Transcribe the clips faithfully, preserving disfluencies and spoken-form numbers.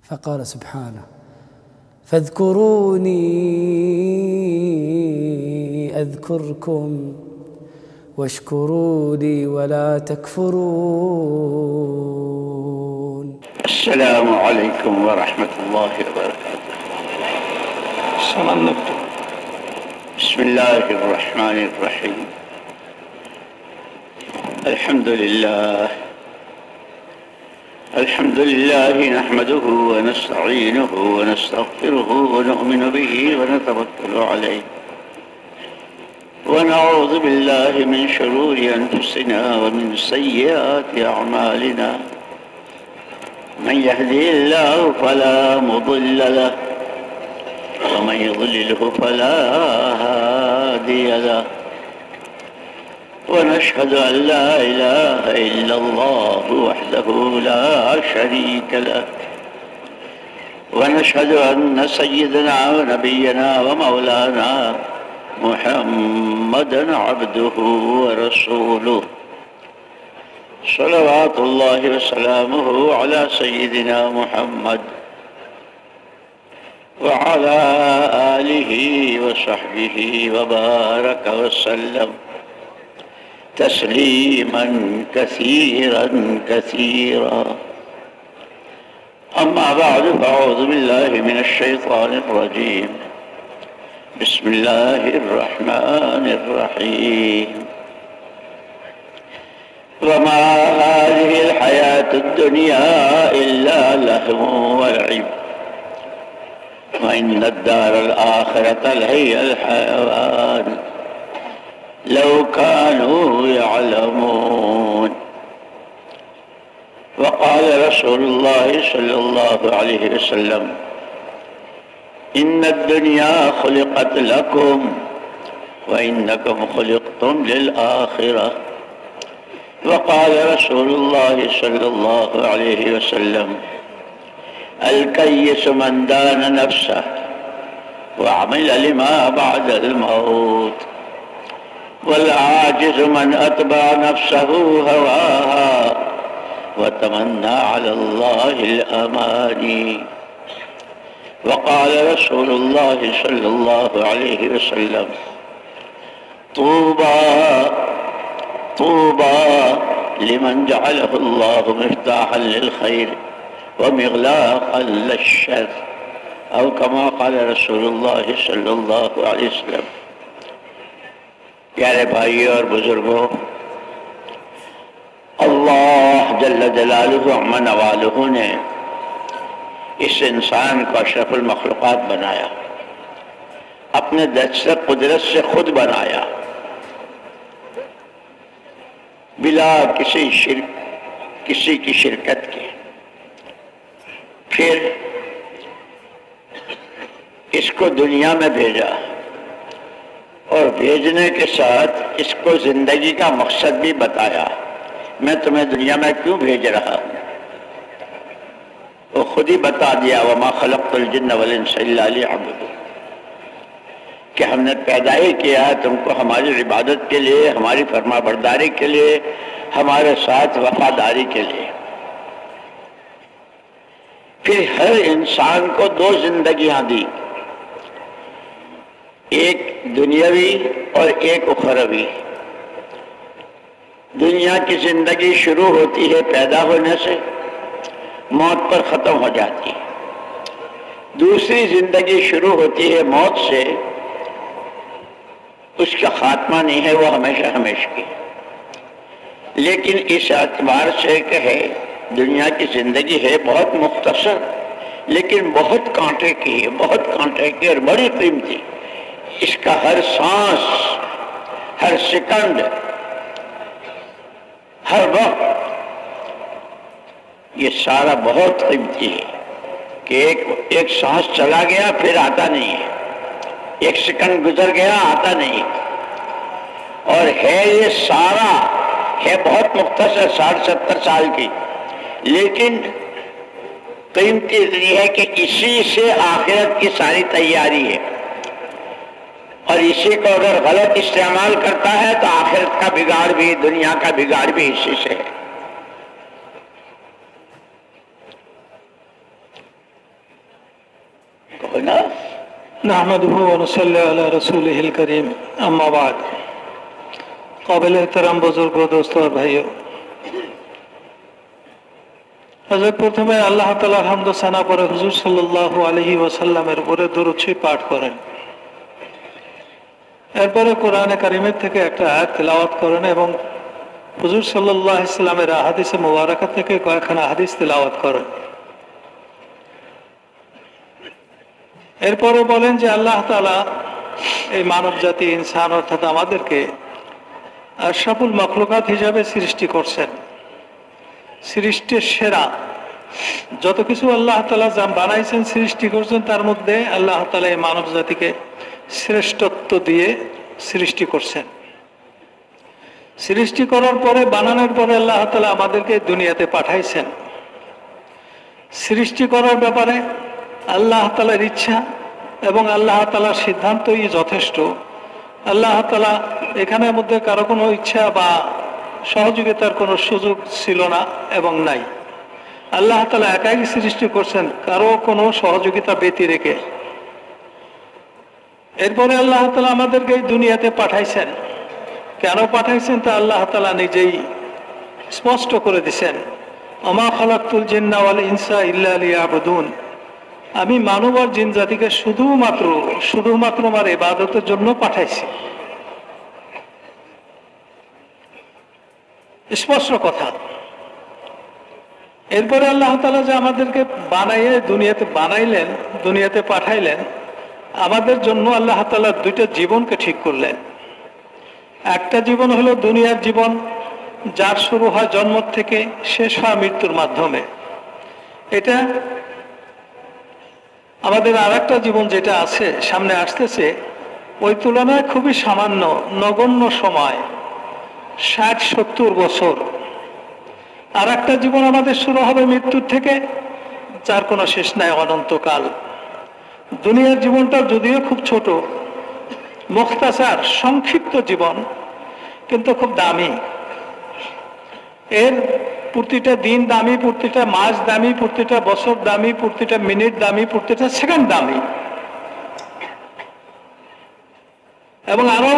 فقال سبحانه: فاذكروني أذكركم واشكروا لي ولا تكفرون. السلام عليكم ورحمة الله وبركاته. بسم الله الرحمن الرحيم. الحمد لله الحمد لله نحمده ونستعينه ونستغفره ونؤمن به ونتوكل عليه ونعوذ بالله من شرور أنفسنا ومن سيئات أعمالنا. من يهدي الله فلا مضل له ومن يضلله فلا هادي له، ونشهد أن لا إله إلا الله وحده لا شريك له، ونشهد أن سيدنا ونبينا ومولانا محمدًا عبده ورسوله، صلوات الله وسلامه على سيدنا محمد وعلى آله وصحبه وبارك وسلم تسليما كثيرا كثيرا. أما بعد، فأعوذ بالله من الشيطان الرجيم. بسم الله الرحمن الرحيم. وما هذه الحياة الدنيا إلا لهو ولعب وإن الدار الآخرة لهي الحيوان لو كانوا يعلمون. وقال رسول الله صلى الله عليه وسلم: إن الدنيا خلقت لكم وإنكم خلقتم للآخرة. وقال رسول الله صلى الله عليه وسلم: الكيس من دان نفسه وعمل لما بعد الموت، والعاجز من أتبع نفسه هواها وتمنى على الله الأماني. وقال رسول الله صلى الله عليه وسلم: طوبى طوبى لمن جعله الله مفتاحا للخير ومغلاقا للشر، أو كما قال رسول الله صلی اللہ علیہ وسلم۔ پیارے بھائیوں اور بزرگوں، اللہ جل جلالہ عم نوالہ نے اس انسان کو اشرف المخلوقات بنایا، اپنے دست قدرت سے خود بنایا، بلا کسی شرک کسی کی شرکت کے۔ پھر اس کو دنیا میں بھیجا، اور بھیجنے کے ساتھ اس کو زندگی کا مقصد بھی بتایا، میں تمہیں دنیا میں کیوں بھیج رہا ہوں۔ وہ خود ہی بتا دیا: وَمَا خَلَقْتُ الْجِنَّ وَالْإِنسَ إِلَّا لِيَعْبُدُونِ، کہ ہم نے پیدا ہی کیا ہے تم کو ہماری عبادت کے لیے، ہماری فرما برداری کے لیے، ہمارے ساتھ وفاداری کے لیے۔ پھر ہر انسان کو دو زندگیاں دی، ایک دنیاوی اور ایک اخروی۔ دنیا کی زندگی شروع ہوتی ہے پیدا ہونے سے، موت پر ختم ہو جاتی ہے۔ دوسری زندگی شروع ہوتی ہے موت سے، اس کا خاتمہ نہیں ہے، وہ ہمیشہ ہمیشہ کی۔ لیکن اس اعتبار سے کہ ہے دنیا کی زندگی ہے بہت مختصر، لیکن بہت کانٹے کی ہے، بہت کانٹے کی اور بڑی قیمتی۔ اس کا ہر سانس، ہر سیکنڈ، ہر وقت، یہ سارا بہت قیمتی ہے کہ ایک ایک سانس چلا گیا پھر آتا نہیں ہے، ایک سیکنڈ گزر گیا آتا نہیں ہے، اور ہے یہ سارا ہے بہت مختصر، ساٹھ ستر سال کی، لیکن قیمتی یہ ہے کہ اسی سے آخرت کی ساری تیاری ہے، اور اسی کو اگر غلط استعمال کرتا ہے تو آخرت کا بگاڑ بھی، دنیا کا بگاڑ بھی اسی سے ہے۔ ना। नहमदुहु व नसल्ली अला रसूलिहिल करीम, अम्मा बाद। काबिल एहतराम बुजुर्गों, दोस्तों और भाइयों, हज़रत प्रथमे আল্লাহ তাআলার হামদ ও সানা পরে হুজুর সাল্লাল্লাহু আলাইহি ওয়াসাল্লামের উপরে দরুদ শরীফ পাঠ করেন। এরপরে কোরআনে কারিমের থেকে একটা আয়াত তেলাওয়াত করেন এবং হুজুর সাল্লাল্লাহু আলাইহি ওয়াসাল্লামের হাদিসে মুবারাকা থেকে কয়েকখানা হাদিস তেলাওয়াত করেন। এরপরে বলেন যে আল্লাহ তাআলা এই মানব জাতি, ইনসান অর্থাৎ আমাদেরকে আশরাফুল মাখলুকাত হিসাবে সৃষ্টি করছেন। সৃষ্টির সেরা যত কিছু আল্লাহ তাআলা যা বানাইছেন, সৃষ্টি করছেন, তার মধ্যে আল্লাহ তাআলা এই মানব জাতিকে শ্রেষ্ঠত্ব দিয়ে সৃষ্টি করছেন। সৃষ্টি করার পরে, বানানোর পরে আল্লাহ তাআলা আমাদেরকে দুনিয়াতে পাঠাইছেন। সৃষ্টি করার ব্যাপারে আল্লাহ তাআলার ইচ্ছা এবং আল্লাহ তাআলার সিদ্ধান্তই যথেষ্ট। আল্লাহ তাআলা এখানের মধ্যে কারো কোনো ইচ্ছা বা সহযোগিতার কোনো সুযোগ ছিল না এবং নাই। আল্লাহ তাআলা একাই সৃষ্টি করছেন, কারো কোনো সহযোগিতা ব্যতি রেখে। এরপরে আল্লাহ তাআলা আমাদেরকে এই দুনিয়াতে পাঠাইছেন। কেন পাঠাইছেন তা আল্লাহ তাআলা নিজেই স্পষ্ট করে দিয়েছেন, ওমা খালাকতুল জিন্না ওয়াল ইনসা ইল্লা লিয়াবুদুন। আমি মানব আর জিন জাতিকে শুধুমাত্র শুধুমাত্র আমার ইবাদতের জন্য পাঠাইছি। স্পষ্ট কথা। এরপরে আল্লাহ তাআলা যে আমাদেরকে বানাইয়ে দুনিয়াতে বানাইলেন, দুনিয়াতে পাঠাইলেন, আমাদের জন্য আল্লাহ তাআলা দুইটা জীবনকে ঠিক করলেন। একটা জীবন হলো দুনিয়ার জীবন, যার শুরু হয় জন্ম থেকে, শেষ হয় মৃত্যুর মাধ্যমে। এটা আমাদের আর একটা জীবন যেটা আছে, সামনে আসতেছে, ওই তুলনায় খুবই সামান্য, নগণ্য সময়, ষাট সত্তর বছর। আর একটা জীবন আমাদের শুরু হবে মৃত্যুর থেকে, যার কোনো শেষ নাই, অনন্তকাল। দুনিয়ার জীবনটা যদিও খুব ছোট, মুখতাসার, সংক্ষিপ্ত জীবন, কিন্তু খুব দামি। এর প্রতিটা দিন দামি, প্রতিটা মাস দামি, প্রতিটা বছর দামি, প্রতিটা মিনিট দামি, প্রতিটা সেকেন্ড দামি। এবং আরো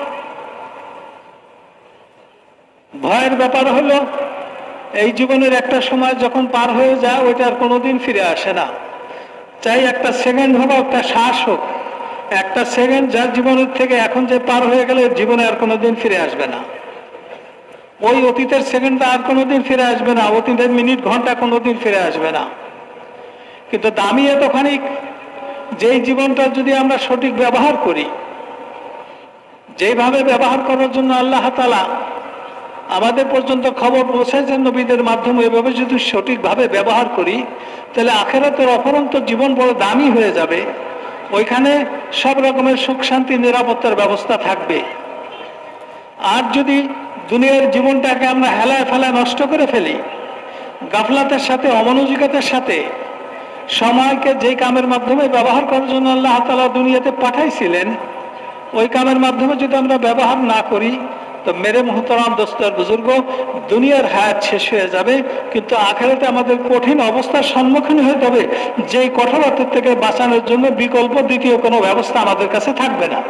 ভয়ের ব্যাপার হলো, এই জীবনের একটা সময় যখন পার হয়ে যায়, ওইটা আর কোনোদিন ফিরে আসে না। চাই একটা সেকেন্ড হোক, একটা শ্বাস হোক, একটা সেকেন্ড যার জীবনের থেকে এখন যে পার হয়ে গেলে জীবনে আর কোনোদিন ফিরে আসবে না। ওই অতীতের সেকেন্ডটা আর কোনোদিন ফিরে আসবে না, অতীতের মিনিট ঘন্টা কোনোদিন ফিরে আসবে না। কিন্তু দামি এতখানি, যেই জীবনটা যদি আমরা সঠিক ব্যবহার করি, যেইভাবে ব্যবহার করার জন্য আল্লাহ তাআলা আমাদের পর্যন্ত খবর পৌঁছেছেন নবীদের মাধ্যমে, এভাবে যদি সঠিকভাবে ব্যবহার করি, তাহলে আখিরাতের অফুরন্ত জীবন বড় দামি হয়ে যাবে। ওইখানে সব রকমের সুখ শান্তি নিরাপত্তার ব্যবস্থা থাকবে। আর যদি দুনিয়ার জীবনটাকে আমরা হেলায় ফেলায় নষ্ট করে ফেলি, গাফলাতের সাথে, অমনোযোগিতার সাথে, সময়কে যেই কামের মাধ্যমে ব্যবহার করার জন্য আল্লাহ তাআলা দুনিয়াতে পাঠাইছিলেন, ওই কামের মাধ্যমে যদি আমরা ব্যবহার না করি, তো মেরে মুহতারাম দোস্ত আর বুজুর্গ, দুনিয়ার হায়াত শেষ হয়ে যাবে, কিন্তু আখিরাতে আমাদের কঠিন অবস্থার সম্মুখীন হতে হবে, যেই কঠোরতার থেকে বাঁচানোর জন্য বিকল্প দ্বিতীয় কোনো ব্যবস্থা আমাদের কাছে থাকবে না।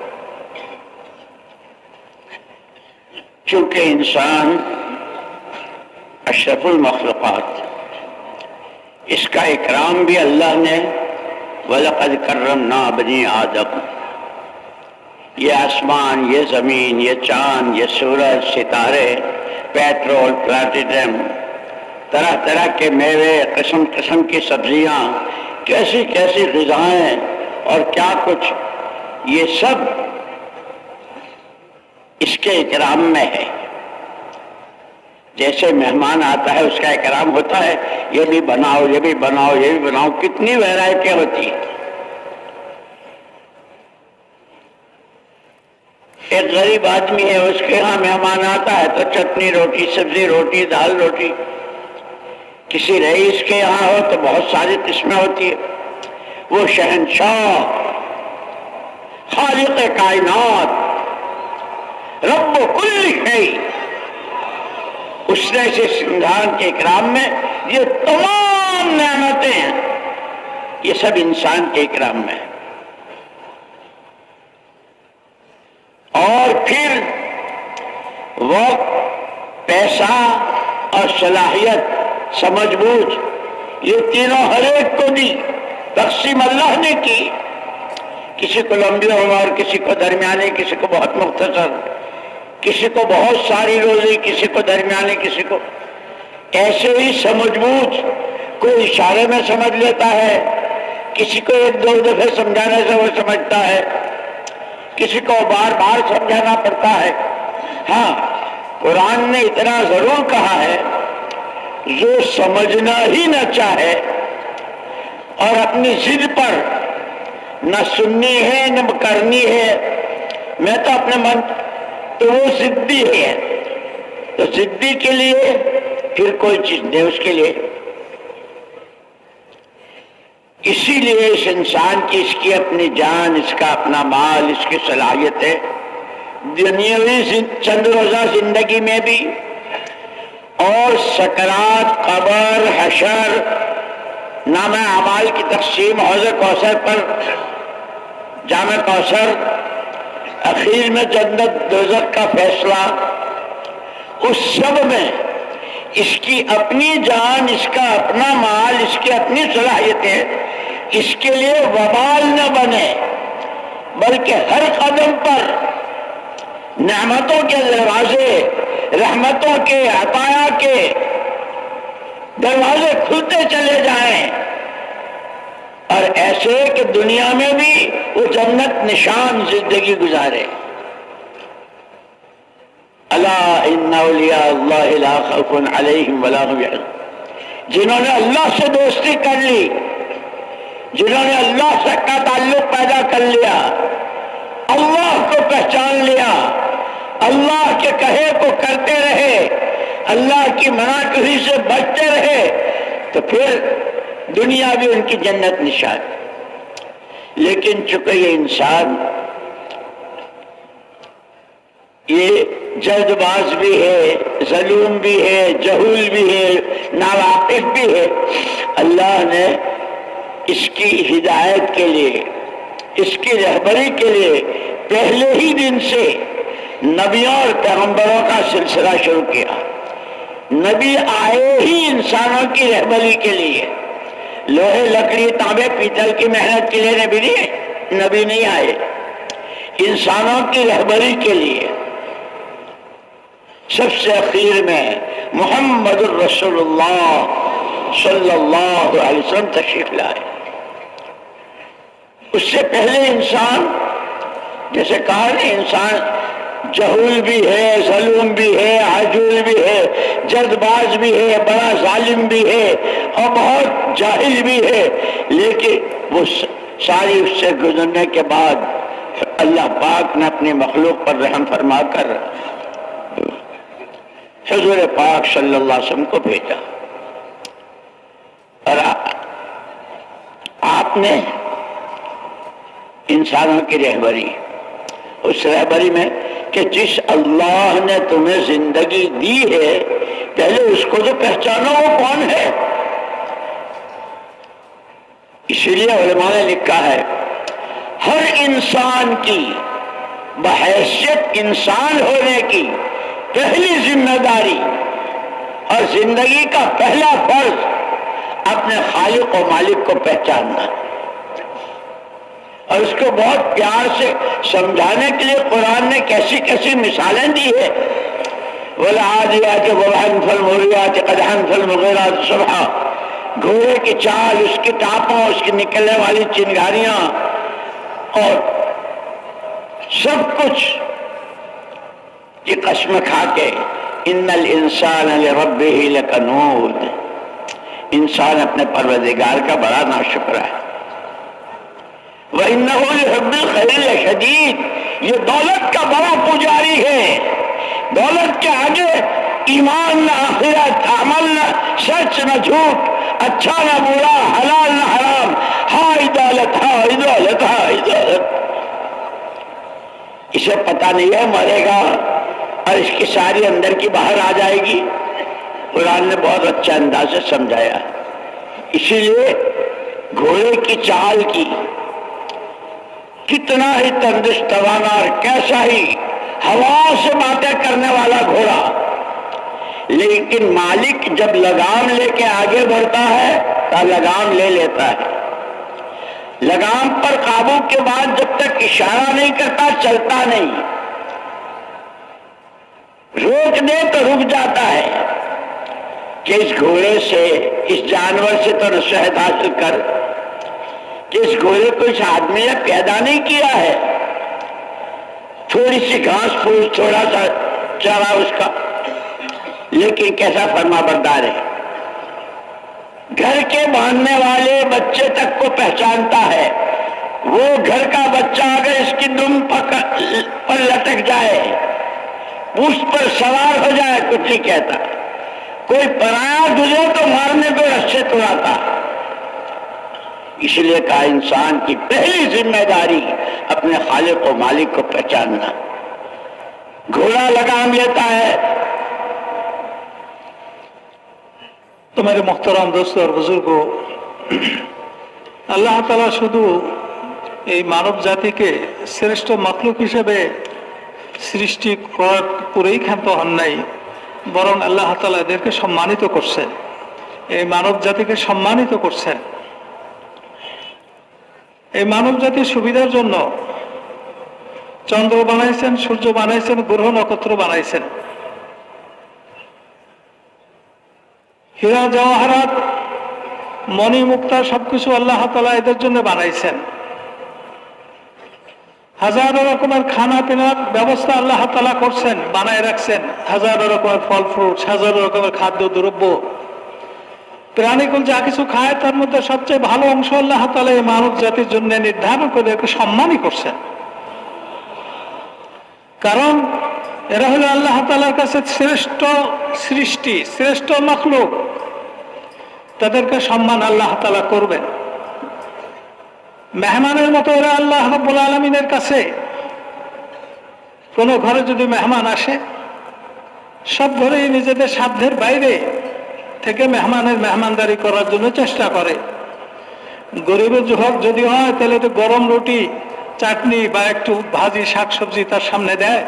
चूंकि इंसान अशरफुल मखलूक़ात, इसका इकराम भी अल्लाह ने वलक़द कर्रमना बनी आदम, ये आसमान, ये ज़मीन, ये चांद, ये सूरज, सितारे, पेट्रोल, प्लैटिनम, तरह तरह के मेवे, किस्म किस्म की सब्जियां, कैसी कैसी ग़िज़ाएं और क्या कुछ, ये सब इसके इकराम में है। जैसे मेहमान आता है उसका इकराम होता है, ये भी बनाओ, ये भी बनाओ, ये भी बनाओ, कितनी वैरायटी होती है। एक गरीब आदमी है, उसके यहाँ मेहमान आता है तो चटनी रोटी, सब्जी रोटी, दाल रोटी। किसी रईस के यहाँ हो तो बहुत सारी किस्में होती है। वो शहंशाह, खालिक कायनात, रब्ब कुल्ल शै, उसने इस इंसान के इकराम में ये तमाम नेमतें हैं یہ سب انسان کے اکرام میں ہے. اور پھر وقت، پیسہ اور صلاحیت، سمجھ بوجھ، یہ تینوں ہر ایک کو دی، تقسیم اللہ نے کی. کسی کو لمبی عمر، کسی کو درمیانی، کسی کو بہت مختصر، کسی کو بہت ساری روزی، کسی کو درمیانی، کسی کو ایسے ہی سمجھ بوجھ. کوئی اشارے میں سمجھ لیتا ہے، کسی کو ایک دو دفعے سمجھانے سے وہ سمجھتا ہے، کسی کو بار بار سمجھانا پڑتا ہے. ہاں، قرآن نے اتنا ضرور کہا ہے، جو سمجھنا ہی نہ چاہے اور اپنی ضد پر نہ سننی ہے نہ کرنی ہے، میں تو اپنے من، تو وہ ضدی ہے. تو ضدی کے لیے پھر کوئی چیز نہیں اس کے لیے. اسی لیے اس انسان کی، اس کی اپنی جان، اس کا اپنا مال، اس کی صلاحیت ہے دنیاوی چند روزہ زندگی میں بھی اور سکرات، قبر، حشر، نامہ اعمال کی تقسیم، حوض کوثر پر، جامع کوثر، اخیر میں جنت دوزخ کا فیصلہ، اس سب میں اس کی اپنی جان، اس کا اپنا مال، اس کی اپنی صلاحیتیں اس کے لیے وبال نہ بنے، بلکہ ہر قدم پر نعمتوں کے دروازے، رحمتوں کے، عطایا کے دروازے کھلتے چلے جائیں، اور ایسے کہ دنیا میں بھی وہ جنت نشان زندگی گزارے. الا ان اولیاء اللہ لا خوف علیہم ولا هم يحزنون. جنہوں نے اللہ سے دوستی کر لی، جنہوں نے اللہ سے کا تعلق پیدا کر لیا، اللہ کو پہچان لیا، اللہ کے کہے کو کرتے رہے، اللہ کی منع کہی سے بچتے رہے، تو پھر دنیا بھی ان کی جنت نشان. لیکن چونکہ یہ انسان یہ جلد باز بھی ہے، ظلوم بھی ہے، جہول بھی ہے، ناواقف بھی ہے، اللہ نے اس کی ہدایت کے لیے، اس کی رہبری کے لیے پہلے ہی دن سے نبیوں اور پیغمبروں کا سلسلہ شروع کیا. نبی آئے ہی انسانوں کی رہبری کے لیے. لوہے، لکڑی، تانبے، پیتل کی محنت کے لیے نبی نہیں نبی نہیں آئے، انسانوں کی رہبری کے لیے. سب سے اخیر میں محمد الرسول اللہ صلی اللہ علیہ وسلم تشریف لائے. اس سے پہلے انسان، جیسے کہا نا، انسان جہول بھی ہے، ظلم بھی ہے، عجول بھی ہے، جلد باز بھی ہے، بڑا ظالم بھی ہے اور بہت جاہل بھی ہے، لیکن وہ ساری اس سے گزرنے کے بعد اللہ پاک نے اپنی مخلوق پر رحم فرما کر حضور پاک صلی اللہ علیہ وسلم کو بھیجا. اور آپ نے انسانوں کی رہبری، اس رہبری میں کہ جس اللہ نے تمہیں زندگی دی ہے، پہلے اس کو تو پہچانو وہ کون ہے. اسی لیے علماء نے لکھا ہے، ہر انسان کی بحیثیت انسان ہونے کی پہلی ذمہ داری اور زندگی کا پہلا فرض اپنے خالق و مالک کو پہچاننا، اور اس کو بہت پیار سے سمجھانے کے لیے قرآن نے کیسی کیسی مثالیں دی ہے. وَالْعَادِيَاتِ ضَبْحًا فَالْمُورِيَاتِ قَدْحًا فَالْمُغِيرَاتِ صُبْحًا. گھوڑے کی چال، اس کی ٹانپوں، اس کی نکلنے والی چنگاریاں، اور سب کچھ کی قسم کھا کے ان الانسان لربہ لکنود. انسان اپنے پروردگار کا بڑا ناشکر ہے. وَإِنَّهُ لِحُبِّ الْخَيْرِ لَشَدِيدٌ. یہ دولت کا بڑا پجاری ہے. دولت کے آگے ایمان نہ آخرت، عمل نہ سچ نہ جھوٹ، اچھا نہ برا، حلال نہ حرام، ہائی دولت، ہائی دولت، ہائی دولت. اسے پتہ نہیں ہے مرے گا اور اس کی ساری اندر کی باہر آ جائے گی. قرآن نے بہت اچھا انداز سے سمجھایا. اسی لیے घोड़े की चाल की, कितना ही तंदुरुस्त तवाना और कैसा ही हवा से बातें करने वाला घोड़ा, लेकिन मालिक जब लगाम लेके आगे बढ़ता है तो लगाम ले लेता है। लगाम पर काबू के बाद जब तक इशारा नहीं करता चलता नहीं, रोक दे तो रुक जाता है कि इस घोड़े से, इस जानवर से तो नसीहत हासिल कर कि इस घोड़े को इस आदमी ने पैदा नहीं किया है, थोड़ी सी घास फूस, थोड़ा सा चारा उसका, लेकिन कैसा फरमाबरदार है। घर के बांधने वाले बच्चे तक को पहचानता है। वो घर का बच्चा अगर इसकी दुम पर लटक जाए, उस पर सवार हो जाए, कुछ नहीं कहता। कोई पराया गुजरे तो मारने को रस्से तोड़ाता। इसलिए कहा इंसान की पहली जिम्मेदारी अपने खालिक और मालिक को पहचानना। घोड़ा लगाम लेता है। तो मेरे मोहतरम दोस्तों और बुजुर्गों, আল্লাহ তাআলা শুধু এই মানব জাতিকে শ্রেষ্ঠ মাখলুক হিসেবে সৃষ্টি করার করেই ক্ষান্ত হন নাই, বরং আল্লাহ তাআলা এদেরকে সম্মানিত করছেন, এই মানব জাতিকে সম্মানিত করছেন। এই মানব জাতির সুবিধার জন্য চন্দ্র বানাইছেন, সূর্য বানাইছেন, গ্রহ নক্ষত্র বানাইছেন। হীরা জওহরাত, মণি মুক্তা সবকিছু আল্লাহ তাআলা এদের জন্য বানাইছেন। হাজারো রকমের খানা পিনার ব্যবস্থা আল্লাহ তাআলা করছেন, বানায় রাখছেন। হাজারো রকমের ফল ফ্রুট, হাজারো রকমের খাদ্য দ্রব্য, প্রাণীকুল যা কিছু খায় তার মধ্যে সবচেয়ে ভালো অংশ আল্লাহ তাআলা এই মানব জাতির জন্য নির্ধারণ করে একে সম্মানই করছেন। কারণ এরা হলো আল্লাহ তাআলার কাছে শ্রেষ্ঠ সৃষ্টি, শ্রেষ্ঠ মাখলুক। তাদেরকে সম্মান আল্লাহ তাআলা করবেন। মেহমানের মতো এরা আল্লাহ রাব্বুল আলামিনের কাছে, কোন ঘরে যদি মেহমান আসে, সব ঘরেই নিজেদের সাধ্যের বাইরে থেকে মেহমানের মেহমানদারি করার জন্য চেষ্টা করে। গরিবের যুবক যদি হয় তাহলে তো গরম রুটি, চাটনি বা একটু ভাজি শাকসবজি তার সামনে দেয়।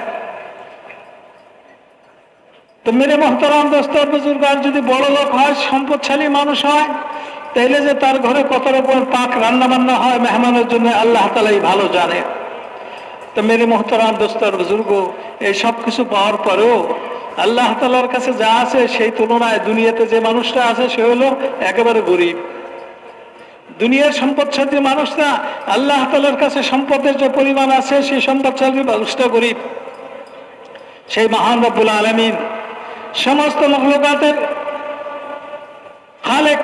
তো মেরে মোহতারাম দোস্ত বুজুর্গ, আর যদি বড় লোক হয়, সম্পদশালী মানুষ হয়, তাইলে যে তার ঘরে কত রকম পাক রান্না বান্না হয় মেহমানের জন্য আল্লাহ তাআলাই ভালো জানে। তো মেরে মোহতারাম দোস্ত বুজুর্গ, এই সব কিছু পাওয়ার পরেও আল্লাহ তাআলার কাছে যা আছে সেই তুলনায় দুনিয়াতে যে মানুষটা আছে সে হলো একেবারে গরিব। দুনিয়ার সম্পদশালী মানুষটা, আল্লাহ তাআলার কাছে সম্পদের যে পরিমাণ আছে সেই সম্পদশালী মানুষটা গরিব। সেই মহান রব্বুল আলামিন সমস্ত মখলুকাতের খালেক।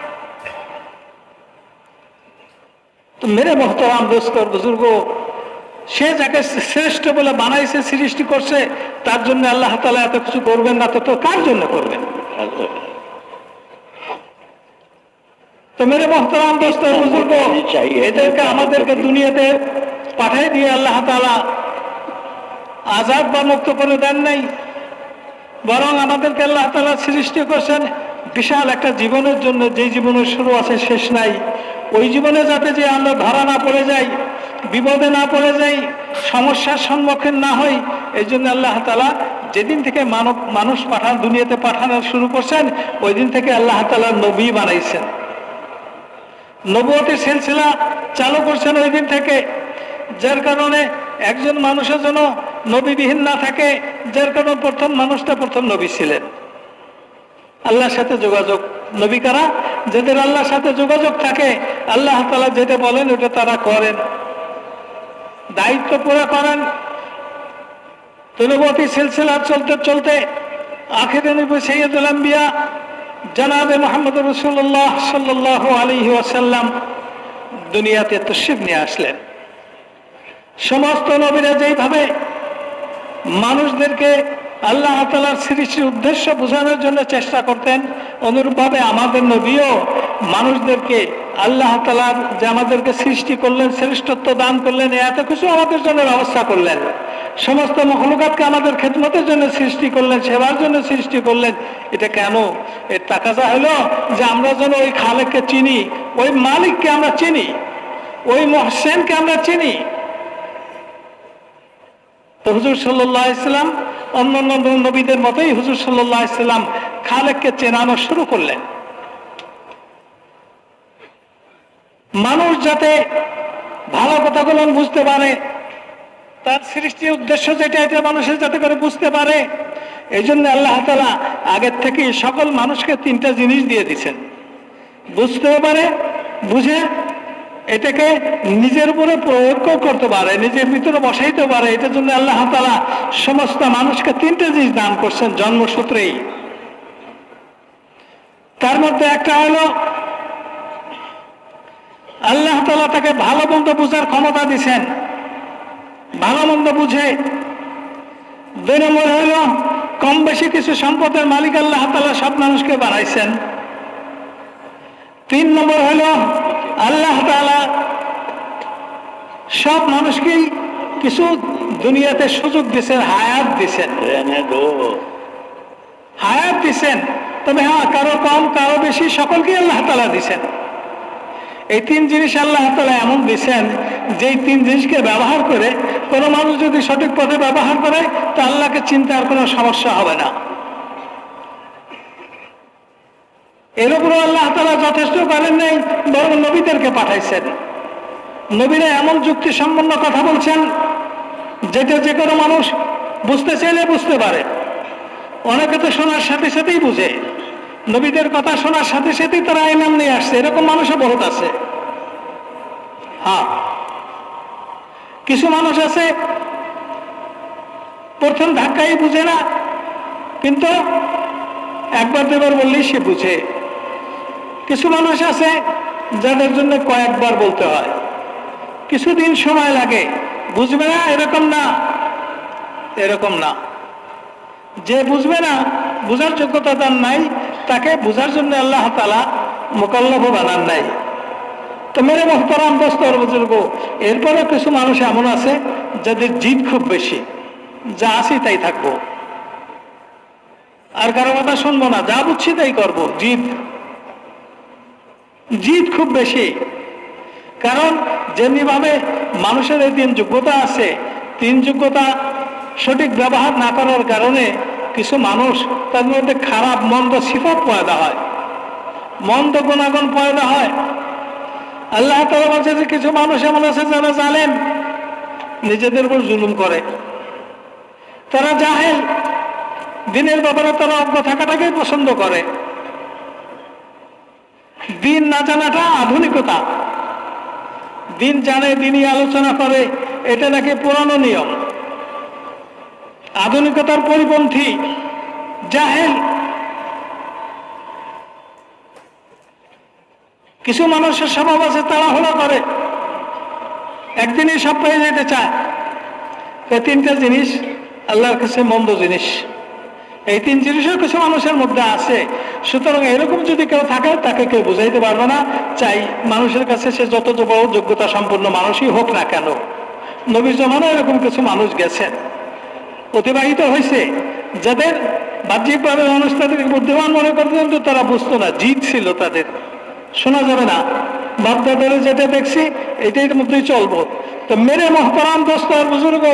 তো মেরে মোহতারাম দোস্ত বুজুর্গ, সে যাকে শ্রেষ্ঠ বলে বানাইছে, সৃষ্টি করছে, তার জন্য আল্লাহ তাআলা এত কিছু করবেন না, তো তো কার জন্য করবেন? তো মেরে মোহতারাম দোস্ত বুজুর্গ, এদেরকে আমাদেরকে দুনিয়াতে পাঠাই দিয়ে আল্লাহ তাআলা আজাদ বা মুক্ত করে দেন নাই, বরং আমাদেরকে আল্লাহ তাআলা সৃষ্টি করছেন বিশাল একটা জীবনের জন্য, যে জীবনের শুরু আছে শেষ নাই। ওই জীবনে যাতে যে আমরা ধরা না পড়ে যাই, বিপদে না পড়ে যাই, সমস্যার সম্মুখীন না হই, এই জন্য আল্লাহ তাআলা যেদিন থেকে মানব মানুষ পাঠান দুনিয়াতে পাঠানো শুরু করছেন, ওই দিন থেকে আল্লাহ তাআলা নবী বানাইছেন, নবুয়তের সিলসিলা চালু করছেন ওই দিন থেকে। যার কারণে একজন মানুষের জন্য নবীবিহীন না থাকে, যার কারণে প্রথম মানুষটা প্রথম নবী ছিলেন। আল্লাহর সাথে যোগাযোগ, নবী কারা? যাদের আল্লাহর সাথে যোগাযোগ থাকে, আল্লাহ তাআলা যেটা বলেন ওটা তারা করেন, দায়িত্ব পুরো করেন। তো নবুয়তের সিলসিলা চলতে চলতে আখিরে নবী সাইয়্যিদুল আম্বিয়া জনাবে মুহাম্মদ রাসূলুল্লাহ সাল্লাল্লাহু আলাইহি ওয়াসাল্লাম দুনিয়াতে তাশরীফ নিয়ে আসলেন। সমস্ত নবীরা যেইভাবে মানুষদেরকে আল্লাহ তাআলার সৃষ্টির উদ্দেশ্য বোঝানোর জন্য চেষ্টা করতেন। অনুরূপভাবে আমাদের নবীও মানুষদেরকে আল্লাহ তাআলার যে আমাদেরকে সৃষ্টি করলেন, শ্রেষ্ঠত্ব দান করলেন, এত কিছু আমাদের জন্য ব্যবস্থা করলেন, সমস্ত মখলুকাতকে আমাদের খেদমতের জন্য সৃষ্টি করলেন, সেবার জন্য সৃষ্টি করলেন। এটা কেন? এর তাকাজা হলো যে আমরা যেন ওই খালেককে চিনি, ওই মালিককে আমরা চিনি, ওই মহসেনকে আমরা চিনি। তো হুজুর সাল্লাল্লাহু আলাইহি সাল্লাম অন্যান্য নবীদের মতোই হুজুর সাল্লাল্লাহু আলাইহি সাল্লাম খালেককে চেনানো শুরু করলেন। মানুষ যাতে ভালো কথাগুলো বুঝতে পারে, তার সৃষ্টির উদ্দেশ্য যেটা এটা মানুষের যাতে করে বুঝতে পারে, এই জন্য আল্লাহ তাআলা আগের থেকে সকল মানুষকে তিনটা জিনিস দিয়ে দিচ্ছেন, বুঝতেও পারে, বুঝে এটাকে নিজের উপরে প্রয়োগ করতে পারে, নিজের ভিতরে বসাইতে পারে। এটার জন্য আল্লাহ তাআলা সমস্ত মানুষকে তিনটা জিনিস দান করছেন জন্মসূত্রেই। তার মধ্যে একটা হলো আল্লাহ তাআলা তাকে ভালো মন্দ বুঝার ক্ষমতা দিচ্ছেন, ভালো মন্দ বুঝে। দুই নম্বর হইল কম বেশি কিছু সম্পদের মালিক আল্লাহ তাআলা সব মানুষকে বানাইছেন। তিন নম্বর হইল আল্লাহ তাআলা সব মানুষকেই কিছু দুনিয়াতে সুযোগ দিচ্ছেন, হায়াত দিচ্ছেন, হায়াত দিচ্ছেন। তবে হ্যাঁ, কারো কম কারো বেশি, সকলকে আল্লাহ তাআলা দিচ্ছেন। এই তিন জিনিস আল্লাহ তাআলা এমন দিচ্ছেন যে তিন জিনিসকে ব্যবহার করে কোনো মানুষ যদি সঠিক পথে ব্যবহার করে তো আল্লাহকে চিন্তার কোনো সমস্যা হবে না। এর উপরে আল্লাহ তাআলা যথেষ্ট করেন নাই, বরং নবীদেরকে পাঠাইছেন। নবীরা এমন যুক্তি সম্পন্ন কথা বলছেন যেটা যে কোনো মানুষ বুঝতে চাইলে বুঝতে পারে। অনেকে তো শোনার সাথে সাথেই বুঝে, নবীদের কথা শোনার সাথে সাথেই তারা ইমান নিয়ে আসছে, এরকম মানুষও বহুত আছে। হ্যাঁ, কিছু মানুষ আছে প্রথম ধাক্কাই বুঝে না, কিন্তু একবার দুবার বললেই সে বুঝে। কিছু মানুষ আছে যাদের জন্য কয়েকবার বলতে হয়, কিছুদিন সময় লাগে, বুঝবে না এরকম না, এরকম না। যে বুঝবে না, বুঝার যোগ্যতা তার নাই, তাকে বুঝার জন্য আল্লাহ তাআলা মুকাল্লাফ বানান নাই। তো মেরে মুহতারাম দোস্ত আর বুজুর্গ, এরপরে কিছু মানুষ এমন আছে যাদের জিদ খুব বেশি, যা আছি তাই থাকবো, আর কারো কথা শুনবো না, যা বুঝছি তাই করবো। জিদ জিদ খুব বেশি। কারণ যেমনি ভাবে মানুষের এই তিন যোগ্যতা আছে, তিন যোগ্যতা সঠিক ব্যবহার না করার কারণে কিছু মানুষ তার মধ্যে খারাপ মন্দ সিফাত পয়দা হয়, মন্দ গুণাগুণ পয়দা হয়। আল্লাহ তাআলা বলছে যে কিছু মানুষ এমন আছে যারা জালেম, নিজেদের উপর জুলুম করে, তারা জাহেল, দিনের ব্যাপারে তারা অজ্ঞ থাকাটাকেই পছন্দ করে। দিন না জানাটা আধুনিকতা, দিন জানে, দিনই আলোচনা করে, এটা নাকি পুরানো নিয়ম, আধুনিকতার পরিপন্থী, জাহেল। কিছু মানুষের স্বভাব আছে তাড়াহুড়া করে, একদিনই সব পেয়ে যেতে চায়। এই তিনটা জিনিস আল্লাহর কাছে মন্দ জিনিস, এই তিন জিনিসও কিছু মানুষের মধ্যে আছে। সুতরাং এরকম যদি কেউ থাকে তাকে কেউ বুঝাইতে পারবে না, চাই মানুষের কাছে সে যত বড় যোগ্যতা সম্পন্ন মানুষই হোক না কেন। নবীর জমানায় এরকম কিছু মানুষ গেছেন, অতিবাহিত হয়েছে, যাদের বাহ্যিকভাবে মানুষ তাদেরকে বুদ্ধিমান মনে করতে, কিন্তু তারা বুঝতো না, জিদ ছিল তাদের। শোনা যাবে না, বাপদাদারে যেটা দেখছি এটার মধ্যেই চলবো। তো মেরে মুহতারাম দোস্ত আর বুজুর্গ,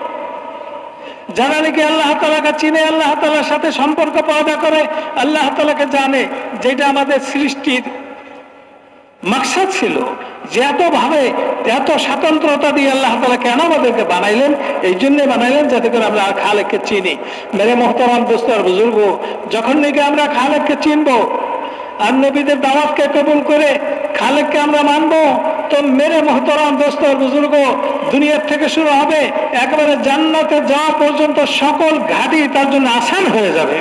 যারা নাকি আল্লাহ তাআলাকে চিনে, আল্লাহ তাআলার সাথে সম্পর্ক পয়দা করে, আল্লাহ তাআলাকে জানে, যেটা আমাদের সৃষ্টির মাকসাদ ছিল, যে এত ভাবে এত স্বাতন্ত্রতা দিয়ে আল্লাহ তাআলা কেন আমাদেরকে বানাইলেন, এই জন্যে বানাইলেন যাতে করে আমরা খালেককে চিনি। মেরে মুহতারাম দোস্ত আর বুজুর্গ, যখন নাকি আমরা খালেককে চিনবো আর নবীদের দাওয়াতকে কবুল করে খালেককে আমরা মানবো, তো মেরে মুহতারাম দোস্ত আর বুজুর্গ, দুনিয়ার থেকে শুরু হবে একেবারে জান্নাতে যাওয়া পর্যন্ত সকল ঘাটি তার জন্য আসান হয়ে যাবে।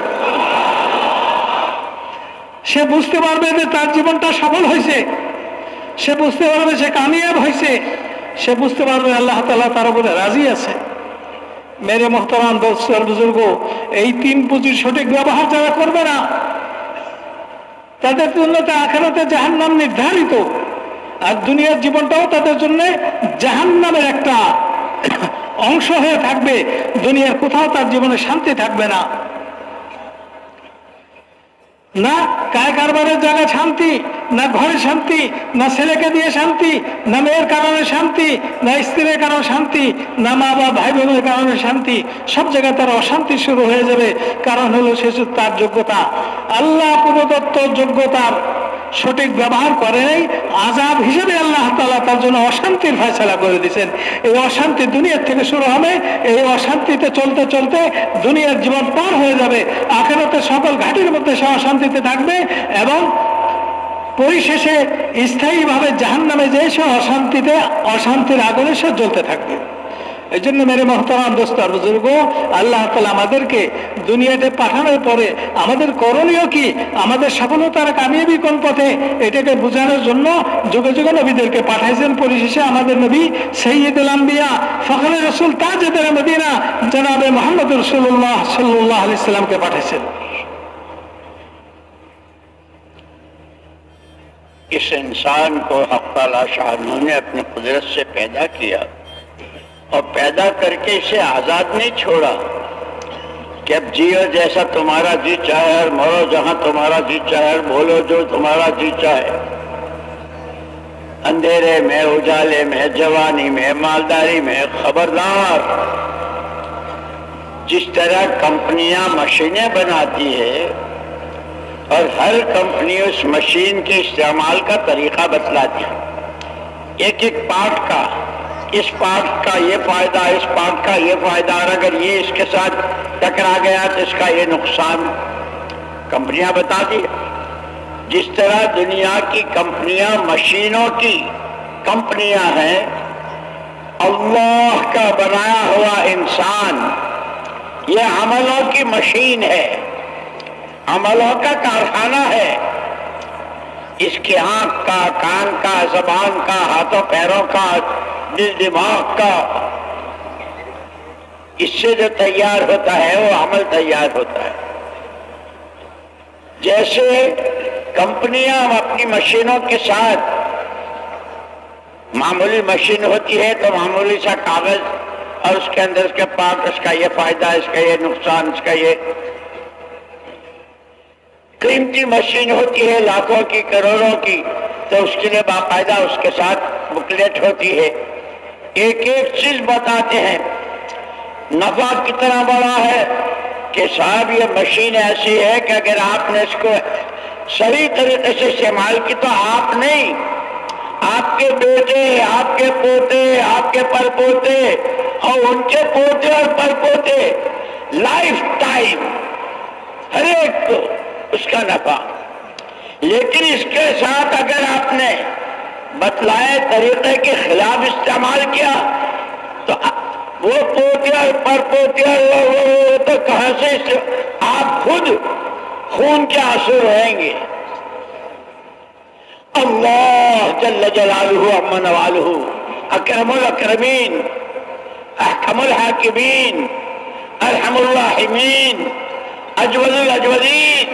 সে বুঝতে পারবে যে তার জীবনটা সফল হয়েছে, সে বুঝতে পারবে সে কামিয়াব হয়েছে, সে বুঝতে পারবে আল্লাহ তাআলা তার উপরে রাজি আছে। মেরে মোহতারাম দোস্ত আর বুজুর্গ, এই তিন পুঁজির সঠিক ব্যবহার যারা করবে না তাদের জন্য তো আখিরাতে জাহান্নাম নির্ধারিত, আর দুনিয়ার জীবনটাও তাদের জন্য জাহান্নামের একটা অংশ হয়ে থাকবে। দুনিয়ার কোথাও তার জীবনে শান্তি থাকবে না, না কায় কারবারের জায়গায় শান্তি, না ঘরে শান্তি, না ছেলেকে দিয়ে শান্তি, না মেয়ের কারণে শান্তি, না স্ত্রীর কারণে শান্তি, না মা বা ভাই বোনের কারণে শান্তি। সব জায়গায় তার অশান্তি শুরু হয়ে যাবে। কারণ হলো সে তার যোগ্যতা, আল্লাহ প্রদত্ত যোগ্যতার সঠিক ব্যবহার করে নাই, আযাব হিসেবে আল্লাহ তাআলা তার জন্য অশান্তির ফয়সালা করে দিয়েছেন। এই অশান্তি দুনিয়ার থেকে শুরু হবে, এই অশান্তিতে চলতে চলতে দুনিয়ার জীবন পার হয়ে যাবে, আখিরাতের সকল ঘাটির মধ্যে সে অশান্তিতে থাকবে এবং পরিশেষে স্থায়ীভাবে জাহান্নামে যে সে অশান্তিতে অশান্তির আগুনে সে জ্বলতে থাকবে। এই জন্য মেরে মোহতারাম দোস্ত আর বুজুর্গ, আল্লাহ তাআলা আমাদেরকে দুনিয়াতে পাঠানোর পরে আমাদের করণীয় কি, আমাদের সফলতার কামিয়াবি কোন পথে, এটাকে বোঝানোর জন্য যুগে যুগে নবীদেরকে পাঠাইছেন। পরিশেষে আমাদের নবী সাইয়্যিদুল আম্বিয়া ফখরে রাসূল তাজদারে মদিনা জনাবে মুহাম্মদ রাসূলুল্লাহ সাল্লাল্লাহু আলাইহি সাল্লামকে পাঠাইছেন। इस इंसान को हक़ ताला शाह ने अपनी कुदरत से पैदा किया और पैदा करके इसे आजाद नहीं छोड़ा कि अब जियो जैसा तुम्हारा जी चाहे और मरो जहां तुम्हारा जी चाहे और बोलो जो तुम्हारा जी चाहे, अंधेरे में उजाले में जवानी में मालदारी में। खबरदार, जिस तरह कंपनियां मशीनें बनाती है और हर कंपनी उस मशीन के इस्तेमाल का तरीका बतलाती है, एक एक पार्ट का, इस पार्ट का ये फायदा, इस पार्ट का ये फायदा, और अगर ये इसके साथ टकरा गया तो इसका ये नुकसान कंपनियां बताती है। जिस तरह दुनिया की कंपनियां मशीनों की कंपनियां हैं, अल्लाह का बनाया हुआ इंसान ये अमलों की मशीन है, अमलों का कारखाना है। इसके आंख का, कान का, जबान का, हाथों पैरों का, दिल दिमाग का, इससे जो तैयार होता है वो अमल तैयार होता है। जैसे कंपनियां अपनी मशीनों के साथ, मामूली मशीन होती है तो मामूली सा कागज और उसके अंदर उसके पार्ट, इसका ये फायदा, इसका ये नुकसान, इसका ये। कीमती मशीन होती है लाखों की, करोड़ों की, तो उसके लिए बाकायदा उसके साथ बुकलेट होती है, एक एक चीज बताते हैं। नफा कितना बड़ा है कि साहब ये मशीन ऐसी है कि अगर आपने इसको सही तरीके से इस्तेमाल की तो आप नहीं, आपके बेटे, आपके पोते, आपके परपोते और उनके पोते और परपोते, लाइफ टाइम हर एक को उसका नफा। लेकिन इसके साथ अगर आपने बतलाए तरीके के खिलाफ इस्तेमाल किया तो वो पोते और परपोते वो तो कहां से, आप खुद खून के आंसू रोएंगे। अल्लाह जल्ल जलालुहु अम्मा नवालुहु अकरमुल अकरमीन अहकमुल हाकिमीन अरहमुर राहिमीन अजवदुल अजवदीन,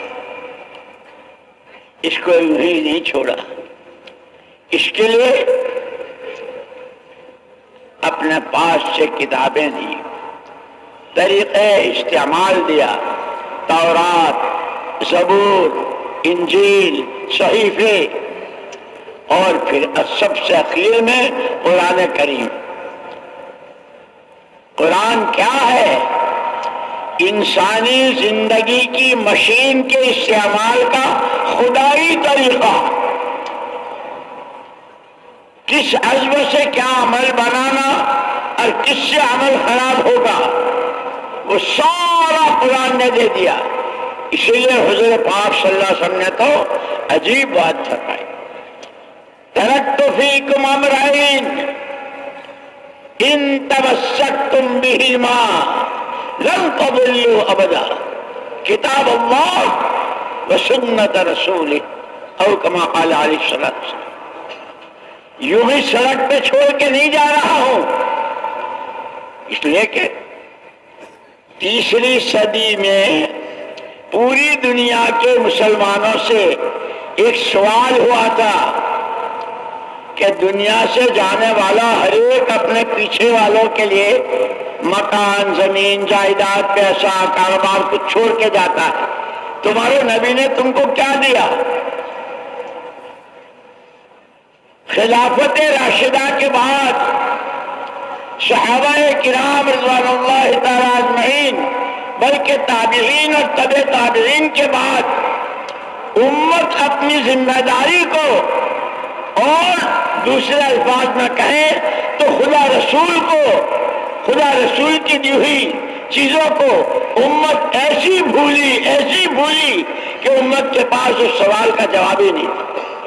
इसको यूं ही नहीं छोड़ा। इसके लिए अपने पास से किताबें दी, तरीक़े इस्तेमाल दिया, तौरात, ज़बूर, इंजील, सहीफे, और फिर सबसे अखीर में कुरान करीम। कुरान क्या है? इंसानी जिंदगी की मशीन के इस्तेमाल का खुदाई तरीका, किस अज़्म से क्या अमल बनाना और किससे अमल खराब होगा, वो सारा कुरान ने दे दिया। इसीलिए हुज़ूर पाक सल्लल्लाहु अलैहि वसल्लम ने तो अजीब बात फरमाई, तरक्तु फीकुम अमरैन इन तमस्सकतुम बिहिमा लन तदिल्लू अबदा, किताब अल्लाह व सुन्नत रसूलिह औ कमा क़ाल अलैहि सल्लल्लाहु अलैहि वसल्लम। यूं ही सड़क पे छोड़ के नहीं जा रहा हूं, इसलिए कि تیسری صدی میں پوری دنیا کے مسلمانوں سے ایک سوال ہوا تھا کہ دنیا سے جانے والا ہر ایک اپنے پیچھے والوں کے لیے مکان، زمین، جائیداد، پیسہ، کاروبار کچھ چھوڑ کے جاتا ہے، تمہارے نبی نے تم کو کیا دیا؟ خلافت راشدہ کے بعد صحابہ کرام رضوان اللہ تعالی اجمعین، بلکہ تابعین اور تبع تابعین کے بعد امت اپنی ذمہ داری کو، اور دوسرے الفاظ میں کہیں تو خدا رسول کو، خدا رسول کی دی ہوئی چیزوں کو امت ایسی بھولی ایسی بھولی کہ امت کے پاس اس سوال کا جواب ہی نہیں تھا۔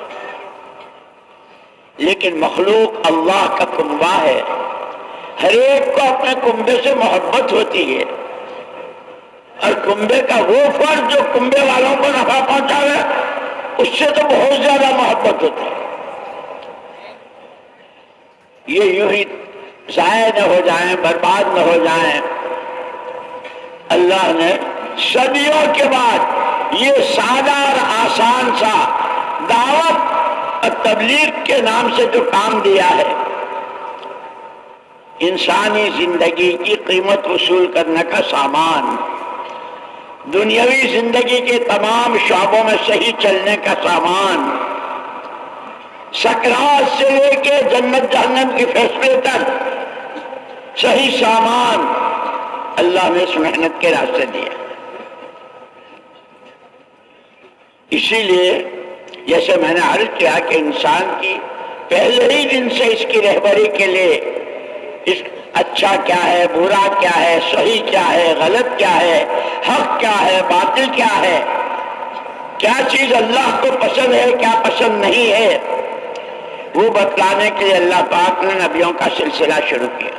لیکن مخلوق اللہ کا کنبہ ہے، ہر ایک کو اپنے کنبے سے محبت ہوتی ہے، اور کنبے کا وہ فرد جو کنبے والوں کو نفع پہنچاوے اس سے تو بہت زیادہ محبت ہوتی ہے۔ یہ یوں ہی ضائع نہ ہو جائیں، برباد نہ ہو جائیں۔ اللہ نے صدیوں کے بعد یہ سادہ اور آسان سا دعوت اور تبلیغ کے نام سے جو کام دیا ہے، انسانی زندگی کی قیمت وصول کرنے کا سامان، دنیاوی زندگی کے تمام شعبوں میں صحیح چلنے کا سامان، سکرات سے لے کے جنت جہنم کے فیصلے تک صحیح سامان اللہ نے اس محنت کے راستے دیا۔ اسی لیے جیسے میں نے عرض کیا کہ انسان کی پہلے ہی دن سے اس کی رہبری کے لیے اس اچھا کیا ہے، برا کیا ہے، صحیح کیا ہے، غلط کیا ہے، حق کیا ہے، باطل کیا ہے، کیا چیز اللہ کو پسند ہے، کیا پسند نہیں ہے، وہ بتلانے کے لیے اللہ پاک نے نبیوں کا سلسلہ شروع کیا،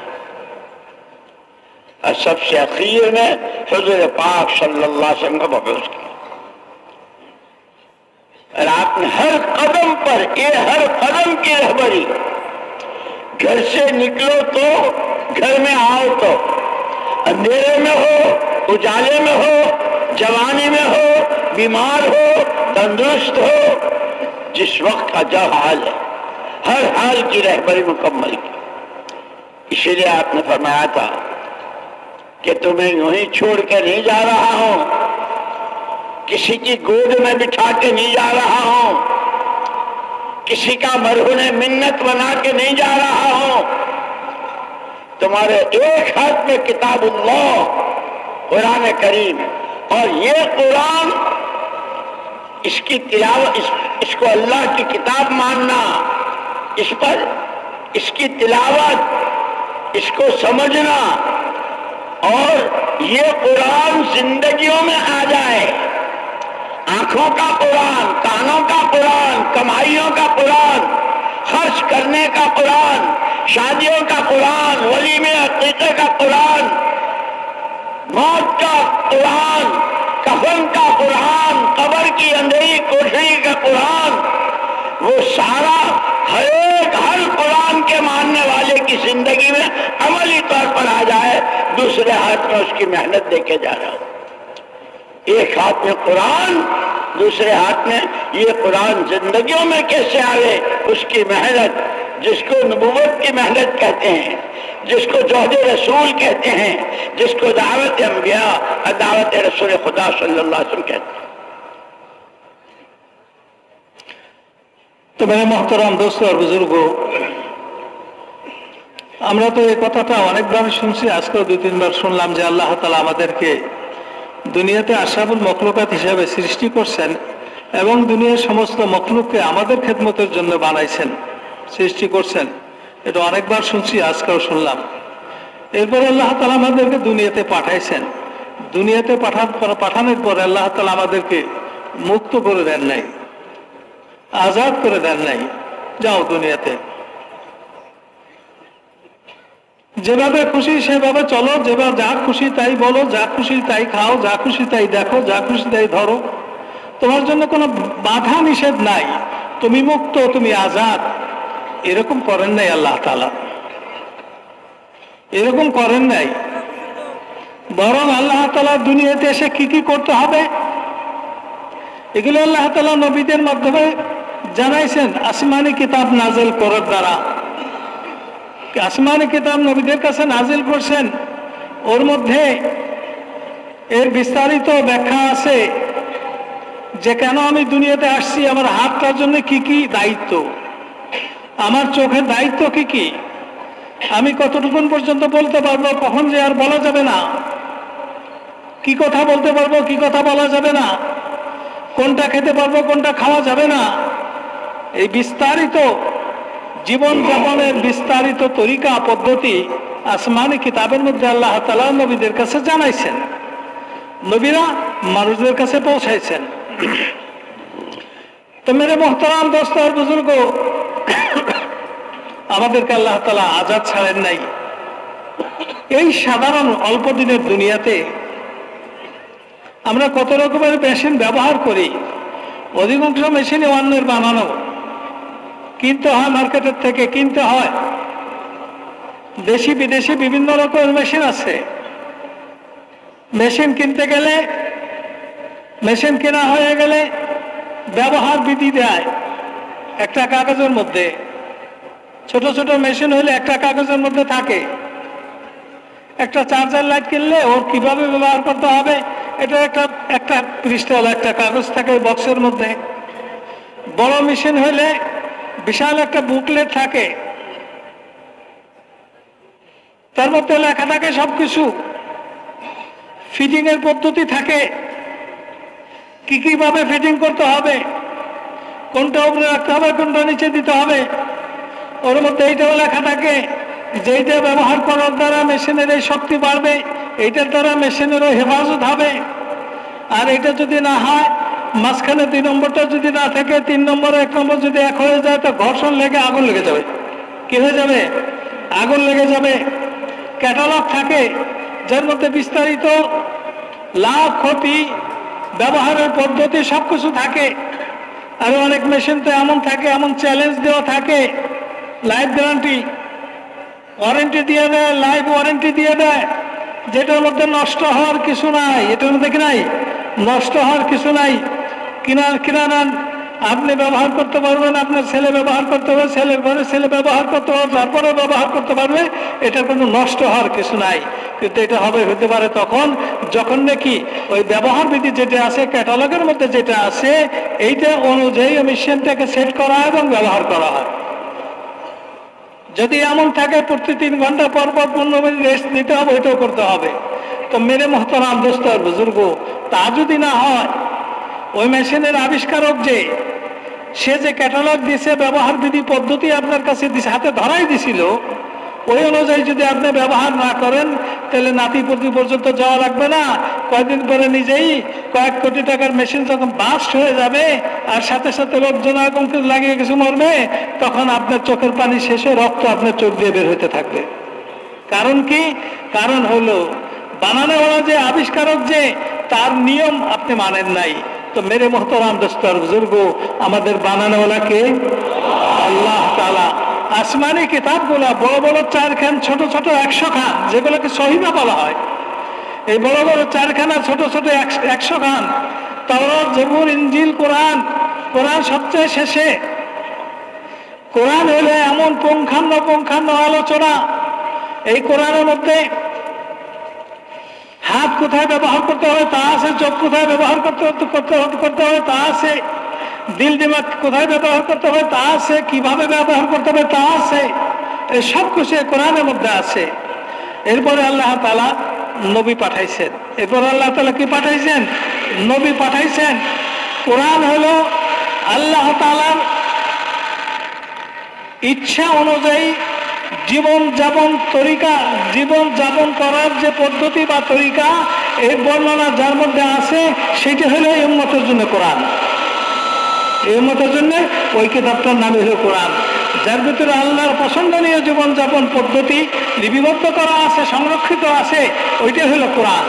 اور سب سے اخیر میں حضور پاک صلی اللہ علیہ وسلم کو مبعوث کیا۔ اور آپ نے ہر قدم پر، یہ ہر قدم کی رہبری، گھر سے نکلو تو، گھر میں آؤ تو، اندھیرے میں ہو، اجالے میں ہو، جوانی میں ہو، بیمار ہو، تندرست ہو، جس وقت کا جو حال ہے ہر حال کی رہبری مکمل کی۔ اسی لیے آپ نے فرمایا تھا کہ تمہیں یوں ہی چھوڑ کے نہیں جا رہا ہوں، کسی کی گود میں بٹھا کے نہیں جا رہا ہوں، کسی کا مرہون منت بنا کے نہیں جا رہا ہوں، تمہارے ایک ہاتھ میں کتاب اللہ قرآن کریم، اور یہ قرآن، اس کی تلاوت، اس, اس کو اللہ کی کتاب ماننا، اس پر اس کی تلاوت، اس کو سمجھنا، اور یہ قرآن زندگیوں میں آ جائے، آنکھوں کا قرآن، کانوں کا قرآن، کمائیوں کا قرآن، خرچ کرنے کا قرآن، شادیوں کا قرآن، ولیمے عقیقے کا قرآن، موت کا قرآن، کفن کا قرآن، قبر کی اندھیری کوٹھری کا قرآن، وہ سارا ہر ایک ہر قرآن کے ماننے والے کی زندگی میں عملی طور پر آ جائے۔ دوسرے ہاتھ میں اس کی محنت دے کے جا رہا ہوں، ایک ہاتھ میں قرآن، دوسرے ہاتھ میں یہ قرآن زندگیوں میں کیسے آئے، اس کی محنت، جس کو نبوت کی محنت کہتے ہیں، جس کو جوہد رسول کہتے ہیں، جس کو دعوت انبیاء اور دعوت رسول خدا صلی اللہ علیہ وسلم کہتے ہیں۔ তো মেরে মহতরম দোস্ত আর বুজুর্গ, আমরা তো এই কথাটা অনেকবার শুনছি, আজকেও দুই তিনবার শুনলাম যে আল্লাহ তাআলা আমাদেরকে দুনিয়াতে আশরাফুল মখলুকাত হিসাবে সৃষ্টি করছেন এবং দুনিয়ার সমস্ত মখলুককে আমাদের খেদমতের জন্য বানাইছেন, সৃষ্টি করছেন। এটা অনেকবার শুনছি, আজকেও শুনলাম। এরপর আল্লাহ তাআলা আমাদেরকে দুনিয়াতে পাঠাইছেন। দুনিয়াতে পাঠান পাঠানোর পর আল্লাহ তাআলা আমাদেরকে মুক্ত করে দেন নাই, আজাদ করে দেন নাই, যাও দুনিয়াতে যেভাবে খুশি সেভাবে চলো, যেভাবে যা খুশি তাই বলো, যা খুশি তাই খাও, যা খুশি তাই দেখো, যা খুশি তাই ধরো, তোমার জন্য কোনো বাধা নিষেধ নাই, তুমি মুক্ত, তুমি আজাদ। এরকম করেন নাই আল্লাহ তাআলা, এরকম করেন নাই। বরং আল্লাহ তাআলা দুনিয়াতে এসে কি কি করতে হবে এগুলো আল্লাহ তাআলা নবীদের মাধ্যমে জানাইছেন আসমানি কিতাব নাজিল করার দ্বারা। আসমানি কিতাব নবীদের কাছে নাজিল করছেন, ওর মধ্যে এর বিস্তারিত ব্যাখ্যা আছে যে কেন আমি দুনিয়াতে আসছি, আমার হাতটার জন্য কি কি দায়িত্ব, আমার চোখের দায়িত্ব কি কি, আমি কতটুকুন পর্যন্ত বলতে পারবো, কখন যে আর বলা যাবে না, কি কথা বলতে পারবো কি কথা বলা যাবে না, কোনটা খেতে পারবো কোনটা খাওয়া যাবে না, এই বিস্তারিত জীবন যাপনের বিস্তারিত তরিকা পদ্ধতি আসমানি কিতাবের মধ্যে আল্লাহ তাআলা নবীদের কাছে জানাইছেন, নবীরা মানুষদের কাছে পৌঁছাইছেন। তো মেরে মোহতারাম দোস্ত আর বুজুর্গ, আমাদেরকে আল্লাহ তাআলা আজাদ ছাড়েন নাই। এই সাধারণ অল্প দিনের দুনিয়াতে আমরা কত রকমের মেশিন ব্যবহার করি, অধিকাংশ মেশিনই অন্যের বানানো, কিনতে হয় মার্কেটের থেকে, কিনতে হয়। দেশি বিদেশি বিভিন্ন রকমের মেশিন আছে। মেশিন কিনতে গেলে, মেশিন কেনা হয়ে গেলে ব্যবহার বিধি দেয় একটা কাগজের মধ্যে। ছোট ছোট মেশিন হলে একটা কাগজের মধ্যে থাকে। একটা চার্জার লাইট কিনলে ওর কিভাবে ব্যবহার করতে হবে এটা একটা একটা পৃষ্ঠাল একটা কাগজ থাকে বক্সের মধ্যে। বড় মেশিন হলে বিশাল একটা বুকলেট থাকে, তার মধ্যে লেখা থাকে সবকিছু, ফিটিং এর পদ্ধতি থাকে, কি কিভাবে ফিটিং করতে হবে, কোনটা উপরে রাখতে হবে কোনটা নিচে দিতে হবে। ওর মধ্যে এইটাও লেখা থাকে যে এইটা ব্যবহার করার দ্বারা মেশিনের এই শক্তি বাড়বে, এইটার দ্বারা মেশিনেরও হেফাজত হবে। আর এটা যদি না হয়, মাঝখানে দুই নম্বরটা যদি না থাকে, তিন নম্বর এক নম্বর যদি এক হয়ে যায় তো ঘর্ষণ লেগে আগুন লেগে যাবে। কি হয়ে যাবে? আগুন লেগে যাবে। ক্যাটালগ থাকে যার মধ্যে বিস্তারিত লাভ ক্ষতি ব্যবহারের পদ্ধতি সবকিছু থাকে। আর অনেক মেশিন তো এমন থাকে, এমন চ্যালেঞ্জ দেওয়া থাকে, লাইফ গ্যারান্টি ওয়ারেন্টি দিয়ে দেয়, লাইফ ওয়ারেন্টি দিয়ে দেয়, যেটার মধ্যে নষ্ট হওয়ার কিছু নাই। এটার মধ্যে কি নাই? নষ্ট হওয়ার কিছু নাই। কিনার কিনার আপনি ব্যবহার করতে পারবেন, আপনার ছেলে ব্যবহার করতে পারবে, ছেলের ঘরে ছেলে ব্যবহার করতে পারবে, তারপরে ব্যবহার করতে পারবে, এটার কোনো নষ্ট হওয়ার কিছু নাই। কিন্তু এটা হবে হতে পারে তখন যখন নাকি ওই ব্যবহার বিধি যেটা আছে, ক্যাটালগের মধ্যে যেটা আছে, এইটা অনুযায়ী মেশিনটাকে সেট করা হয় এবং ব্যবহার করা হয়। যদি এমন থাকে প্রতি তিন ঘন্টা পর পর পনেরো মিনিট রেস্ট নিতে হবে, ওইটাও করতে হবে। তো মেরে মোহতারাম দোস্ত আর বুজুর্গ, তা যদি না হয়, ওই মেশিনের আবিষ্কারক যে সে যে ক্যাটালগ দিছে, ব্যবহার বিধি পদ্ধতি আপনার কাছে হাতে ধরাই দিছিল, ওই অনুযায়ী যদি আপনি ব্যবহার না করেন তাহলে নাতিপুতি পর্যন্ত যাওয়া লাগবে না। কয়েকদিন পরে নিজেই কয়েক কোটি টাকার মেশিন যখন বাস্ট হয়ে যাবে আর সাথে সাথে লোকজন এরকম কিছু লাগিয়ে কিছু মরবে, তখন আপনার চোখের পানি শেষে রক্ত আপনার চোখ দিয়ে বের হতে থাকবে। কারণ কি? কারণ হলো বানানোওয়ালা যে আবিষ্কারক যে, তার নিয়ম আপনি মানেন নাই। তো মেরে মোহতারাম দোস্ত আর বুজুর্গ, আমাদের বানানোওয়ালা কে? আল্লাহ তাআলা। আসমানি কিতাবগুলা বড় বড় চারখান, ছোট ছোট একশো খান, যেগুলোকে সহিফা বলা হয়, এই বড় বড় চারখানা ছোট ছোট একশো খান, তাওরাত, জবুর, ইনজিল, কোরআন। কোরআন সবচেয়ে শেষে। কোরআন হলে এমন পুঙ্খান্ন পুঙ্খান্ন আলোচনা। এই কোরআনের মধ্যে হাত কোথায় ব্যবহার করতে হবে তা আছে, চোখ কোথায় ব্যবহার করতে করতে হবে তা আছে, দিল দিমাগ কোথায় ব্যবহার করতে হবে তা আছে, কিভাবে ব্যবহার করতে হবে তা আছে। এই সব কিছু কোরআনের মধ্যে আছে। এরপরে আল্লাহ তাআলা নবী পাঠাইছেন। এরপর আল্লাহ তাআলা কি পাঠাইছেন? নবী পাঠাইছেন। কোরআন হলো আল্লাহ তাআলার ইচ্ছা অনুযায়ী জীবন যাপন তরিকা, জীবন যাপন করার যে পদ্ধতি বা তরিকা, এর বর্ণনা যার মধ্যে আছে, সেটা হলো এই উম্মতের জন্য কোরআন। এই উম্মতের জন্য ওই কিতাবটার নাম হলো কোরআন, যার ভিতরে আল্লাহর পছন্দনীয় জীবনযাপন পদ্ধতি লিপিবদ্ধ করা আছে, সংরক্ষিত আছে, ওইটা হলো কোরআন।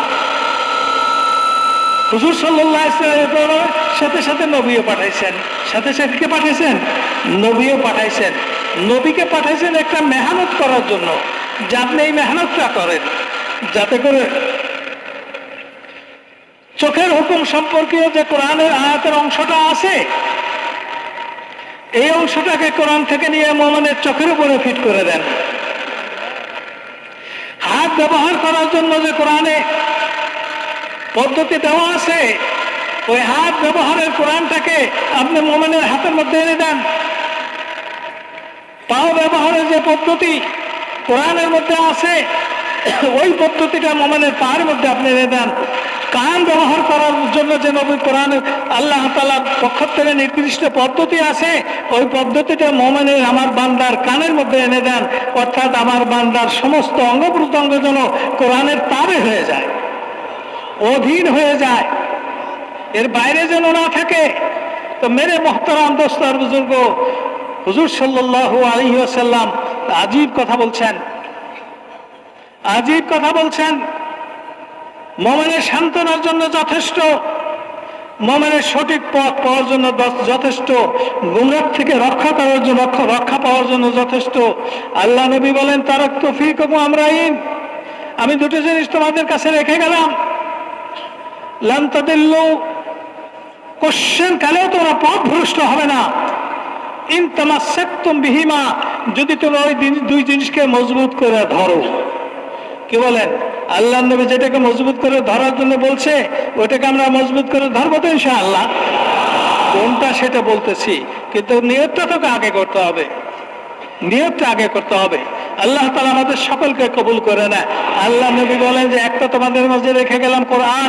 হুজুর সাল্লাল্লাহু আলাইহি ওয়াসাল্লামের সাথে সাথে নবীও পাঠাইছেন, সাথে সাথে কে পাঠাইছেন? নবীও পাঠাইছেন। নবীকে পাঠাইছেন একটা মেহনত করার জন্য, যে আপনি এই মেহনতটা করেন, যাতে করে চোখের হুকুম সম্পর্কীয় যে কোরআনের আয়াতের অংশটা আছে, এই অংশটাকে কোরআন থেকে নিয়ে মুমিনের চোখের উপরে ফিট করে দেন। হাত ব্যবহার করার জন্য যে কোরআনে পদ্ধতি দেওয়া আছে, ওই হাত ব্যবহারের কোরআনটাকে আপনি মুমিনের হাতের মধ্যে এনে দেন। পাও ব্যবহারের যে পদ্ধতি কোরআনের মধ্যে আছে, ওই পদ্ধতিটা মুমিনের পায়ের মধ্যে আপনি এনে দেন। কান ব্যবহার করার জন্য যে নবী কোরআনে আল্লাহ তাআলার পক্ষ থেকে নির্দিষ্ট পদ্ধতি আছে, ওই পদ্ধতিটা মুমিনের আমার বান্দার কানের মধ্যে এনে দেন, অর্থাৎ আমার বান্দার সমস্ত অঙ্গ প্রত্যঙ্গ যেন কোরআনের তাবে হয়ে যায়, অধীন হয়ে যায়, এর বাইরে যেন না থাকে। তো মেরে মোহতারাম দোস্ত আর বুজুর্গ, হুজুর সাল্লাল্লাহু আলাইহি ওয়াসাল্লাম আজীব কথা বলছেন, আজীব কথা বলছেন। মুমিনের সান্ত্বনার জন্য যথেষ্ট, মুমিনের সঠিক পথ পাওয়ার জন্য যথেষ্ট, গুমরাহ থেকে রক্ষা করার জন্য রক্ষা পাওয়ার জন্য যথেষ্ট। আল্লাহ নবী বলেন, তারাকতু ফীকুম আমরাইন, আমি দুটো জিনিস তোমাদের কাছে রেখে গেলাম, লান তাদিল্লু, কোশ্চেন কালেও তোমরা পথভ্রষ্ট হবে না, ইন তামাসসাকতুম বিহিমা, যদি তোমরা ওই দুই জিনিসকে মজবুত করে ধরো। কি বলেন? আল্লাহ নবী যেটাকে মজবুত করে ধরার জন্য বলছে, ওটাকে আমরা মজবুত করে ধরবো তো ইনশাআল্লাহ। কোনটা সেটা বলতেছি, কিন্তু নিয়তটা তোকে আগে করতে হবে, নিয়তটা আগে করতে হবে। আল্লাহ তাআলা আমাদের সকলকে কবুল করে নেয়। আল্লাহ নবী বলেন যে একটা তোমাদের মাঝে রেখে গেলাম কোরআন,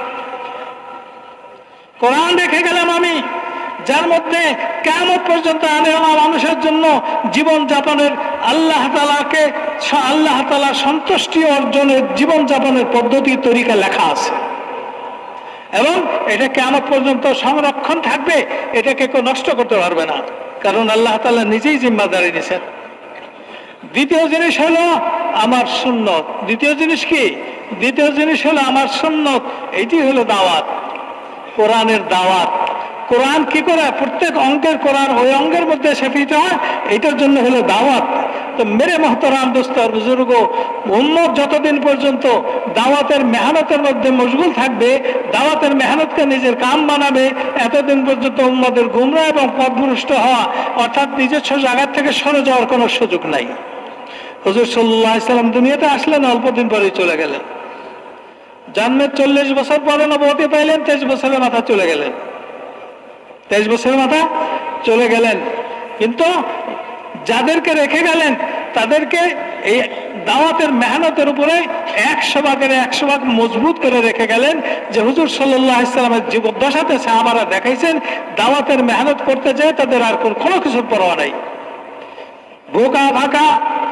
কোরআন রেখে গেলাম আমি, যার মধ্যে কিয়ামত পর্যন্ত আনে আমার মানুষের জন্য জীবন যাপনের আল্লাহ তাআলাকে আল্লাহ তাআলা সন্তুষ্টি অর্জনের জীবন যাপনের পদ্ধতি তরিকা লেখা আছে, এবং এটা কিয়ামত পর্যন্ত সংরক্ষণ থাকবে, এটাকে কেউ নষ্ট করতে পারবে না, কারণ আল্লাহ তাআলা নিজেই জিম্মাদারি নিয়েছেন। দ্বিতীয় জিনিস হলো আমার সুন্নত। দ্বিতীয় জিনিস কি? দ্বিতীয় জিনিস হলো আমার সুন্নত। এইটি হলো দাওয়াত, কোরআনের দাওয়াত। কোরআন কি করে প্রত্যেক অঙ্গের কোরআন ওই অঙ্গের মধ্যে সেফিত হয়, এটার জন্য হলো দাওয়াত। তো মেরে মোহতারাম দোস্ত আর বুজুর্গ, উম্মত যতদিন পর্যন্ত দাওয়াতের মেহনতের মধ্যে মশগুল থাকবে, দাওয়াতের মেহনতকে নিজের কাম বানাবে, এতদিন পর্যন্ত উম্মতের গুমরাহ এবং পথভ্রষ্ট হওয়া অর্থাৎ নিজস্ব জায়গা থেকে সরে যাওয়ার কোনো সুযোগ নাই। হুজুর সাল্লাল্লাহু আলাইহি সাল্লাম দুনিয়াতে আসলেন, অল্প দিন পরেই চলে গেলেন। জন্মের চল্লিশ বছর পরে নবুয়তি পাইলেন, তেইশ বছরের মাথা চলে গেলেন, তেইশ বছরের মাথা চলে গেলেন। কিন্তু যাদেরকে রেখে গেলেন তাদেরকে এই দাওয়াতের মেহনতের উপরে একশো ভাগের একশো ভাগ মজবুত করে রেখে গেলেন। যে হুজুর সাল্লাল্লাহু আলাইহি সাল্লামের জীবদ্দশাতে সাহাবারা দেখাইছেন, দাওয়াতের মেহনত করতে যায় তাদের আর কোনো কিছুর পরোয়া নাই। ভোকা ভাকা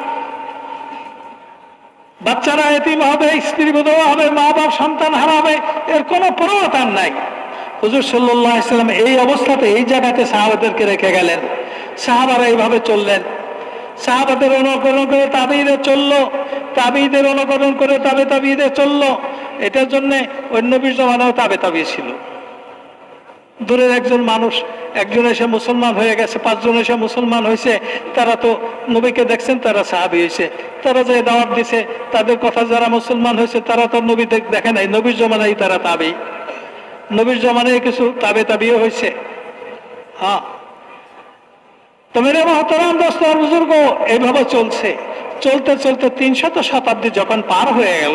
বাচ্চারা এতিম হবে, স্ত্রী বিধবা হবে, মা বাপ সন্তান হারাবে, এর কোনো পরোয়া তার নাই। হুজুর সাল্লাল্লাহু আলাইহি সাল্লাম এই অবস্থাতে এই জায়গাতে সাহাবাদেরকে রেখে গেলেন। সাহাবারা এইভাবে চললেন, সাহাবাদের অনুকরণ করে তাবিঈদের চললো, তাবিঈদের অনুকরণ করে তাবে তাবিঈদের চললো। এটার জন্যে ওই নবীর জমানাও তাবে তাবিঈ ছিল। দূরের একজন মানুষ, একজন এসে মুসলমান হয়ে গেছে, পাঁচজন এসে মুসলমান হয়েছে, তারা তো নবীকে দেখছেন, তারা সাহাবী হয়েছে, তারা যে দাওয়াত দিছে, তাদের কথা যারা মুসলমান হয়েছে তারা তো নবী দেখে নাই, নবীর জমানায় তারা তাবিঈ, নবীর জমানায় কিছু তাবে তাবিঈ হয়েছে। হ্যাঁ, তো মেরে মোহতারাম দোস্ত আর বুজুর্গ, এইভাবে চলছে। চলতে চলতে তিনশত শতাব্দী যখন পার হয়ে গেল,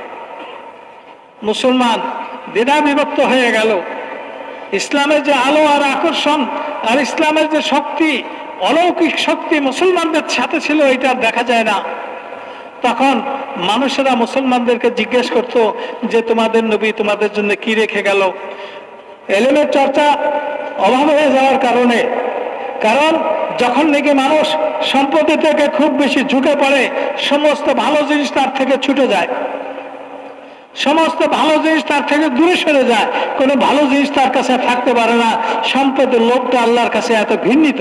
মুসলমান দ্বিধা বিভক্ত হয়ে গেল। ইসলামের যে আলো আর আকর্ষণ আর ইসলামের যে শক্তি, অলৌকিক শক্তি মুসলমানদের সাথে ছিল, এটা দেখা যায় না। তখন মানুষেরা মুসলমানদেরকে জিজ্ঞেস করতো যে তোমাদের নবী তোমাদের জন্য কি রেখে গেল? এলেমের চর্চা অভাব হয়ে যাওয়ার কারণে, কারণ যখন নাকি মানুষ সম্পত্তি থেকে খুব বেশি ঝুঁকে পড়ে, সমস্ত ভালো জিনিস তার থেকে ছুটে যায়, সমস্ত ভালো জিনিস তার থেকে দূরে সরে যায়, কোনো ভালো জিনিস তার কাছে থাকতে পারে না। সম্পদের লোভটা আল্লাহর কাছে এত ঘৃণিত।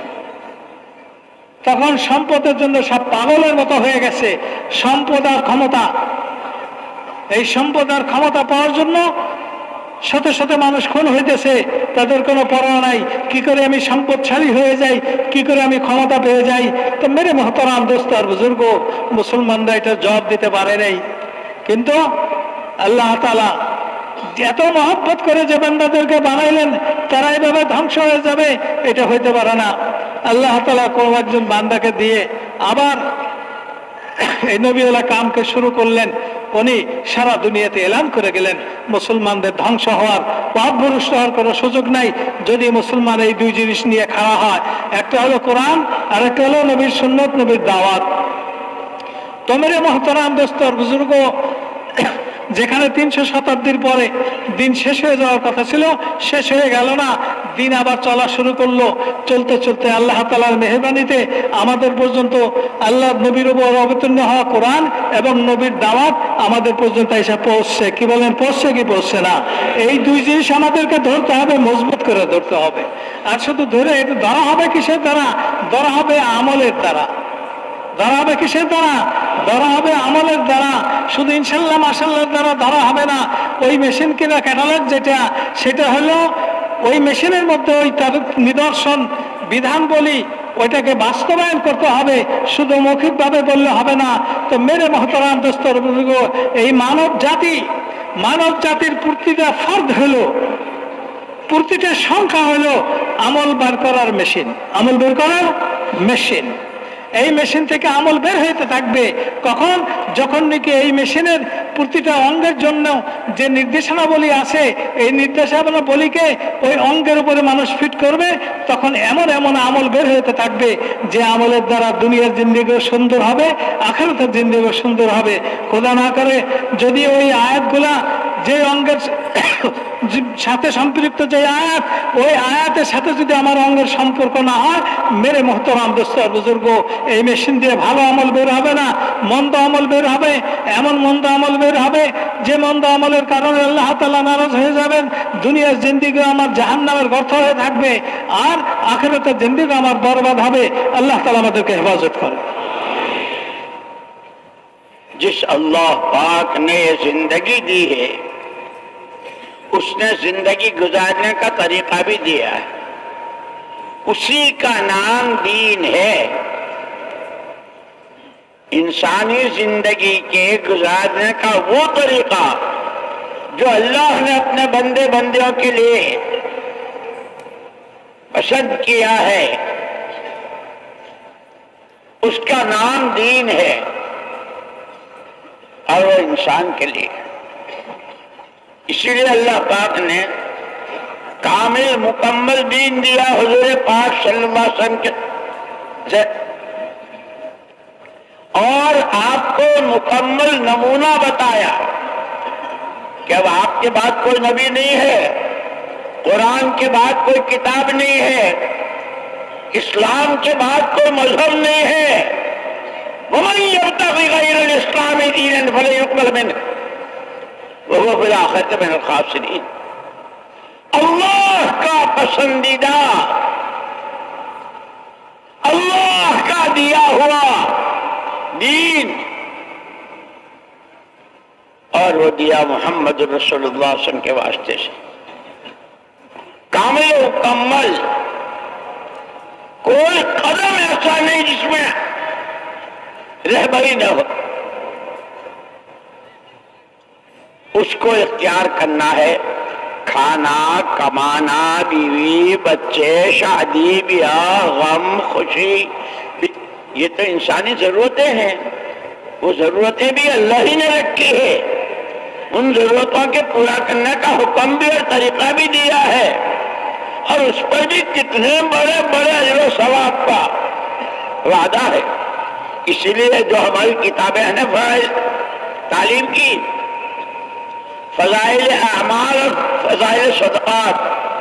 তখন সম্পদের জন্য সব পাগলের মতো হয়ে গেছে। সম্পদ আর ক্ষমতা, এই সম্পদ আর ক্ষমতা পাওয়ার জন্য শত শত মানুষ খুন হইতেছে, তাদের কোনো পরোয়া নাই। কি করে আমি সম্পদশালী হয়ে যাই, কি করে আমি ক্ষমতা পেয়ে যাই? তো মেরে মোহতারাম দোস্ত আর বুজুর্গ, মুসলমানরা এটা জবাব দিতে পারে নাই। কিন্তু আল্লাহ তাআলা এত মহব্বত করে যে বান্দাদেরকে বানাইলেন তারা এইভাবে ধ্বংস হয়ে যাবে, এটা হইতে পারে না। আল্লাহ তাআলা কোন একজন বান্দাকে দিয়ে আবার এই নবীওয়ালা কামকে শুরু করলেন। উনি সারা দুনিয়াতে এলান করে গেলেন মুসলমানদের ধ্বংস হওয়ার, পথভ্রষ্ট হওয়ার কোনো সুযোগ নাই যদি মুসলমান এই দুই জিনিস নিয়ে খাড়া হয়। একটা হলো কোরআন, আর একটা হলো নবীর সুন্নত, নবীর দাওয়াত। তো মেরে মহতারাম দোস্তর বুজুর্গ, যেখানে তিনশো শতাব্দীর পরে দিন শেষ হয়ে যাওয়ার কথা ছিল, শেষ হয়ে গেল না, দিন আবার চলা শুরু করলো। চলতে চলতে আল্লাহ তাআলার মেহেরবানিতে আমাদের পর্যন্ত আল্লাহ নবীর উপর অবতীর্ণ হওয়া কোরআন এবং নবীর দাওয়াত আমাদের পর্যন্ত এসে পৌঁছছে। কি বলেন, পৌঁছছে কি পৌঁছছে না? এই দুই জিনিস আমাদেরকে ধরতে হবে, মজবুত করে ধরতে হবে। আর শুধু ধরে এটা ধরা হবে কিসের দ্বারা? ধরা হবে আমলের দ্বারা। ধরা হবে কিসের দ্বারা? ধরা হবে আমলের দ্বারা। শুধু ইনশাল্লাহ মাশাল্লাহ দ্বারা ধরা হবে না। ওই মেশিন কিনা ক্যাটালগ যেটা, সেটা হলো ওই মেশিনের মধ্যে ওই তার নিদর্শন বিধান বলি ওইটাকে বাস্তবায়ন করতে হবে, শুধু মৌখিকভাবে বললে হবে না। তো মেরে মহতারাম দোস্তর বুজুর্গ, এই মানব জাতি, মানব জাতির প্রতিটা ফর্দ হলো, প্রতিটা সংখ্যা হলো আমল বের করার মেশিন, আমল বের করার মেশিন। এই মেশিন থেকে আমল বের হইতে থাকবে। কখন? যখন নাকি এই মেশিনের প্রতিটা অঙ্গের জন্য যে নির্দেশনাবলী আছে, এই নির্দেশনাবলীকে ওই অঙ্গের উপরে মানুষ ফিট করবে, তখন এমন এমন আমল বের হইতে থাকবে যে আমলের দ্বারা দুনিয়ার জিন্দেগিও সুন্দর হবে, আখিরাতের জিন্দেগিও সুন্দর হবে। খোদা না করে যদি ওই আয়াতগুলা যে অঙ্গের সাথে সম্পৃক্ত যে আয়াত, ওই আয়াতের সাথে যদি আমার অঙ্গের সম্পর্ক না হয়, মেরে মোহতারাম দোস্তর বুজুর্গ, এই মেশিন দিয়ে ভালো আমল বের হবে না, মন্দ আমল বের হবে। এমন মন্দ আমল বের হবে যে মন্দ আমলের কারণে আল্লাহ তাআলা নারাজ হয়ে যাবেন। দুনিয়ার জিন্দেগি আমার জাহান্নামের গর্ত হয়ে থাকবে, আর আখিরাতের জিন্দেগি আমার বরবাদ হবে। আল্লাহ তাআলা আমাদেরকে হেফাজত করে। जिस अल्लाह पाक ने जिंदगी दी है, उसने जिंदगी गुजारने का तरीका भी दिया है। उसी का नाम दीन है। इंसानी जिंदगी के गुजारने का वो तरीका जो अल्लाह ने अपने बंदे बंदियों के लिए पसंद किया है, उसका नाम दीन है, और वो इंसान के लिए। इसीलिए अल्लाह पाक ने कामिल मुकम्मल दीन दिया हुजूर पाक सल्लल्लाहु अलैहि वसल्लम के, और आपको मुकम्मल नमूना बताया कि अब आपके बाद कोई नबी नहीं है, कुरान के बाद कोई किताब नहीं है, इस्लाम के बाद कोई मजहब नहीं है। वमन यब्तगि गैरल इस्लामी दीनन फलन युक़बल मिन्हु व हुवा फिल आखिरति मिनल खासिरीन। अल्लाह का पसंदीदा, अल्लाह का दिया हुआ दीन, और वो दिया मोहम्मद रसूलुल्लाह सल्लल्लाहु अलैहि वसल्लम के वास्ते से कामिल मुकम्मल। कोई कदम ऐसा नहीं जिसमें रहबरी न हो। उसको इख्तियार करना है। खाना, कमाना, बीवी, बच्चे, शादी, ब्याह, गम, खुशी, ये तो इंसानी जरूरतें हैं। वो जरूरतें भी अल्लाह ही ने रखी है। उन जरूरतों के पूरा करने का हुक्म भी और तरीका भी दिया है, और उस पर भी कितने बड़े बड़े अजर सवाब का वादा है। इसीलिए जो हमारी किताबें हैं ना फज़ाइल तालीम की, फज़ाइल अमाल और फज़ाइल सदक़ात,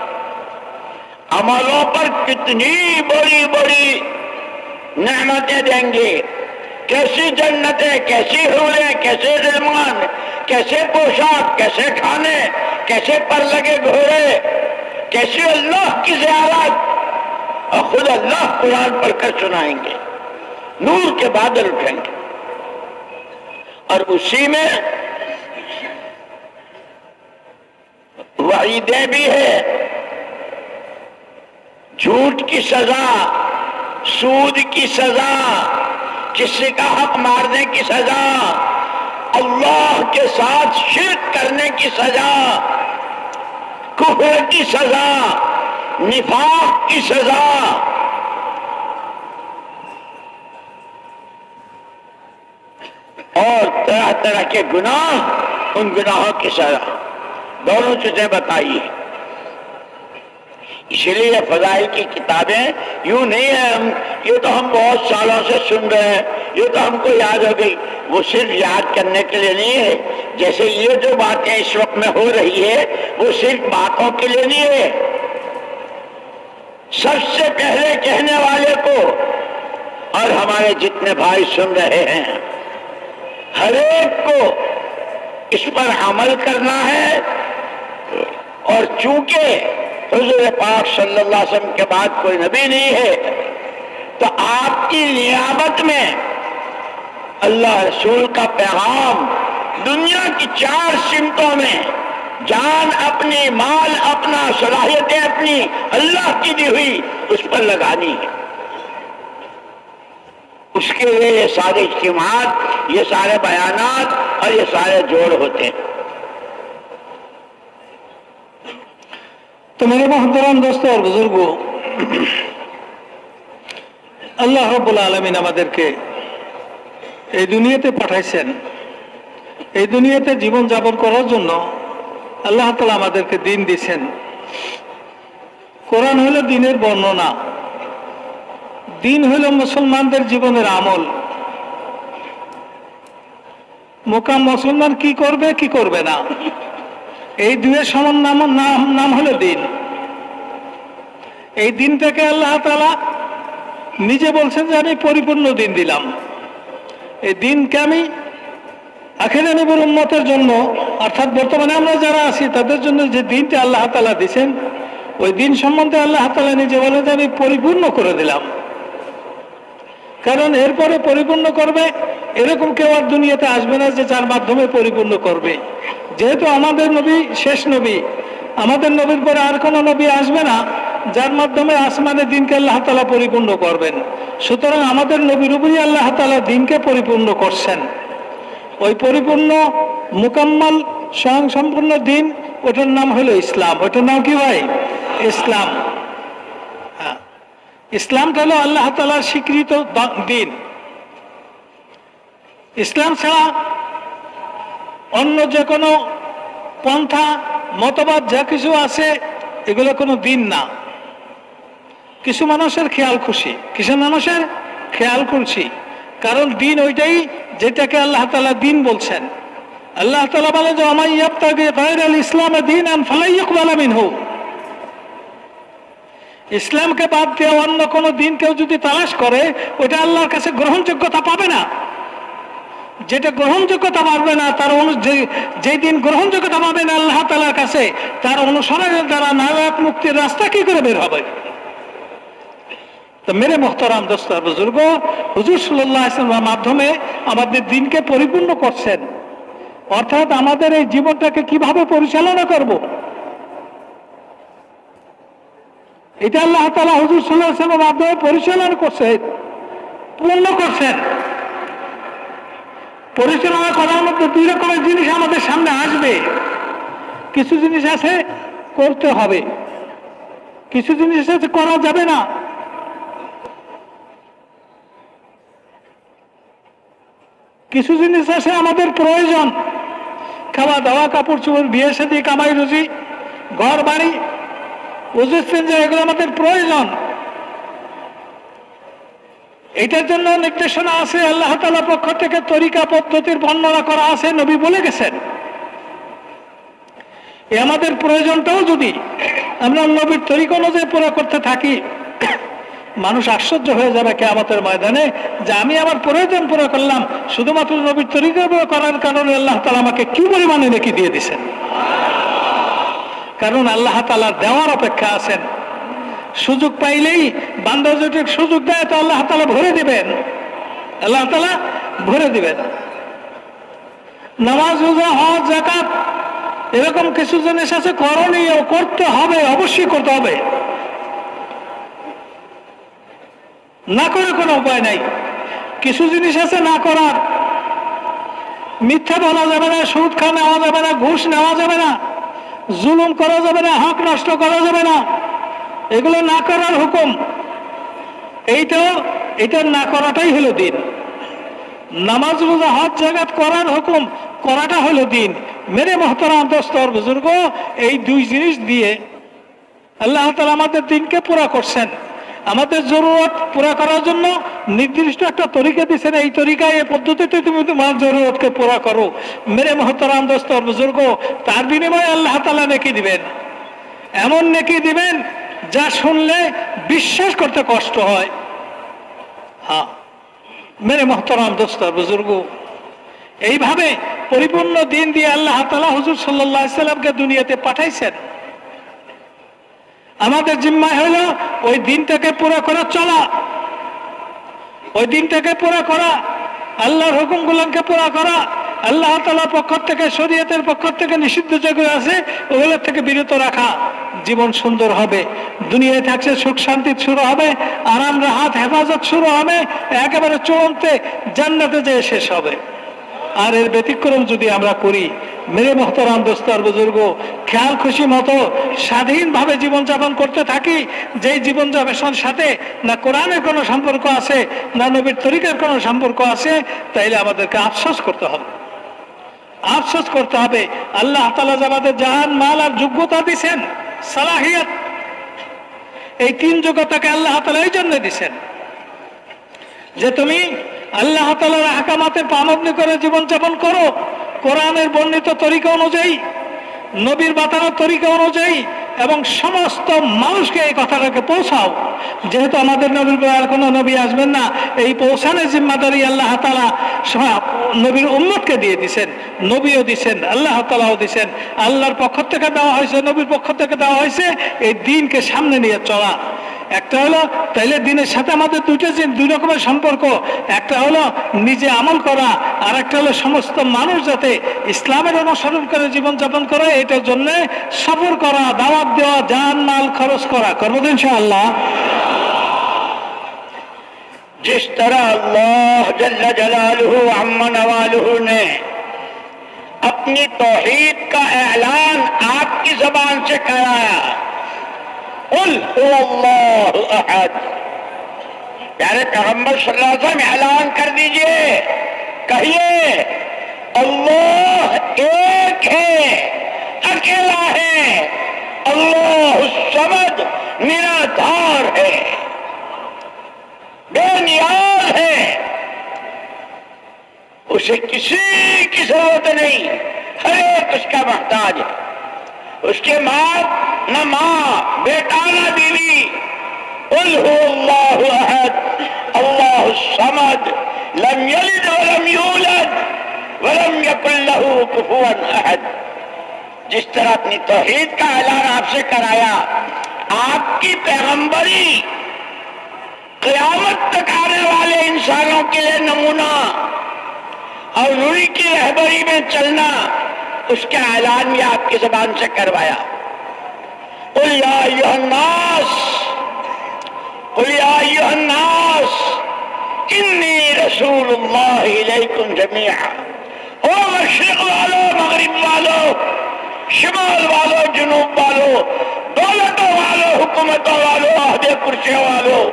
अमलों पर कितनी बड़ी बड़ी नेमतें देंगे, कैसी जन्नतें, कैसी हुरें, कैसे गिलमान, कैसे पोशाक, कैसे खाने, कैसे पर लगे घोड़े, कैसे अल्लाह की ज़ियारत, और खुद अल्लाह कुरान पढ़कर सुनाएंगे, नूर के बादल उठेंगे। और उसी में वईदें भी है, झूठ की सजा, सूद की सजा, किसी का हक मारने की सजा, अल्लाह के साथ शिर्क करने की सजा, कुफ्र की सजा, निफाक की सजा, और तरह तरह के गुनाह, उन गुनाहों की सजा, दोनों चीजें बताई। इसलिए फजाइल की किताबें यूं नहीं है हम ये तो हम बहुत सालों से सुन रहे हैं, ये तो हमको याद हो गई, वो सिर्फ याद करने के लिए नहीं है। जैसे ये जो बातें इस वक्त में हो रही है वो सिर्फ बातों के लिए नहीं है, सबसे पहले कहने वाले को और हमारे जितने भाई सुन रहे हैं हर एक को इस पर अमल करना है। और चूंकि हुजूर पाक सल्लल्लाहु अलैहि वसल्लम के बाद कोई नबी नहीं है तो आपकी नियामत में अल्लाह रसूल का पैगाम दुनिया की चार सिमतों में जान अपनी, माल अपना, सलाहियतें अपनी अल्लाह की दी हुई उस पर लगानी है। उसके लिए ये सारे इज्तिमात, ये सारे बयानात और ये सारे जोड़ होते हैं। तो मेरे मोहतरम दोस्तों और बुजुर्गों, আল্লাহ রাব্বুল আলামিন আমাদেরকে এই দুনিয়াতে পাঠাইছেন। এই দুনিয়াতে জীবন যাপন করার জন্য আল্লাহ তাআলা আমাদেরকে দিন দিয়েছেন। কোরআন হলো দিনের বর্ণনা, দিন হলো মুসলমানদের জীবনের আমল। মোকাম মুসলমান কি করবে কি করবে না, এই দুয়ের সমান নাম নাম নাম হলো দিন। এই দিনটাকে আল্লাহ তাআলা নিজে বলছেন যে আমি পরিপূর্ণ দিন দিলাম। এই দিনকে আমি আখিরা নবীর উম্মতের জন্য, অর্থাৎ বর্তমানে আমরা যারা আছি তাদের জন্য যে দিনটা আল্লাহ তাআলা দিয়েছেন, ওই দিন সম্বন্ধে আল্লাহ তাআলা নিজে বলেন যে আমি পরিপূর্ণ করে দিলাম। কারণ এরপরে পরিপূর্ণ করবে এরকম কেউ আর দুনিয়াতে আসবে না যে যার মাধ্যমে পরিপূর্ণ করবে। যেহেতু আমাদের নবী শেষ নবী, আমাদের নবীর পরে আর কোনো নবী আসবে না যার মাধ্যমে আসমানের দিনকে আল্লাহ তাআলা পরিপূর্ণ করবেন। সুতরাং আমাদের নবীর উপরই আল্লাহ তাআলা দিনকে পরিপূর্ণ করছেন। ওই পরিপূর্ণ মুকাম্মাল স্বয়ং সম্পূর্ণ দিন, ওটার নাম হলো ইসলাম। ওটার নাম কি ভাই? ইসলাম। হ্যাঁ, ইসলামটা হলো আল্লাহ তাআলার স্বীকৃত দিন। ইসলাম ছাড়া অন্য যে কোনো পন্থা, মতবাদ যা কিছু আছে এগুলো কোনো দিন না। কিছু মানুষের খেয়াল খুশি, কিছু মানুষের খেয়াল খুশি, কারণ দিন ওইটাই যেটাকে আল্লাহ তাআলা দিন বলছেন। আল্লাহ তাআলা বলে যে ওয়ামান ইয়াবতাগি গায়রাল ইসলামে দীনান ফালা ইউকবালা মিনহু। ইসলামকে বাদ দিয়ে অন্য কোনো দিন কেউ যদি তালাশ করে ওটা আল্লাহর কাছে গ্রহণযোগ্যতা পাবে না। যেটা গ্রহণযোগ্যতা পাবে না, তার যে দিন গ্রহণযোগ্যতা পাবে না আল্লাহ তাআলার কাছে, তার অনুসরণের দ্বারা নাজাত মুক্তির রাস্তা কি করে বের হবে? তো মেরে মুহতারাম দোস্ত বুজুর্গ, হুজুর সাল্লাল্লাহু আলাইহি ওয়াসাল্লামের মাধ্যমে আমাদের দিনকে পরিপূর্ণ করছেন। অর্থাৎ আমাদের এই জীবনটাকে কিভাবে পরিচালনা করব, এটা আল্লাহ তাআলা হুজুর সাল্লাল্লাহু আলাইহি ওয়াসাল্লামের মাধ্যমে পরিচালনা করছেন, পূর্ণ করছেন। পরিচালনা করার মধ্যে দুই রকমের জিনিস আমাদের সামনে আসবে। কিছু জিনিস আছে করতে হবে, কিছু জিনিস আছে করা যাবে না। কিছু জিনিস আছে আমাদের প্রয়োজন, খাওয়া দাওয়া, কাপড় চোপড়, বিয়ে শাদী, কামাই রুজি, ঘর বাড়ি, বুঝেছেন যে এগুলো আমাদের প্রয়োজন। এটার জন্য নির্দেশনা আছে, আল্লাহ তাআলার পক্ষ থেকে তরিকা পদ্ধতির বর্ণনা করা আছে, নবী বলে গেছেন। এই আমাদের প্রয়োজনটাও যদি আমরা নবীর তরিকা অনুযায়ী পুরো করতে থাকি, মানুষ আশ্চর্য হয়ে যাবে কিয়ামতের ময়দানে যে আমি আমার প্রয়োজন পুরো করলাম, শুধুমাত্র নবীর তরিকা পুরো করার কারণে আল্লাহ তাআলা আমাকে কি পরিমাণে নেকি দিয়ে দিয়েছেন। কারণ আল্লাহ তাআলা দেওয়ার অপেক্ষা আছেন। সুযোগ পাইলেই বান্দা যদি সুযোগ দেয় তো আল্লাহ তাআলা ভরে দিবেন, আল্লাহ তাআলা ভরে দিবেন। নামাজ, রোজা, হজ, যাকাত, এরকম কিছু জিনিস আছে করণীয়, করতে হবে, অবশ্যই করতে হবে, না করে কোনো উপায় নাই। কিছু জিনিস আছে না করার, মিথ্যা বলা যাবে না, সুদ খা নেওয়া যাবে না, ঘুষ নেওয়া যাবে না, জুলুম করা যাবে না, হক নষ্ট করা যাবে না, এগুলো না করার হুকুম। এইটা এটা না করাটাই হলো দিন। নামাজ রোজা হজ জাকাত করার হুকুম, করাটা হলো দিন। মেরে মোহতারাম দোস্ত আর বুজুর্গ, এই দুই জিনিস দিয়ে আল্লাহ তাআলা আমাদের দিনকে পুরা করছেন। আমাদের জরুরত পুরা করার জন্য নির্দিষ্ট একটা তরিকা দিচ্ছেন, এই তরিকায় এই পদ্ধতিতে তুমি তোমার জরুরতকে পুরা করো। মেরে মোহতারাম দোস্ত আর বুজুর্গ, তার বিনিময়ে আল্লাহ তাআলা নেকি দিবেন, এমন নেকি দিবেন যা শুনলে বিশ্বাস করতে কষ্ট হয়। হ্যাঁ মেরে মোহতারাম দোস্ত আর বুজুর্গ, এইভাবে পরিপূর্ণ দিন দিয়ে আল্লাহ তাআলা হুজুর সাল্লাল্লাহু আলাইহি সাল্লামকে দুনিয়াতে পাঠাইছেন। আমাদের জিম্মায় হইল ওই দিনটাকে পুরো করে চলা, ওই দিনটাকে পুরো করা, আল্লাহর হুকুমগুলোকে পুরো করা, আল্লাহ তাআলার পক্ষ থেকে, শরীয়তের পক্ষ থেকে নিষিদ্ধ যেগুলো আছে ওগুলোর থেকে বিরত রাখা। জীবন সুন্দর হবে, দুনিয়ায় থাকছে সুখ শান্তি শুরু হবে, আরাম রাহাত হেফাজত শুরু হবে, একেবারে চূড়ান্তে জান্নাতে যেয়ে শেষ হবে। আর এর ব্যতিক্রম যদি আমরা করি, মেরে মোহতারাম দোস্ত আর বুজুর্গ, খেয়াল খুশি মতো স্বাধীনভাবে জীবনযাপন করতে থাকি, যেই জীবনযাপনের সাথে না কোরআনের কোনো সম্পর্ক আছে, না নবীর তরিকার কোনো সম্পর্ক আছে, তাইলে আমাদেরকে আফসোস করতে হবে, আফসোস করতে হবে। আল্লাহ তাআলা আমাদের জান মাল আর যোগ্যতা দিছেন, সালাহিয়ত, এই তিন যোগ্যতাকে আল্লাহ তাআলা এই জন্য দিছেন যে তুমি আল্লাহ তাআলার আহকামাতে পালন করে জীবনযাপন করো, কোরআনের বর্ণিত তরিকা অনুযায়ী, নবীর বাতানো তরিকা অনুযায়ী, এবং সমস্ত মানুষকে এই কথাটাকে পৌঁছাও। যেহেতু আমাদের নবীর পরে আর কোনো নবী আসবেন না, এই পৌঁছানোর জিম্মাদারি আল্লাহ তাআলা নবীর উম্মতকে দিয়ে দিছেন, নবীও দিছেন, আল্লাহ তাআলাও দিছেন, আল্লাহর পক্ষ থেকে দেওয়া হয়েছে, নবীর পক্ষ থেকে দেওয়া হয়েছে এই দিনকে সামনে নিয়ে চলা। একটা হলো তাইলে দিনের সাথে আমাদের দুইটা দুই রকমের সম্পর্ক, একটা হলো নিজে আমল করা, আর একটা হলো সমস্ত মানুষ যাতে ইসলামের অনুসরণ করে জীবনযাপন করে, এটার জন্য সফর করা, দাওয়াত দেওয়া, জান মাল খরচ করা। করবো তো ইনশাআল্লাহ। जिस तरह अल्लाह जल्ल जलालुहु अम्मा नवालुहु ने अपनी तौहीद का ऐलान आपकी जबान से कराया, कुल हुवल्लाहु अहद, प्यारे पैगंबर सल्लल्लाहु अलैहि वसल्लम ऐलान कर दीजिए, कहिए अल्लाह एक है, अकेला है, अल्लाह समद निराधार है, बेनियाज है, उसे किसी की जरूरत नहीं, हर एक उसका मोहताज है, उसके माँ न माँ, बेटा न बीवी। कुल हुवल्लाहु अहद, अल्लाहु समद, लम यलिद वलम यूलद वलम यकुल लहू कुफुवन अहद। जिस तरह अपनी तौहीद का ऐलान आपसे कराया, आपकी पैगंबरी क़यामत तक आने वाले इंसानों के लिए नमूना और उन्हीं की रहबरी में चलना, उसका ऐलान भी आपकी ज़बान से करवाया। कुल या अय्युहन नास, कुल या अय्युहन नास, इन्नी रसूलुल्लाह इलैकुम जमीआ। ओ मशरिक़ वालों, मगरिब वालों, शिमाल वालों, जुनूब वालों, दौलतों वालों, हुकूमतों वालों, अहदे कुर्सियों वालों,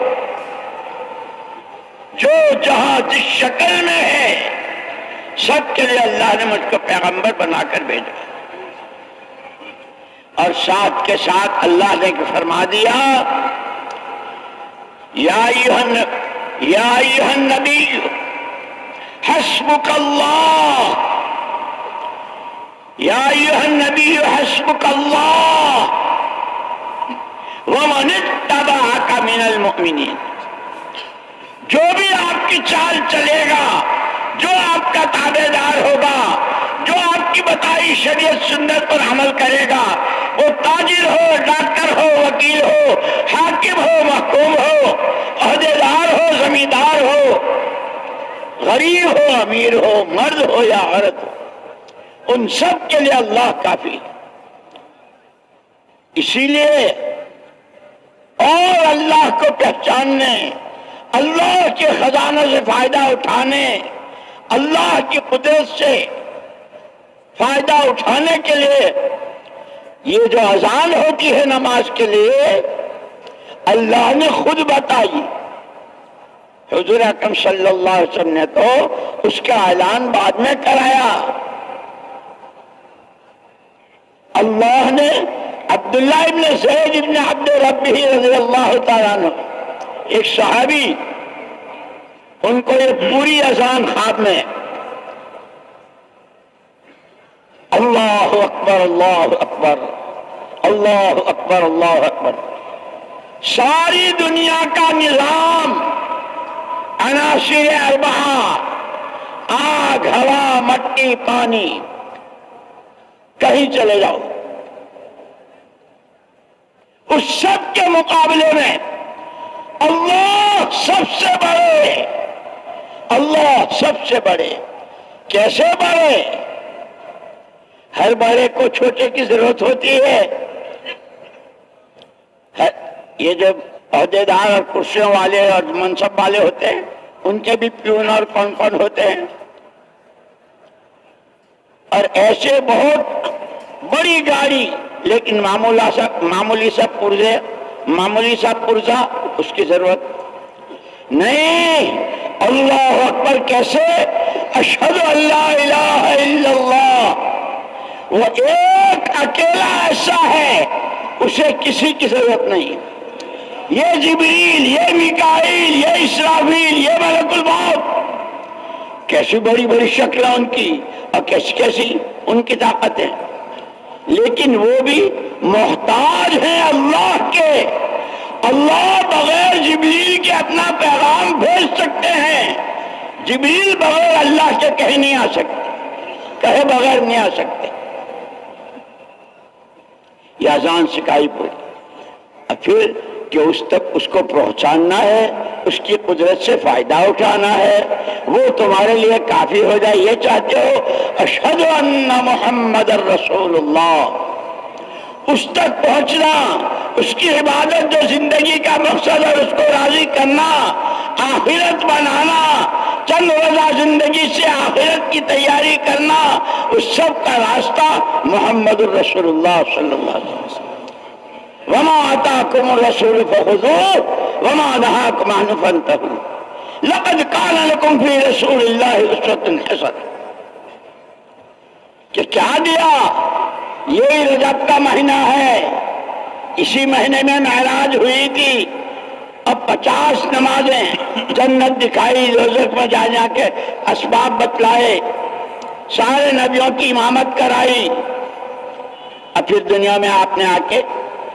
जो जहां जिस शक्ल में है, सबके लिए अल्लाह ने मुझको पैगंबर बनाकर भेजा। और साथ के साथ अल्लाह ने फरमा दिया, या अय्युहन या अय्युहन नबी हस्बुकल्लाह, या अय्युहन नबी हस्बुकल्लाह व मन इत्तबअका मिनल मुमिनीन। जो भी आपकी चाल चलेगा, जो आपका ताबेदार होगा, जो आपकी बताई शरीयत सुन्नत पर अमल करेगा, वो ताजिर हो, डॉक्टर हो, वकील हो, हाकिम हो, महकूम हो, अहदेदार हो, जमींदार हो, गरीब हो, अमीर हो, मर्द हो या औरत हो, उन सब के लिए अल्लाह काफी। इसीलिए और अल्लाह को पहचानने, अल्लाह के खजानों से फायदा उठाने اللہ کی قدرت سے فائدہ اٹھانے کے لیے یہ جو اذان ہوتی ہے نماز کے لیے اللہ نے خود بتائی. حضور اکرم صلی اللہ علیہ وسلم نے تو اس کا اعلان بعد میں کرایا. اللہ نے عبداللہ ابن زید ابن عبد ربہ رضی اللہ تعالیٰ عنہ ایک صحابی، ان کو یہ پوری اذان خواب میں اللہ اکبر اللہ اکبر اللہ اکبر اللہ اکبر، ساری دنیا کا نظام عناصر اربعہ آگ ہوا مٹی پانی کہیں چلے جاؤ، اس سب کے مقابلے میں اللہ سب سے بڑے، اللہ سب سے بڑے. کیسے بڑے؟ ہر بڑے کو چھوٹے کی ضرورت ہوتی ہے. یہ جو عہدیدار اور کرسیوں والے اور منصب والے ہوتے ہیں ان کے بھی پیون اور کون کون ہوتے ہیں، اور ایسے بہت بڑی گاڑی لیکن معمولا سا معمولی سا پرزے معمولی سا پرزا اس کی ضرورت نہیں. اللہ اکبر کیسے؟ اشہد ان لا الہ الا اللہ، وہ ایک اکیلا ایسا ہے اسے کسی کی ضرورت نہیں. یہ جبریل، یہ میکائیل، یہ اسرافیل، یہ ملک الموت، کیسی بڑی بڑی شکلیں ان کی اور کیسی کیسی ان کی طاقتیں، لیکن وہ بھی محتاج ہیں اللہ کے. اللہ بغیر جبریل کے اپنا پیغام بھیج سکتے ہیں، جبریل بغیر اللہ کے کہیں نہیں آ سکتے، کہے بغیر نہیں آ سکتے. یہ اذان سکھائی پڑی. اور پھر کہ اس تک اس کو پہنچانا ہے، اس کی قدرت سے فائدہ اٹھانا ہے، وہ تمہارے لیے کافی ہو جائے. یہ چاہتے ہو اشہد ان محمد الرسول اللہ، اس تک پہنچنا، اس کی عبادت جو زندگی کا مقصد ہے اس کو راضی کرنا، آخرت بنانا، چند روزہ زندگی سے آخرت کی تیاری کرنا، اس سب کا راستہ محمد الرسول اللہ صلی اللہ علیہ وسلم. وما آتاکم الرسول فخذوه وما نهاکم عنہ فانتہوا لقد کان لکم فی رسول اللہ اسوۃ حسنہ. کہ کیا دیا؟ یہی رجب کا مہینہ ہے، اسی مہینے میں معراج ہوئی تھی. اب پچاس نمازیں، جنت دکھائی، دوزخ میں جا جا کے اسباب بتلائے، سارے نبیوں کی امامت کرائی. اب پھر دنیا میں آپ نے آ کے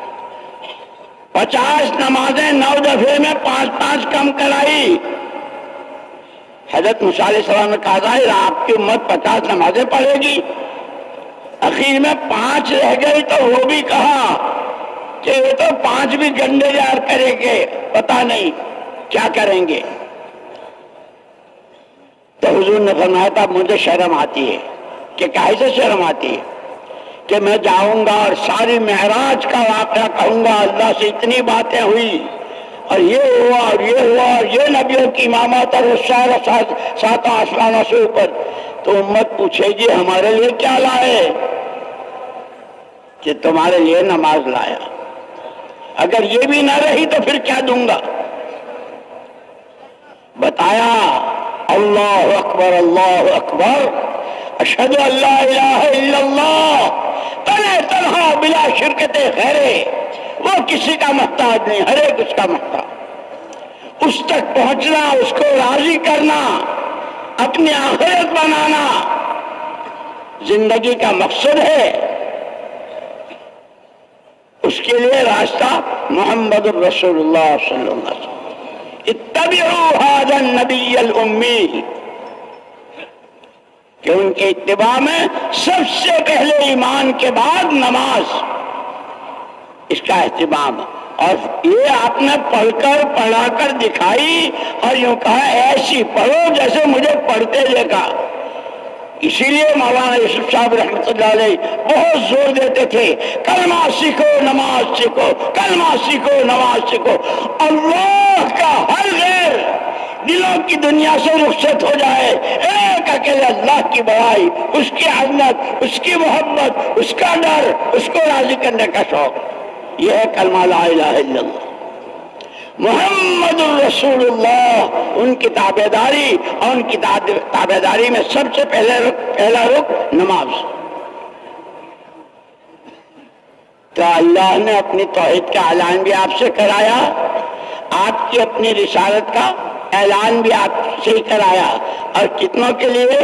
پچاس نمازیں نو دفعے میں پانچ پانچ کم کرائی. حضرت موسیٰ علیہ السلام نے کہا تھا آپ کی امت پچاس نمازیں پڑھے گی، اخیر میں پانچ رہ گئی تو وہ بھی کہا کہ یہ تو پانچ بھی گنڈے جار کریں گے، پتہ نہیں کیا کریں گے. تو حضور نے فرمایا تھا مجھے شرم آتی ہے. کہ کہے سے شرم آتی ہے؟ کہ میں جاؤں گا اور ساری معراج کا واقعہ کہوں گا، اللہ سے اتنی باتیں ہوئی اور یہ ہوا اور یہ ہوا اور یہ نبیوں کی امامت اور سارا ساتوں آسمانوں سے اوپر. تو امت پوچھے گی ہمارے لیے کیا لائے؟ کہ تمہارے لیے نماز لایا. اگر یہ بھی نہ رہی تو پھر کیا دوں گا؟ بتایا اللہ اکبر اللہ اکبر اشہد ان لا الہ الا اللہ تنہا تنہا بلا شرکت خیرے. وہ کسی کا محتاج نہیں، ہر ایک اس کا محتاج. اس تک پہنچنا، اس کو راضی کرنا، اپنی آخرت بنانا زندگی کا مقصد ہے. اس کے لیے راستہ محمد الرسول اللہ صلی اللہ علیہ وسلم. اتبعوا هذا النبی الامی، کہ ان کے اتباع میں سب سے پہلے ایمان کے بعد نماز، اس کا اہتمام. اور یہ آپ نے پڑھ کر پڑھا کر دکھائی اور یوں کہا ایسی پڑھو جیسے مجھے پڑھتے دیکھا. اسی لیے مولانا یوسف صاحب رحمۃ اللہ علیہ بہت زور دیتے تھے کلمہ سیکھو نماز سیکھو، کلمہ سیکھو نماز سیکھو. اللہ کا ہر غیر दिलों की दुनिया से रुखसत हो जाए, एक अकेले अल्लाह की बड़ाई, उसकी अजमत, उसकी मोहब्बत, उसका डर, उसको राजी करने का शौक, यह है कलमा ला इलाहा इल्लल्लाह मुहम्मदुर रसूलुल्लाह। उनकी ताबेदारी और उनकी ताबेदारी में सबसे पहले रुक, पहला रुक नमाज। तो अल्लाह ने अपनी तौहीद का ऐलान भी आपसे कराया, आपकी अपनी रिसालत का ऐलान भी आपसे ही कराया, और कितनों के लिए?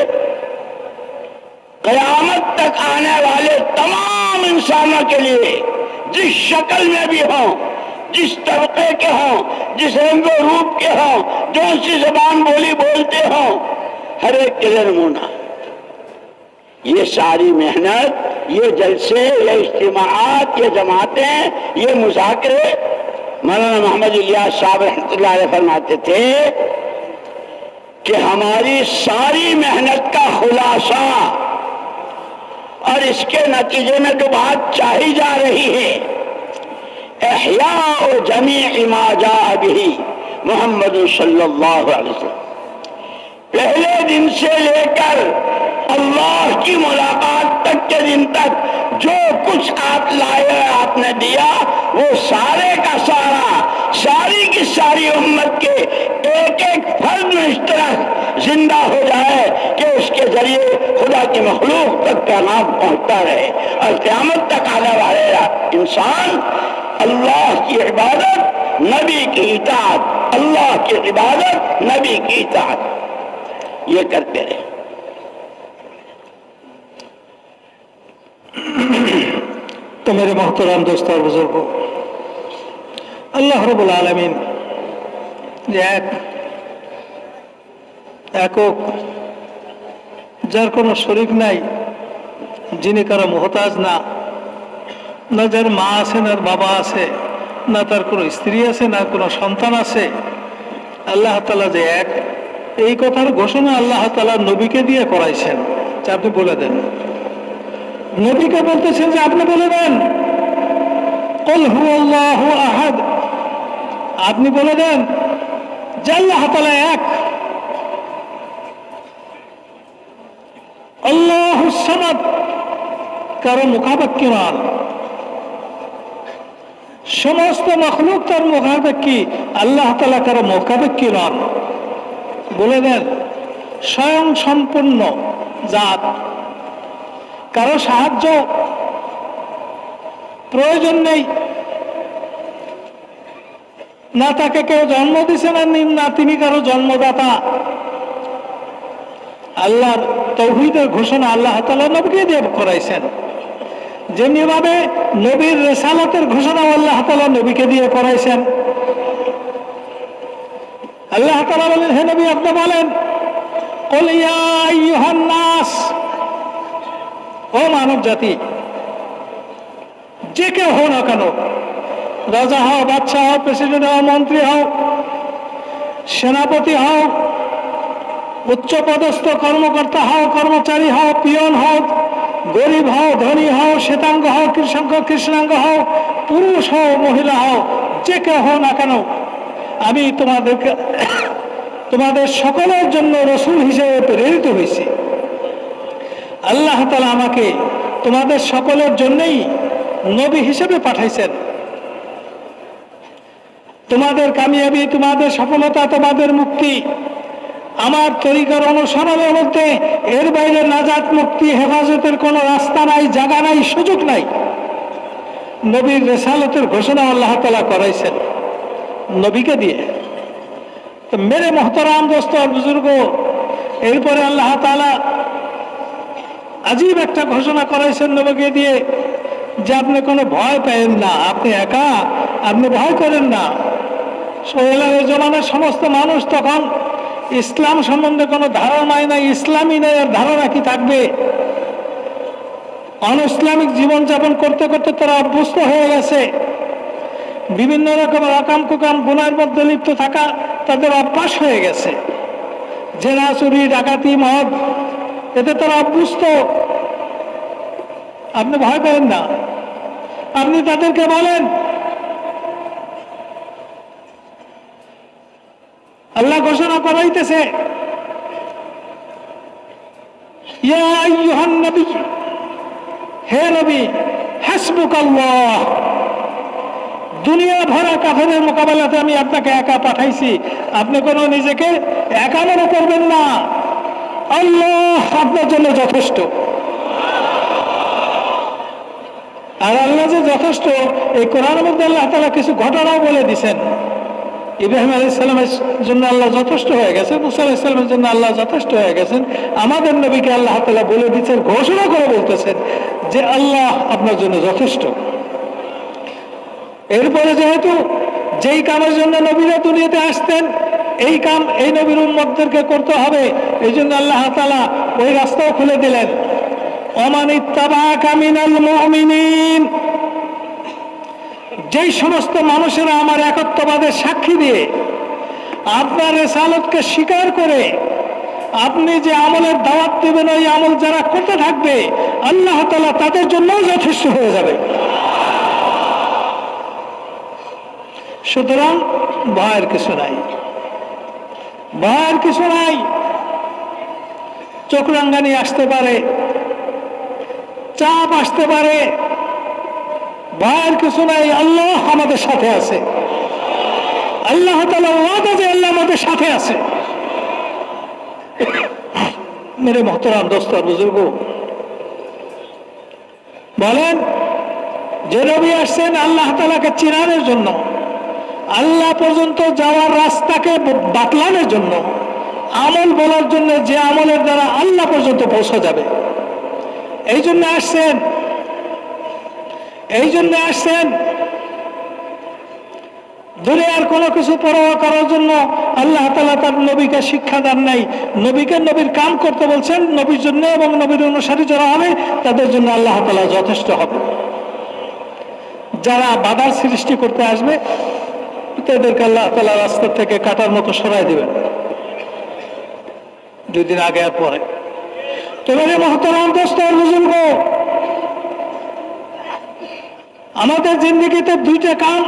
क़यामत तक आने वाले तमाम इंसानों के लिए, जिस शक्ल में भी हों, जिस तबके के हों, जिस रंगो रूप के हों, जो सी जबान बोली बोलते हों, हर एक के लिए नमूना। ये सारी मेहनत, ये जलसे, ये इज्तिमाआत, ये जमातें, ये मुज़ाकरे, मौलाना मोहम्मद इलियास साहब रहमतुल्लाह अलैह फरमाते थे कि हमारी सारी मेहनत का खुलासा और इसके नतीजे में जो बात चाही जा रही है, इहयाउ जमीअ मा जाअ बिही मुहम्मद सल्लल्लाहु अलैहि वसल्लम। पहले दिन से लेकर अल्लाह की मुलाकात तक के दिन तक जो कुछ आप लाए, आपने दिया, वो सारे का सारा, सारी की सारी उम्मत के एक एक फर्द में इस तरह जिंदा हो जाए कि उसके जरिए खुदा की मखलूक तक पैगाम पहुंचता रहे, और क़यामत तक आने वाले इंसान अल्लाह की इबादत, नबी की इताअत, अल्लाह की इबादत, नबी की इताअत, ये करते रहे। तो मेरे मोहतरम दोस्तों और बुजुर्गों, अल्लाह रब्बुल आलमीन যে এক একক, যার কোনো শরীক নাই, যিনি কারো মুহতাজ না, না যার মা আছে, না বাবা আছে, না তার কোনো স্ত্রী আছে, না কোনো সন্তান আছে, আল্লাহ তাআলা যে এক, এই কথার ঘোষণা আল্লাহ তাআলা নবীকে দিয়ে করাইছেন যে আপনি বলে দেন। নবীকে বলতেছেন যে আপনি বলে দেন কুল হুয়াল্লাহু আহাদ, আপনি বলে দেন যে আল্লাহ তাআলা এক, আল্লাহুস সামাদ, কারো মুখাপেক্ষী নন, সমস্ত মখলুক তার মুখাপেক্ষী, আল্লাহ তাআলা কারো মুখাপেক্ষী নন। বলে দেন স্বয়ং সম্পূর্ণ জাত, কারো সাহায্য প্রয়োজন নেই, না তাকে কেউ জন্ম দিছে, না তিনি কারো জন্মদাতা। আল্লাহর তাওহীদের ঘোষণা আল্লাহ তাআলা নবীকে দিয়ে করাইছেন, যেমনি ভাবে নবীর রিসালাতের ঘোষণা আল্লাহ তাআলা নবীকে দিয়ে করাইছেন। আল্লাহ তাআলা বলেন, হে নবী আপনি বলেন কুল ইয়া আইয়ুহান নাস, ও মানব জাতি, যে কেউ হও না কেন, রাজা হও, বাদশাহ হও, প্রেসিডেন্ট হও, মন্ত্রী হও, সেনাপতি হও, উচ্চ পদস্থ কর্মকর্তা হও, কর্মচারী হও, পিয়ন হও, গরিব হও, ধনী হও, শ্বেতাঙ্গ হও, কৃষাঙ্গ কৃষ্ণাঙ্গ হও, পুরুষ হও, মহিলা হও, যে কেউ হও না কেন, আমি তোমাদেরকে তোমাদের সকলের জন্য রসূল হিসেবে প্রেরিত হয়েছি। আল্লাহ তাআলা আমাকে তোমাদের সকলের জন্যই নবী হিসেবে পাঠাইছেন। তোমাদের কামিয়াবি, তোমাদের সফলতা, তোমাদের মুক্তি আমার তরিকার অনুসরণের মধ্যে, এর বাইরে নাজাত, মুক্তি, হেফাজতের কোনো রাস্তা নাই, জায়গা নাই, সুযোগ নাই। নবীর রিসালাতের ঘোষণা আল্লাহ তাআলা করাইছেন নবীকে দিয়ে। তো মেরে মোহতারাম দোস্ত আর বুজুর্গ, এরপরে আল্লাহ তাআলা আজীব একটা ঘোষণা করাইছেন নবীকে দিয়ে যে আপনি কোনো ভয় পাবেন না, আপনি একা, আপনি ভয় করেন না। সোহেলের জমানার সমস্ত মানুষ তখন ইসলাম সম্বন্ধে কোনো ধারণাই নাই, ইসলামই নাই, আর ধারণা কি থাকবে? অন ইসলামিক জীবনযাপন করতে করতে তারা অভ্যস্ত হয়ে গেছে। বিভিন্ন রকমের আকাম কুকাম গুনার মধ্যে লিপ্ত থাকা তাদের অভ্যাস হয়ে গেছে। জেনা, চুরি, ডাকাতি, মদ, এতে তারা অভ্যস্ত। আপনি ভয় পেলেন না, আপনি তাদেরকে বলেন আল্লাহ ঘোষণা করাইতেছে, ইয়া আইয়ুহান নবী, হে নবী, হাসবুকাল্লাহ, দুনিয়া ভরা কাফেরের মোকাবেলাতে আমি আপনাকে একা পাঠাইছি, আপনি কোনো নিজেকে একা মনে করবেন না, আল্লাহ আপনার জন্য যথেষ্ট। আর আল্লাহ যে যথেষ্ট, এই কোরআনের মধ্যে আল্লাহ তাআলা কিছু ঘটনাও বলে দিছেন। ইব্রাহিম আলাইহিস সালামের জন্য আল্লাহ যথেষ্ট হয়ে গেছে, মুসা আলাইহিস সালামের জন্য আল্লাহ যথেষ্ট হয়ে গেছেন। আমাদের নবীকে আল্লাহ তাআলা বলে দিচ্ছেন, ঘোষণা করে বলতেছেন যে আল্লাহ আপনার জন্য যথেষ্ট। এরপরে যেহেতু যেই কামের জন্য নবীরা দুনিয়াতে আসতেন, এই কাম এই নবীর উম্মতদেরকে করতে হবে, এই জন্য আল্লাহ তাআলা ওই রাস্তাও খুলে দিলেন, ওমান ইত্তাবাআকা মিনাল মুমিনিন, যেই সমস্ত মানুষেরা আমার একত্ববাদের সাক্ষী দিয়ে আপনার রিসালাতকে স্বীকার করে আপনি যে আমলের দাওয়াত দেবেন, ওই আমল যারা করতে থাকবে আল্লাহ তাআলা তাদের জন্যও যথেষ্ট হয়ে যাবে। সুতরাং ভয়ের কিছু নাই, ভয়ের কিছু নাই। চোখ রাঙ্গানি আসতে পারে, চাপ আসতে পারে, ভয়ের কিছু নাই। আল্লাহ আমাদের সাথে আছে, আল্লাহ তাআলা ওয়াদা যে আল্লাহ আমাদের সাথে আছে। মেরে মোহতারাম দোস্ত আর বুজুর্গ, বলেন যে নবী আসছেন আল্লাহ তাআলাকে চিনানোর জন্য, আল্লাহ পর্যন্ত যাওয়ার রাস্তাকে বাতলানোর জন্য, আমল বলার জন্য, যে আমলের দ্বারা আল্লাহ পর্যন্ত পৌঁছা যাবে, এই জন্য আসছেন, এই জন্য আসছেন। দুনিয়ার কোনো কিছু পরোয়া করার জন্য আল্লাহ তাআলা তার নবীকে শিক্ষা দেন নাই। নবীকে নবীর কাম করতে বলছেন, নবীর জন্য এবং নবীর অনুসারী যারা হবে তাদের জন্য আল্লাহ তাআলা যথেষ্ট হবে। যারা বাধার সৃষ্টি করতে আসবে তাদেরকে আল্লাহ তাআলা রাস্তা থেকে কাটার মতো সরাই দিবেন, দুই দিন আগে আর পরে। তোমার মহতরম দোস্ত আর বুজুর্গ, আমাদের জিন্দেগিতে দুইটা কাম,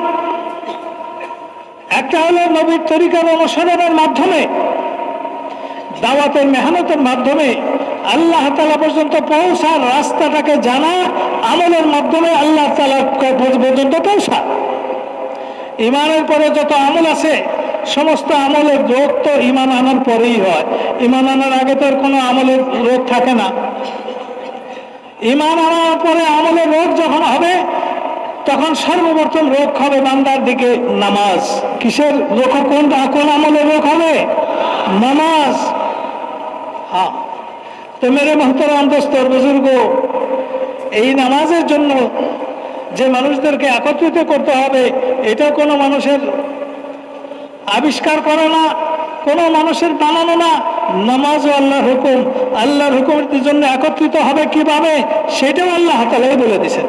একটা হলো নবীর তরিকার অনুসরণের মাধ্যমে, দাওয়াতের মেহনতের মাধ্যমে আল্লাহ তাআলা পর্যন্ত পৌঁছার রাস্তাটাকে জানা, আমলের মাধ্যমে আল্লাহ তাআলা পর্যন্ত পৌঁছা। ইমানের পরে যত আমল আছে সমস্ত আমলের রোগ তো ইমান আনার পরেই হয়, ইমান আনার আগে তো আর কোনো আমলের রোগ থাকে না। ইমান আনার পরে আমলের রোগ যখন হবে তখন সর্বপ্রথম রোগ হবে বান্দার দিকে নামাজ। কিসের রোগ? কোন কোন আমলের রোগ হবে? নামাজ। হ্যাঁ, তো মেরে মোহতারাম দোস্ত বুজুর্গ, এই নামাজের জন্য যে মানুষদেরকে একত্রিত করতে হবে, এটা কোনো মানুষের আবিষ্কার করা না, কোনো মানুষের বানানো না। নামাজ ও আল্লাহর হুকুম, আল্লাহর হুকুমের জন্য একত্রিত হবে কিভাবে সেটাও আল্লাহ তাআলাই বলে দিয়েছেন।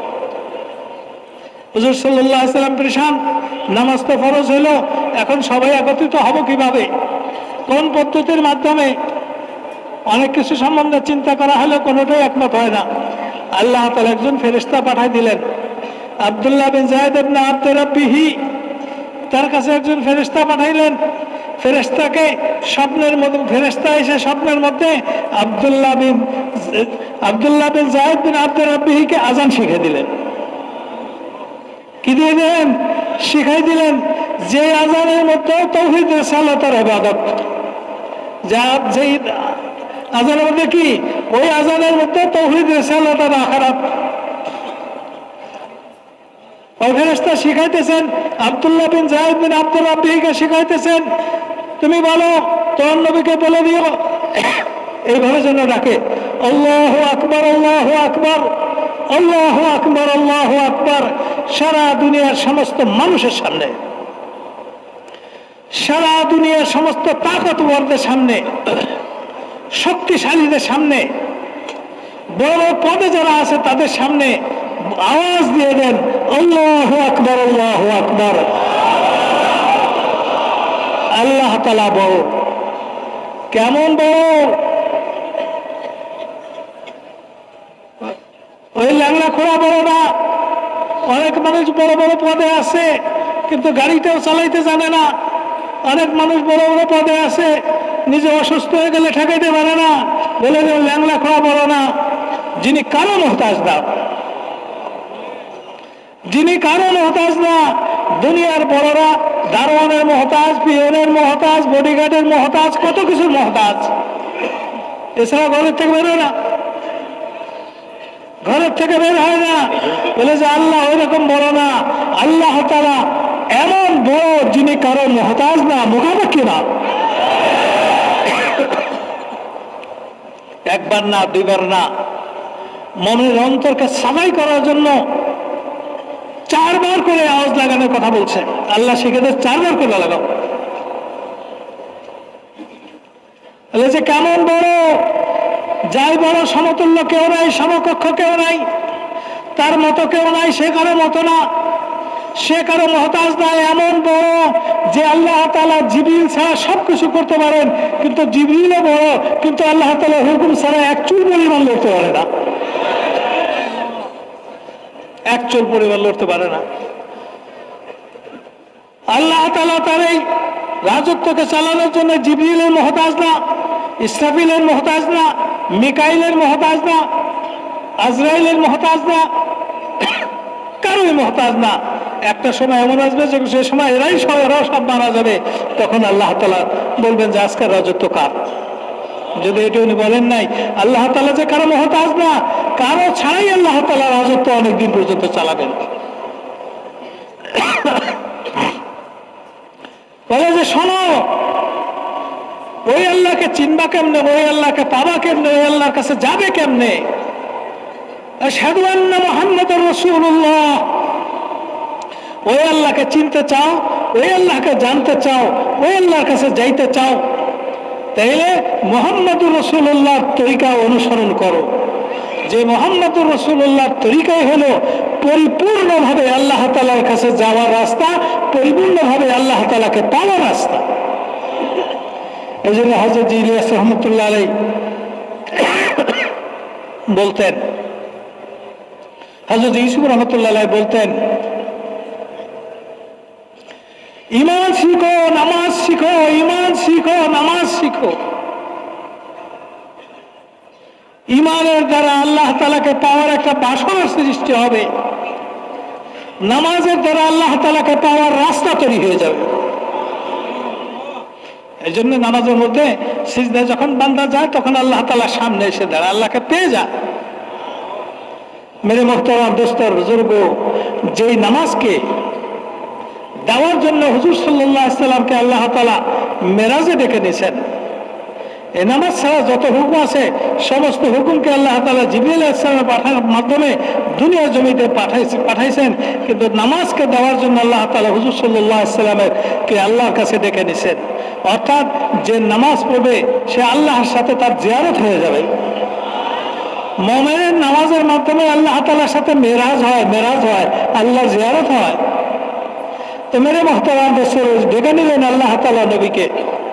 হুজুর সাল্লাল্লাহু আলাইহি ওয়াসাল্লাম পরিশান, নামাজ তো ফরজ হলো, এখন সবাই একত্রিত হব কিভাবে, কোন পদ্ধতির মাধ্যমে? অনেক কিছু সম্বন্ধে চিন্তা করা হলে কোনোটাই একমত হয় না। আল্লাহ তাআলা একজন ফেরেশতা পাঠিয়ে দিলেন, আব্দুল্লাহ বিন যায়েদ ইবনে আব্দুর রাব্বিহি, তার কাছে একজন ফেরেশতা পাঠাইলেন। ফেরেশতাকে স্বপ্নের মধ্যে, ফেরেশতা এসে স্বপ্নের মধ্যে আব্দুল্লাহ বিন আব্দুল্লাহ বিন যায়েদ বিন আব্দুর রাব্বিহিকে আযান শিখিয়ে দিলেন। কি দিয়ে দিলেন? শিখাই দিলেন যে আযানের মধ্যে তাওহীদ রিসালাত আর ইবাদত, যা যেই আযানের মধ্যে কি, ওই আযানের মধ্যে তাওহীদ রিসালাত আর আখিরাত। ওই ফেরেশতা শিখাইতেছেন, আব্দুল্লাহ বিন যায়েদ বিন আব্দুর রাব্বিহিকে শিখাইতেছেন, তুমি বলো তোমার নবীকে বলে দিও এইভাবে যেন ডাকে, আল্লাহু আকবার, আল্লাহু আকবার, আল্লাহু আকবার, আল্লাহু আকবার, সারা দুনিয়ার সমস্ত মানুষের সামনে, সারা দুনিয়ার সমস্ত তাকতওয়ারদের সামনে, শক্তিশালীদের সামনে, বড় পদে যারা আছে তাদের সামনে আওয়াজ দিয়ে দেন, আল্লাহু আকবার, আল্লাহু আকবার। আল্লাহ তাআলা বড়, কেমন বড়? ওই ল্যাংড়া খোড়া বড় না। অনেক মানুষ বড় বড় পদে আছে কিন্তু গাড়িটাও চালাইতে জানে না, অনেক মানুষ বড় বড় পদে আছে, নিজে অসুস্থ হয়ে গেলে ঠেকাইতে পারে না, বলে যে ল্যাংলা খোয়া বড় না। যিনি কারো মহতাজ না, যিনি কারো মহতাজ না, দুনিয়ার বড়রা দারোয়ানের মহতাজ, পিয়নের মহতাজ, বডিগার্ডের মহতাজ, কত কিছুর মহতাজ। এছাড়া ঘরের থেকে বেরোয় না, ঘরের থেকে বের হয় না। বলে যে আল্লাহ ওই রকম বড় না, আল্লাহ তাআলা এমন বড় যিনি কারো মহতাজ না, মুখাপেক্ষী না। একবার না, দুইবার না, মনের অন্তরকে সাফাই করার জন্য চারবার করে আওয়াজ লাগানোর কথা বলছে। আল্লাহ শিখেদের চারবার করে লাগাও। যে কেমন বড়, যাই বড় সমতুল্য কেউ নাই, সমকক্ষ কেউ নাই, তার মতো কেউ নাই, সে কারো মতো না, সে কারো মহতাজ নাই। এমন বড় যে আল্লাহ তাআলা জিবরিল ছাড়া সবকিছু করতে পারেন, কিন্তু জিবরিলও বড়, কিন্তু আল্লাহ তাআলা হুকুম ছাড়া এক চুল পরিমাণ লড়তে পারে না, এক চুল পরিমাণ লড়তে পারে না। আল্লাহ তাআলা তার এই রাজত্বকে চালানোর জন্য জিবরিলের মহতাজ না, ইসরাফিলের মহতাজ না, মিকাইলের মহতাজ না, আজরাইলের মহতাজ না, কারোই মহতাজ না। একটা সময় এমন আসবে যে সে সময় এরাই সব এরাও সব মারা যাবে, তখন আল্লাহ তাআলা বলবেন যে আজকের রাজত্ব কার। যদি এটা উনি বলেন নাই, আল্লাহ তাআলা যে কারো মহতাজ না, কারো ছাড়াই আল্লাহ তাআলা রাজত্ব অনেকদিন পর্যন্ত চালাবেন। বলে যে শোনো, ওই আল্লাহকে চিনবা কেমনে, ওই আল্লাহকে পাবা কেমনে, ওই আল্লাহর কাছে যাবে কেমনে? আশহাদু আন্না মুহাম্মাদুর রাসূলুল্লাহ। ওই আল্লাহকে চিনতে চাও, ওই আল্লাহকে জানতে চাও, ওই আল্লাহর কাছে যাইতে চাও, তাইলে মুহাম্মাদুর রাসূলুল্লাহর তরিকা অনুসরণ করো। যে মুহাম্মাদুর রাসূলুল্লাহর তরিকাই হলো পরিপূর্ণভাবে আল্লাহ তাআলার কাছে যাওয়ার রাস্তা, পরিপূর্ণভাবে আল্লাহ তাআলাকে পাওয়ার রাস্তা। এই জন্য হযরত ইলিয়াস রাহমাতুল্লাহ আলাইহি বলতেন, হযরত ইউসুফ রাহমাতুল্লাহ আলাইহি বলতেন, ইমান শিখো, নামাজ শিখো, ইমান শিখো, নামাজ শিখো। ইমানের দ্বারা আল্লাহ তাআলাকে পাওয়ার একটা বাসনার সৃষ্টি হবে, নামাজের দ্বারা আল্লাহ তাআলাকে পাওয়ার রাস্তা তৈরি হয়ে যাবে। এই জন্য নামাজের মধ্যে সিজদায় যখন বান্দা যায়, তখন আল্লাহ তাআলার সামনে এসে দাঁড়ায়, আল্লাহকে পেয়ে যায়। মেরে মোহতারাম দোস্তর বুজুর্গ, যেই নামাজকে দেওয়ার জন্য হুজুর সাল্লাল্লাহু আলাইহি সাল্লামকে আল্লাহ তাআলা মেরাজে ডেকে নিয়েছেন, এই নামাজ ছাড়া যত হুকুম আছে সমস্ত হুকুমকে আল্লাহ তাআলা জিবরিল আলাইহিস সালামের পাঠানোর মাধ্যমে দুনিয়ার জমিতে পাঠাইছে পাঠাইছেন কিন্তু নামাজকে দেওয়ার জন্য আল্লাহ তাআলা হুজুর সাল্লাল্লাহু আলাইহি সাল্লামের কে আল্লাহর কাছে ডেকে নিয়েছেন। অর্থাৎ যে নামাজ পড়বে সে আল্লাহর সাথে তার জিয়ারত হয়ে যাবে। মুমিনের নামাজের মাধ্যমে আল্লাহ তাআলার সাথে মেরাজ হয়, মেরাজ হয়, আল্লাহর জিয়ারত হয়। তো মেরে মুহতারাম দোস্তর, ডেকে নিলেন আল্লাহ তাআলা নবীকে।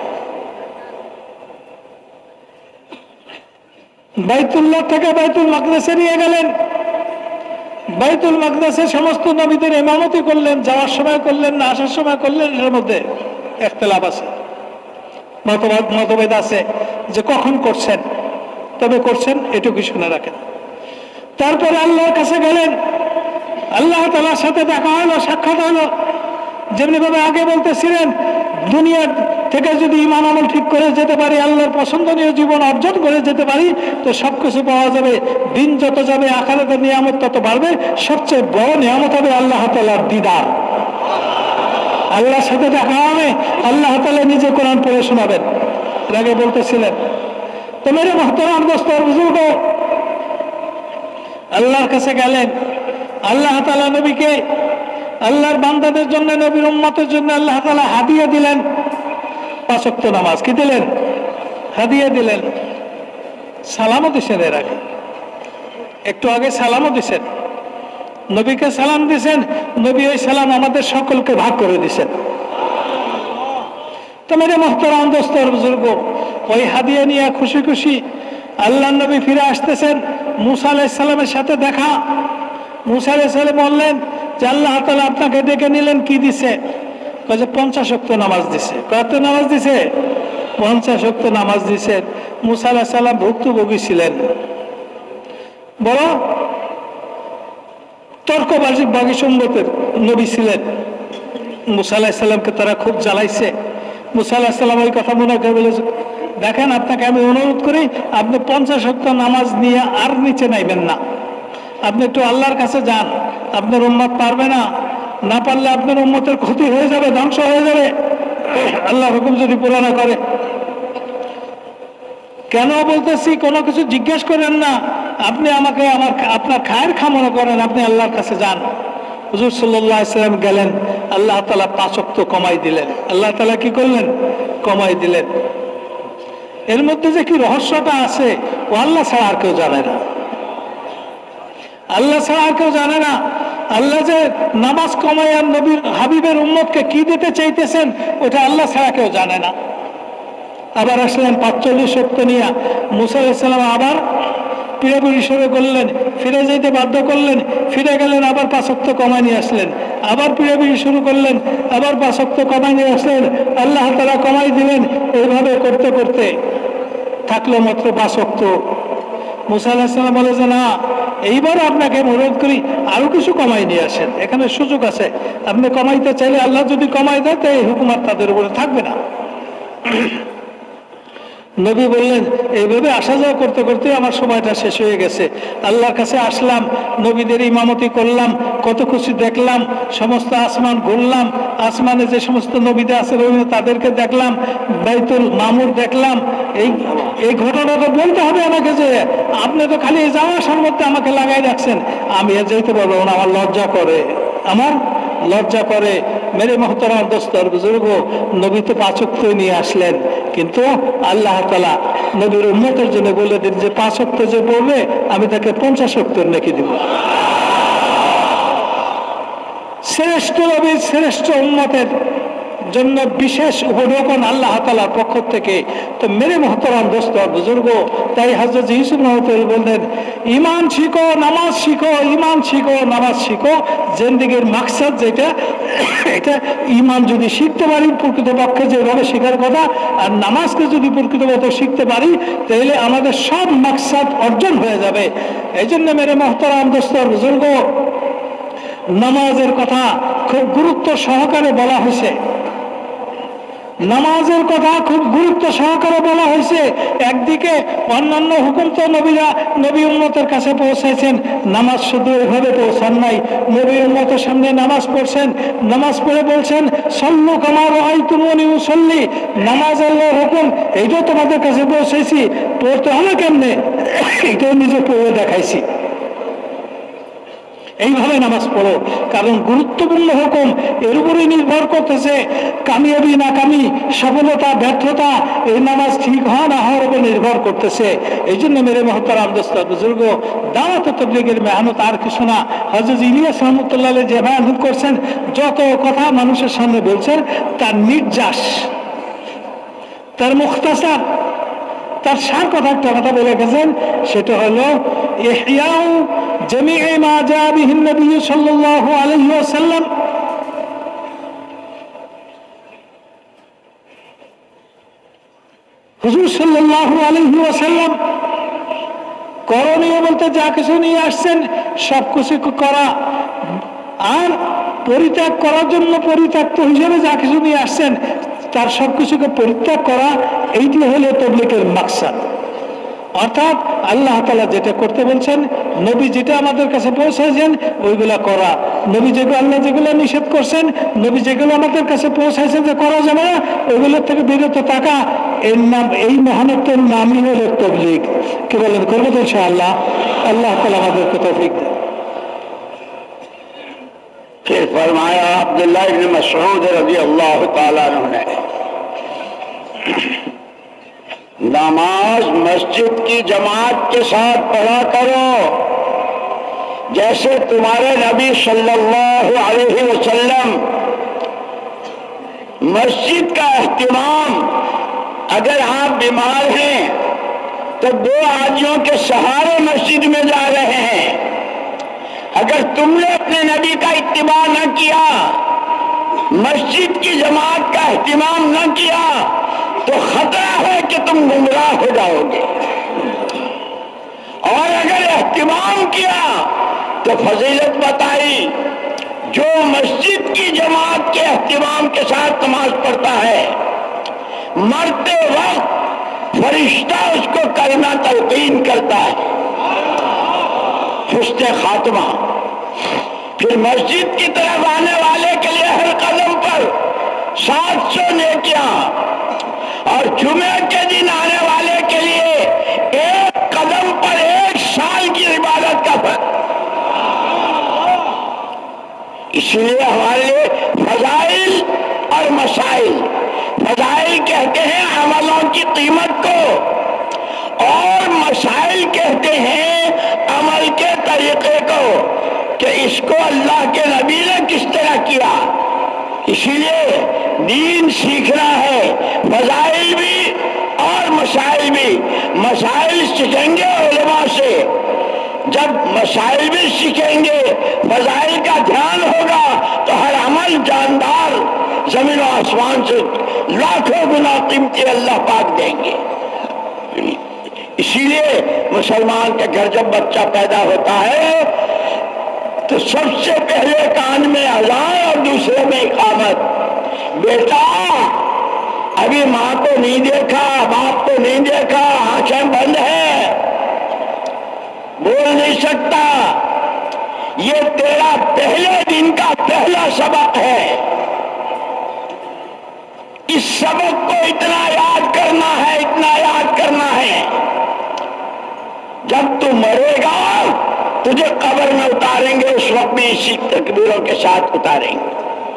বাইতুল্লাহ থেকে বাইতুল মাকদেসে নিয়ে গেলেন। বাইতুল মাকদেসে সমস্ত নবীদের ইমামতি করলেন, যাওয়ার সময় করলেন না আসার সময় করলেন, এর মধ্যে ইখতিলাফ আছে, মতবাদ মতভেদ আছে যে কখন করছেন, তবে করছেন এটুকু শুনে রাখেন। তারপরে আল্লাহর কাছে গেলেন, আল্লাহ তাআলার সাথে দেখা হলো, সাক্ষাৎ হলো। যেমনি ভাবে আগে বলতেছিলেন, দুনিয়ার থেকে যদি ঈমান আমল ঠিক করে যেতে পারি, আল্লাহর পছন্দনীয় জীবন অর্জন করে যেতে পারি, তো সবকিছু পাওয়া যাবে। দিন যত যাবে আখিরাতের নিয়ামত তত বাড়বে। সবচেয়ে বড় নিয়ামত হবে আল্লাহ তাআলার দিদার, আল্লাহর সাথে দেখা হবে। আল্লাহ তাআলা নিজে কোরআন পড়ে শোনাবেন, এর আগে বলতেছিলেন। তো মেরে মুহতারাম দোস্ত বুজুর্গ, আল্লাহর কাছে গেলেন। আল্লাহ তাআলা নবীকে, আল্লাহর বান্দাদের জন্য, নবীর উম্মতের জন্য আল্লাহ তাআলা হাদিয়া দিলেন, পাঁচ ওয়াক্ত নামাজ। কি দিলেন? হাদিয়া দিলেন। সালামও দিছেন, এর আগে একটু আগে সালামও দিছেন, নবীকে সালাম দিছেন। নবী ওই সালাম আমাদের সকলকে ভাগ করে দিছেন। তো মেরে মুহতারাম দোস্তর বুজুর্গ, ওই হাদিয়া নিয়ে খুশি খুশি আল্লাহ নবী ফিরে আসতেছেন। মুসা আলাইহিস সালামের সাথে দেখা। মুসা আলাইহিস সালাম বললেন যে আল্লাহ তাআলা আপনাকে ডেকে নিলেন, কি দিছে? কাজে পঞ্চাশ ওয়াক্ত নামাজ দিছে। কত নামাজ দিছে? পঞ্চাশ ওয়াক্ত নামাজ দিছে। মুসা আলাইহিস সালাম ভুক্তভোগী ছিলেন, বড় তর্কবাজি বাগী সম্মতের নবী ছিলেন। মুসা আলাইহিস সালামকে তারা খুব জ্বালাইছে। মুসা আলাইহিস সালাম ওই কথা মনে করে বলেছে, দেখেন আপনাকে আমি অনুরোধ করি, আপনি পঞ্চাশ ওয়াক্ত নামাজ নিয়ে আর নিচে নাইবেন না, আপনি একটু আল্লাহর কাছে যান। আপনার উম্মত পারবে না, না পারলে আপনার উম্মতের ক্ষতি হয়ে যাবে, ধ্বংস হয়ে যাবে আল্লাহর হুকুম যদি পুরা না করে। কেন বলতেছি? কোনো কিছু জিজ্ঞেস করেন না, আপনি আমাকে আমার আপনার খায়ের খা মনে করেন, আপনি আল্লাহর কাছে যান। হুজুর সাল্লাল্লাহু আলাইহি ওয়াসাল্লাম গেলেন, আল্লাহ তাআলা পাঁচ ওয়াক্ত কমাই দিলেন। আল্লাহ তাআলা কি করলেন? কমাই দিলেন। এর মধ্যে যে কি রহস্যটা আছে ও আল্লাহ ছাড়া আর কেউ জানে না, আল্লাহ ছাড়া আর কেউ জানে না। আল্লাহ যে নামাজ কমাইয়া নবীর হাবিবের উম্মতকে কি দিতে চাইতেছেন ওটা আল্লাহ ছাড়া কেউ জানে না। আবার আসলেন পাঁচচল্লিশ ওয়াক্ত নিয়ে। মুসা আলাইহিস সালাম আবার পিড়াপিড়ি শুরু করলেন, ফিরে যেতে বাধ্য করলেন, ফিরে গেলেন, আবার পাঁচ ওয়াক্ত কমায় নিয়ে আসলেন। আবার পিড়াপিড়ি শুরু করলেন, আবার পাঁচ ওয়াক্ত কমায় নিয়ে আসলেন, আল্লাহ তাআলা কমাই দিলেন। এইভাবে করতে করতে থাকলো মাত্র পাঁচ ওয়াক্ত। মুসা আলাইহিস সালাম বলে যে না, এইবার আপনাকে অনুরোধ করি আরো কিছু কমাই নিয়ে আসেন, এখানে সুযোগ আছে। আপনি কমাইতে চাইলে আল্লাহ যদি কমাই দেয় তো এই হুকুমত তাদের উপরে থাকবে না। নবী বললেন, এইভাবে আসা যাওয়া করতে করতে আমার সময়টা শেষ হয়ে গেছে। আল্লাহর কাছে আসলাম, নবীদের ইমামতি করলাম, কত কিছু দেখলাম, সমস্ত আসমান ঘুরলাম, আসমানে যে সমস্ত নবীদের আছে তাদেরকে দেখলাম, বাইতুল মামুর দেখলাম। এই এই ঘটনাটা বলতে হবে আমাকে যে আপনি তো খালি যাওয়া আসার মধ্যে আমাকে লাগাই রাখছেন, আমি আর যেতে পারবো না, আমার লজ্জা করে, আমার লজ্জা করে। মেরে মোহতারাম দোস্তর বুজুর্গ, নবী তো পাঁচ ওয়াক্ত নিয়ে আসলেন, কিন্তু আল্লাহ তাআলা নবীর উম্মতের জন্য বলে দিন যে পাঁচ ওয়াক্ত যে পড়বে আমি তাকে পঞ্চাশ ওয়াক্ত নেকি দিব। শ্রেষ্ঠ নবী শ্রেষ্ঠ উম্মতের জন্য বিশেষ উপঢৌকন আল্লাহ তাআলার পক্ষ থেকে। তো মেরে মোহতারাম দোস্ত বুজুর্গ, তাই হযরত ইউসুফ রহমতুল্লাহ বললেন, ঈমান শিখো, নামাজ শিখো, ঈমান শিখো, নামাজ শিখো। জিন্দেগীর মাকসাদ যেটা, এটা ঈমান যদি শিখতে পারি প্রকৃতপক্ষে যেভাবে শেখার কথা, আর নামাজকে যদি প্রকৃতপক্ষে শিখতে পারি তাহলে আমাদের সব মাকসাদ অর্জন হয়ে যাবে। এই জন্য মেরে মোহতারাম দোস্ত বুজুর্গ, নামাজের কথা খুব গুরুত্ব সহকারে বলা হয়েছে। নামাজের কথা খুব গুরুত্ব সহকারে বলা হয়েছে। একদিকে অন্যান্য হুকুম তো নবীরা নবী উম্মতের কাছে পৌঁছাইছেন, নামাজ শুধু এভাবে পৌঁছান নাই। নবী উম্মতের সামনে নামাজ পড়ছেন, নামাজ পড়ে বলছেন সল্লু কামা রাআইতুমুনি উসাল্লি, নামাজ আল্লাহর হুকুম, এইটাও তোমাদের কাছে পৌঁছাইছি, পড়তে হবে কেমনে এটাও নিজে পড়ে দেখাইছি। এইভাবে নামাজ পড়ো, কারণ গুরুত্বপূর্ণ হুকুম, এর উপরেই নির্ভর করতেছে কামিয়াবি নাকামি, সফলতা ব্যর্থতা, এই নামাজ ঠিক হওয়া না হওয়ার উপর নির্ভর করতেছে। এই জন্য মেরে মোহতারাম দোস্ত বুজুর্গ, দাওয়াত ও তাবলীগের মেহনত আর কিছু না। হযরত ইলিয়াস রহমতুল্লাহ আলাইহি যে মেহনত করছেন, যত কথা মানুষের সামনে বলছেন, তার নির্যাস, তার মুখতাসার, তার সার কথা একটা কথা বলে গেছেন, সেটা হলো ইহইয়াউ জামিউ মা জা বিহি নবী সাল্লাল্লাহু আলাইহি ওয়াসাল্লাম। হুজুর সাল্লাল্লাহু আলাইহি ওয়াসাল্লাম করণীয় বলতে যা কিছু নিয়ে আসছেন সব কিছু করা, আর পরিত্যাগ করার জন্য পরিত্যক্ত হিসেবে যা কিছু নিয়ে আসছেন তার সবকিছুকে পরিত্যাগ করা, এইটি হলো তাবলীগের মাকসাদ। অর্থাৎ আল্লাহ তাআলা যেটা করতে বলছেন, নবী যেটা আমাদের কাছে পৌঁছাইছেন ওইগুলা করা, নবী যেগুলো আল্লাহ যেগুলো নিষেধ করছেন, নবী যেগুলো আমাদের কাছে পৌঁছাইছেন যে করা যাবে না, ওইগুলোর থেকে বিরত থাকা। এর নাম, এই মহানত্বের নামই হলো তাবলীগ। কি বলেন, করবো তো ইনশাআল্লাহ? আল্লাহ তাআলা আমাদেরকে তৌফিক দেন। फिर फरमाया अब्दुल्लाह इब्न मसऊद रज़ी अल्लाह ताला अन्हु ने, नमाज मस्जिद की जमात के साथ पढ़ा करो, जैसे तुम्हारे नबी सल्लल्लाहु अलैहि वसल्लम मस्जिद का एहतिमाम, अगर आप बीमार हैं तो दो आदमियों के सहारे मस्जिद में जा रहे हैं, अगर तुमने अपने नबी का इत्तिबा न किया مسجد کی جماعت کا اہتمام نہ کیا تو خطرہ ہے کہ تم گمراہ ہو جاؤ گے، اور اگر اہتمام کیا تو فضیلت بتائی، جو مسجد کی جماعت کے اہتمام کے ساتھ نماز پڑھتا ہے مرتے وقت فرشتہ اس کو کلمہ تلقین کرتا ہے، حسن خاتمہ۔ پھر مسجد کی طرف آنے والے کے لیے ہر قدم پر سات سو نیکیاں، اور جمعے کے دن آنے والے کے لیے ایک قدم پر ایک سال کی عبادت کا فرق۔ اس لیے ہمارے لیے فضائل اور مسائل، فضائل کہتے ہیں عملوں کی قیمت کو، اور مسائل کہتے ہیں عمل کے طریقے کو، کہ اس کو اللہ کے نبی نے کس طرح کیا۔ اسی لیے دین سیکھنا ہے، فضائل بھی اور مسائل بھی۔ مسائل سیکھیں گے علماء سے، جب مسائل بھی سیکھیں گے، فضائل کا دھیان ہوگا تو ہر عمل جاندار زمین و آسمان سے لاکھوں گنا قیمتی اللہ پاک دیں گے۔ اسی لیے مسلمان کے گھر جب بچہ پیدا ہوتا ہے تو سب سے پہلے کان میں اذان اور دوسرے میں اقامت۔ بیٹا ابھی ماں کو نہیں دیکھا، باپ کو نہیں دیکھا، آنکھیں بند ہے، بول نہیں سکتا، یہ تیرا پہلے دن کا پہلا سبق ہے۔ اس سبق کو اتنا یاد کرنا ہے، اتنا یاد کرنا ہے، جب تو مرے گا تجھے قبر میں اتاریں گے، اس وقت میں اسی تکبیروں کے ساتھ اتاریں گے۔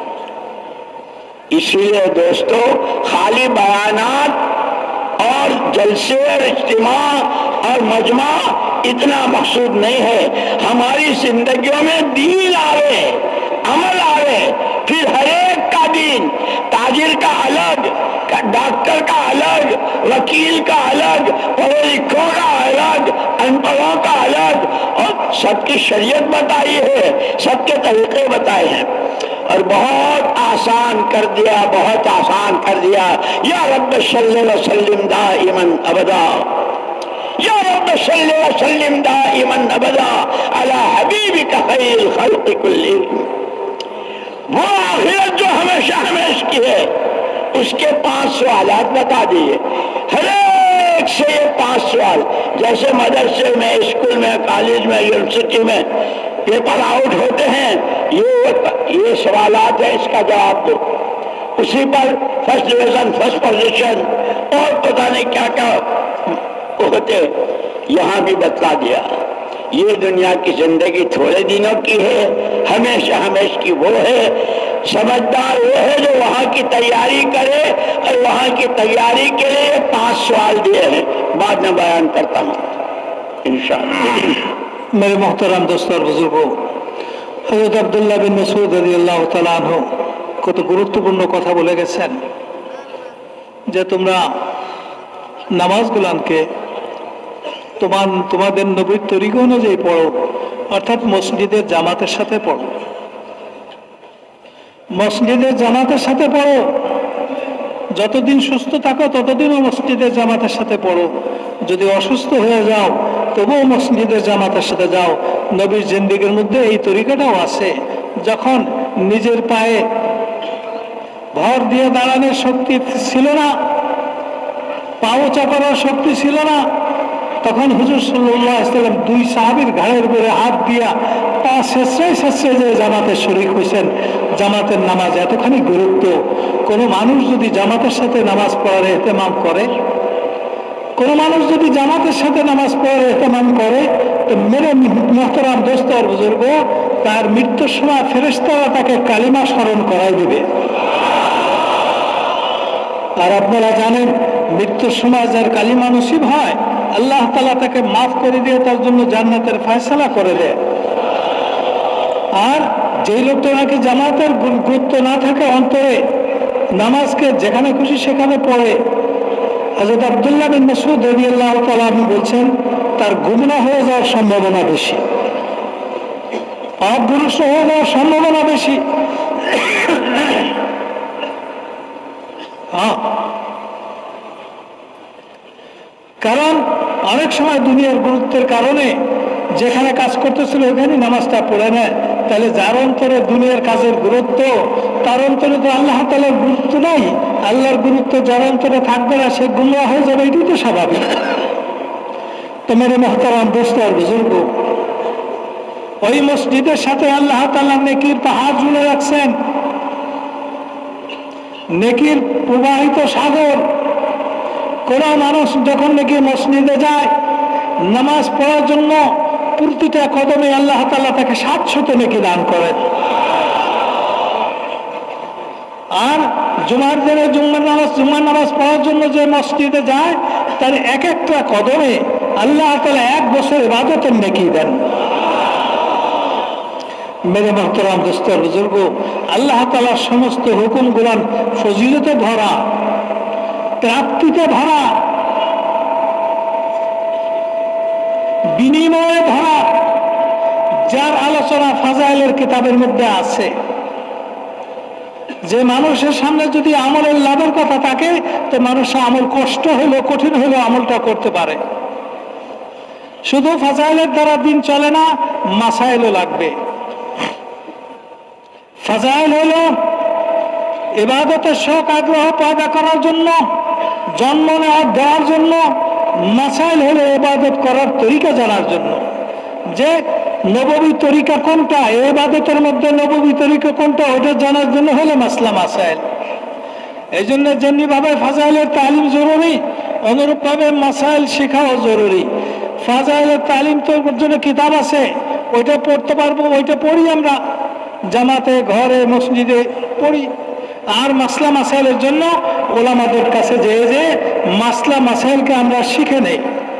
اسی لیے دوستو خالی بیانات اور جلسے اور اجتماع اور مجمع اتنا مقصود نہیں ہے، ہماری زندگیوں میں دین آوے، عمل آوے، پھر ہر ایک کا دین، تاجر کا الگ، ڈاکٹر کا الگ، وکیل کا الگ، پڑھے لکھوں کا الگ، ان پڑھوں کا الگ، اور سب کی شریعت بتائی ہے، سب کے طریقے بتائے ہیں، اور بہت آسان کر دیا، بہت آسان کر دیا۔ یا رب صلی وسلم دائما ابدا، یا رب صلی وسلم دائما ابدا علی حبیبک خیر الخلق کلہم۔ وہ آخرت جو ہمیشہ ہمیشہ کی ہے، اس کے پانچ سوالات بتا دیے، ہر ایک سے یہ پانچ سوال، جیسے مدرسے میں، اسکول میں، کالج میں، یونیورسٹی میں پیپر آؤٹ ہوتے ہیں، یہ یہ سوالات ہیں، اس کا جواب دو، اسی پر فرسٹ ڈویژن، فرسٹ پوزیشن اور پتہ نہیں کیا کیا ہوتے، یہاں بھی بتلا دیا۔ یہ دنیا کی زندگی تھوڑے دنوں کی ہے، ہمیشہ ہمیشہ کی وہ ہے۔ سمجھدار وہ ہے جو وہاں کی تیاری کرے، اور وہاں کی تیاری کے لیے پانچ سوال دیے ہیں، بعد میں بیان کرتا ہوں انشاءاللہ۔ میرے محترم دوستوں اور بزرگوں، حضرت আব্দুল্লাহ বিন মাসউদ রাদিয়াল্লাহু তাআলা আনহু কত গুরুত্বপূর্ণ কথা বলে গেছেন যে তোমরা নামাজগুলোকে তোমার তোমাদের নবীর তরিকা অনুযায়ী পড়ো, অর্থাৎ মসজিদের জামাতের সাথে পড়ো, মসজিদের জামাতের সাথে পড়ো। যতদিন সুস্থ থাকো ততদিনও মসজিদের জামাতের সাথে পড়ো, যদি অসুস্থ হয়ে যাও তবুও মসজিদের জামাতের সাথে যাও। নবীর জিন্দেগীর মধ্যে এই তরিকাটাও আছে, যখন নিজের পায়ে ভর দিয়ে দাঁড়ানোর শক্তি ছিল না, পাও চাপানোর শক্তি ছিল না, তখন হুজুর সাল্লাল্লাহু আলাইহি ওয়াসাল্লাম দুই সাহাবীর ঘাড়ের উপরে হাত দিয়া পা শেষরাই শেষরাই যে জামাতের শরীক হয়েছেন। জামাতের নামাজ এতখানি গুরুত্ব, কোনো মানুষ যদি জামাতের সাথে নামাজ পড়ার এহতেমাম করে, কোনো মানুষ যদি জামাতের সাথে নামাজ পড়ার এহতেমাম করে, তো মেরে মোহতারাম দোস্ত আর বুজুর্গ, তার মৃত্যুর সময় ফেরেশতারা তাকে কালিমা স্মরণ করাই দেবে। আর আপনারা জানেন মৃত্যুর সময় যার কালিমা নসিব হয়, আল্লাহ তাআলা তাকে মাফ করে দিয়ে তার জন্য জান্নাতের ফয়সালা করে দেয়। আর যেই লোকটা নাকি জামাতের গুরুত্ব না থাকে অন্তরে, নামাজকে যেখানে খুশি সেখানে পড়ে, হযরত আব্দুল্লাহ বিন মাসউদ রাদিয়াল্লাহু তাআলা আনহু বলছেন তার গুনাহ হয়ে যাওয়ার সম্ভাবনা বেশি, পাপগ্রস্ত হয়ে যাওয়ার সম্ভাবনা বেশি। হ্যাঁ, কারণ অনেক সময় দুনিয়ার গুরুত্বের কারণে যেখানে কাজ করতেছিল ওখানে নামাজটা পড়ে নেয়, তাহলে যার অন্তরে দুনিয়ার কাজের গুরুত্ব, তার অন্তরে তো আল্লাহ তাআলার গুরুত্ব নাই। আল্লাহর গুরুত্ব যার অন্তরে থাকবে না সে গুমরাহ হয়ে যাবে, এটাই তো স্বাভাবিক। তো মেরে মুহতারাম দোস্ত আর বুজুর্গ, ওই মসজিদের সাথে আল্লাহ তাআলা নেকির পাহাড় জুড়ে রাখছেন, নেকির প্রবাহিত সাগর। কোন মানুষ যখন নাকি মসজিদে যায় নামাজ পড়ার জন্য, প্রতিটা কদমে আল্লাহ তাআলা তাকে সাতশত নেকি দান করেন। আর জুমার দিনে জুম্মার নামাজ জুম্মার নামাজ পড়ার জন্য যে মসজিদে যায়, তার এক একটা কদমে আল্লাহ তাআলা এক বছর ইবাদতের নেকি দেন। মেরে মুহতারাম দোস্ত বুজুর্গ, আল্লাহ তাআলার সমস্ত হুকুম গুলান ফজিলতে ভরা, প্রাপ্তিতে ভরা, বিনিময়ে ভরা, যার আলোচনা ফাজাইলের কিতাবের মধ্যে আছে। যে মানুষের সামনে যদি আমলের লাভের কথা থাকে, তো মানুষ আমল কষ্ট হইলো কঠিন হইলো আমলটা করতে পারে। শুধু ফাজাইলের দ্বারা দিন চলে না, মাসাইলও লাগবে। ফাজাইল হইল ইবাদতের শখ আগ্রহ পয়দা করার জন্য, জন্ম নেওয়ার দেওয়ার জন্য। মাসাইল হলো ইবাদত করার তরিকা জানার জন্য, যে নববী তরিকা কোনটা, ইবাদতের মধ্যে নববী তরিকা কোনটা, ওটা জানার জন্য হলো মাসলা মাসাইল। এই জন্য যেমনি ভাবে ফাজাইলের তালিম জরুরি, অনুরূপ ভাবে মাসাইল শেখাও জরুরি। ফাজাইলের তালিম তো জন্য কিতাব আছে, ওইটা পড়তে পারবো, ওইটা পড়ি আমরা জামাতে, ঘরে, মসজিদে পড়ি। আর মাসলা মাসাইলের জন্য ওলামাদের কাছে যেয়ে যে মাসলা মাসাইলকে আমরা শিখে নেই,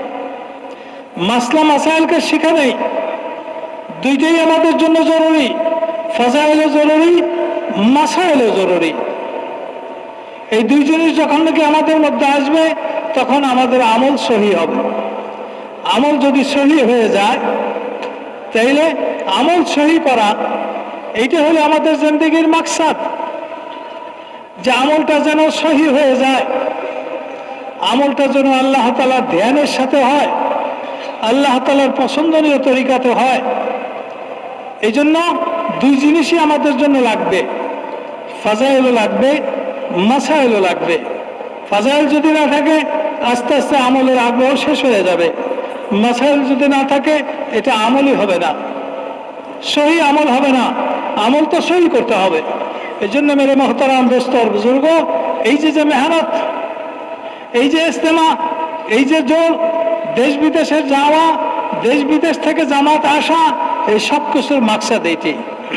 মাসলা মাসাইলকে শিখে নেই। দুইটাই আমাদের জন্য জরুরি, ফাজাইলও জরুরি, মাসাইলও জরুরি। এই দুই জিনিস যখন নাকি আমাদের মধ্যে আসবে, তখন আমাদের আমল সহি হবে। আমল যদি সহি হয়ে যায়, তাইলে আমল সহি করা এইটা হলো আমাদের জিন্দেগির মাকসাদ, যে আমলটা যেন সহি হয়ে যায়, আমলটা যেন আল্লাহ তাআলার ধ্যানের সাথে হয়, আল্লাহ তাআলার পছন্দনীয় তরিকাতে হয়। এই জন্য দুই জিনিসই আমাদের জন্য লাগবে, ফাজাইলও লাগবে, মাসাইলও লাগবে। ফাজাইল যদি না থাকে, আস্তে আস্তে আমলের আগ্রহ শেষ হয়ে যাবে। মাসাইল যদি না থাকে, এটা আমলই হবে না, সহি আমল হবে না। আমল তো সহি করতে হবে। এই জন্য মেরে মুহতারাম দোস্ত আর বুজুর্গ, এই যে যে মেহনত, এই যে ইস্তেমা, এই যে জোর, দেশ বিদেশের যাওয়া, দেশ বিদেশ থেকে জামাত আসা, এই সব কিছুর মাকসাদ এইটি,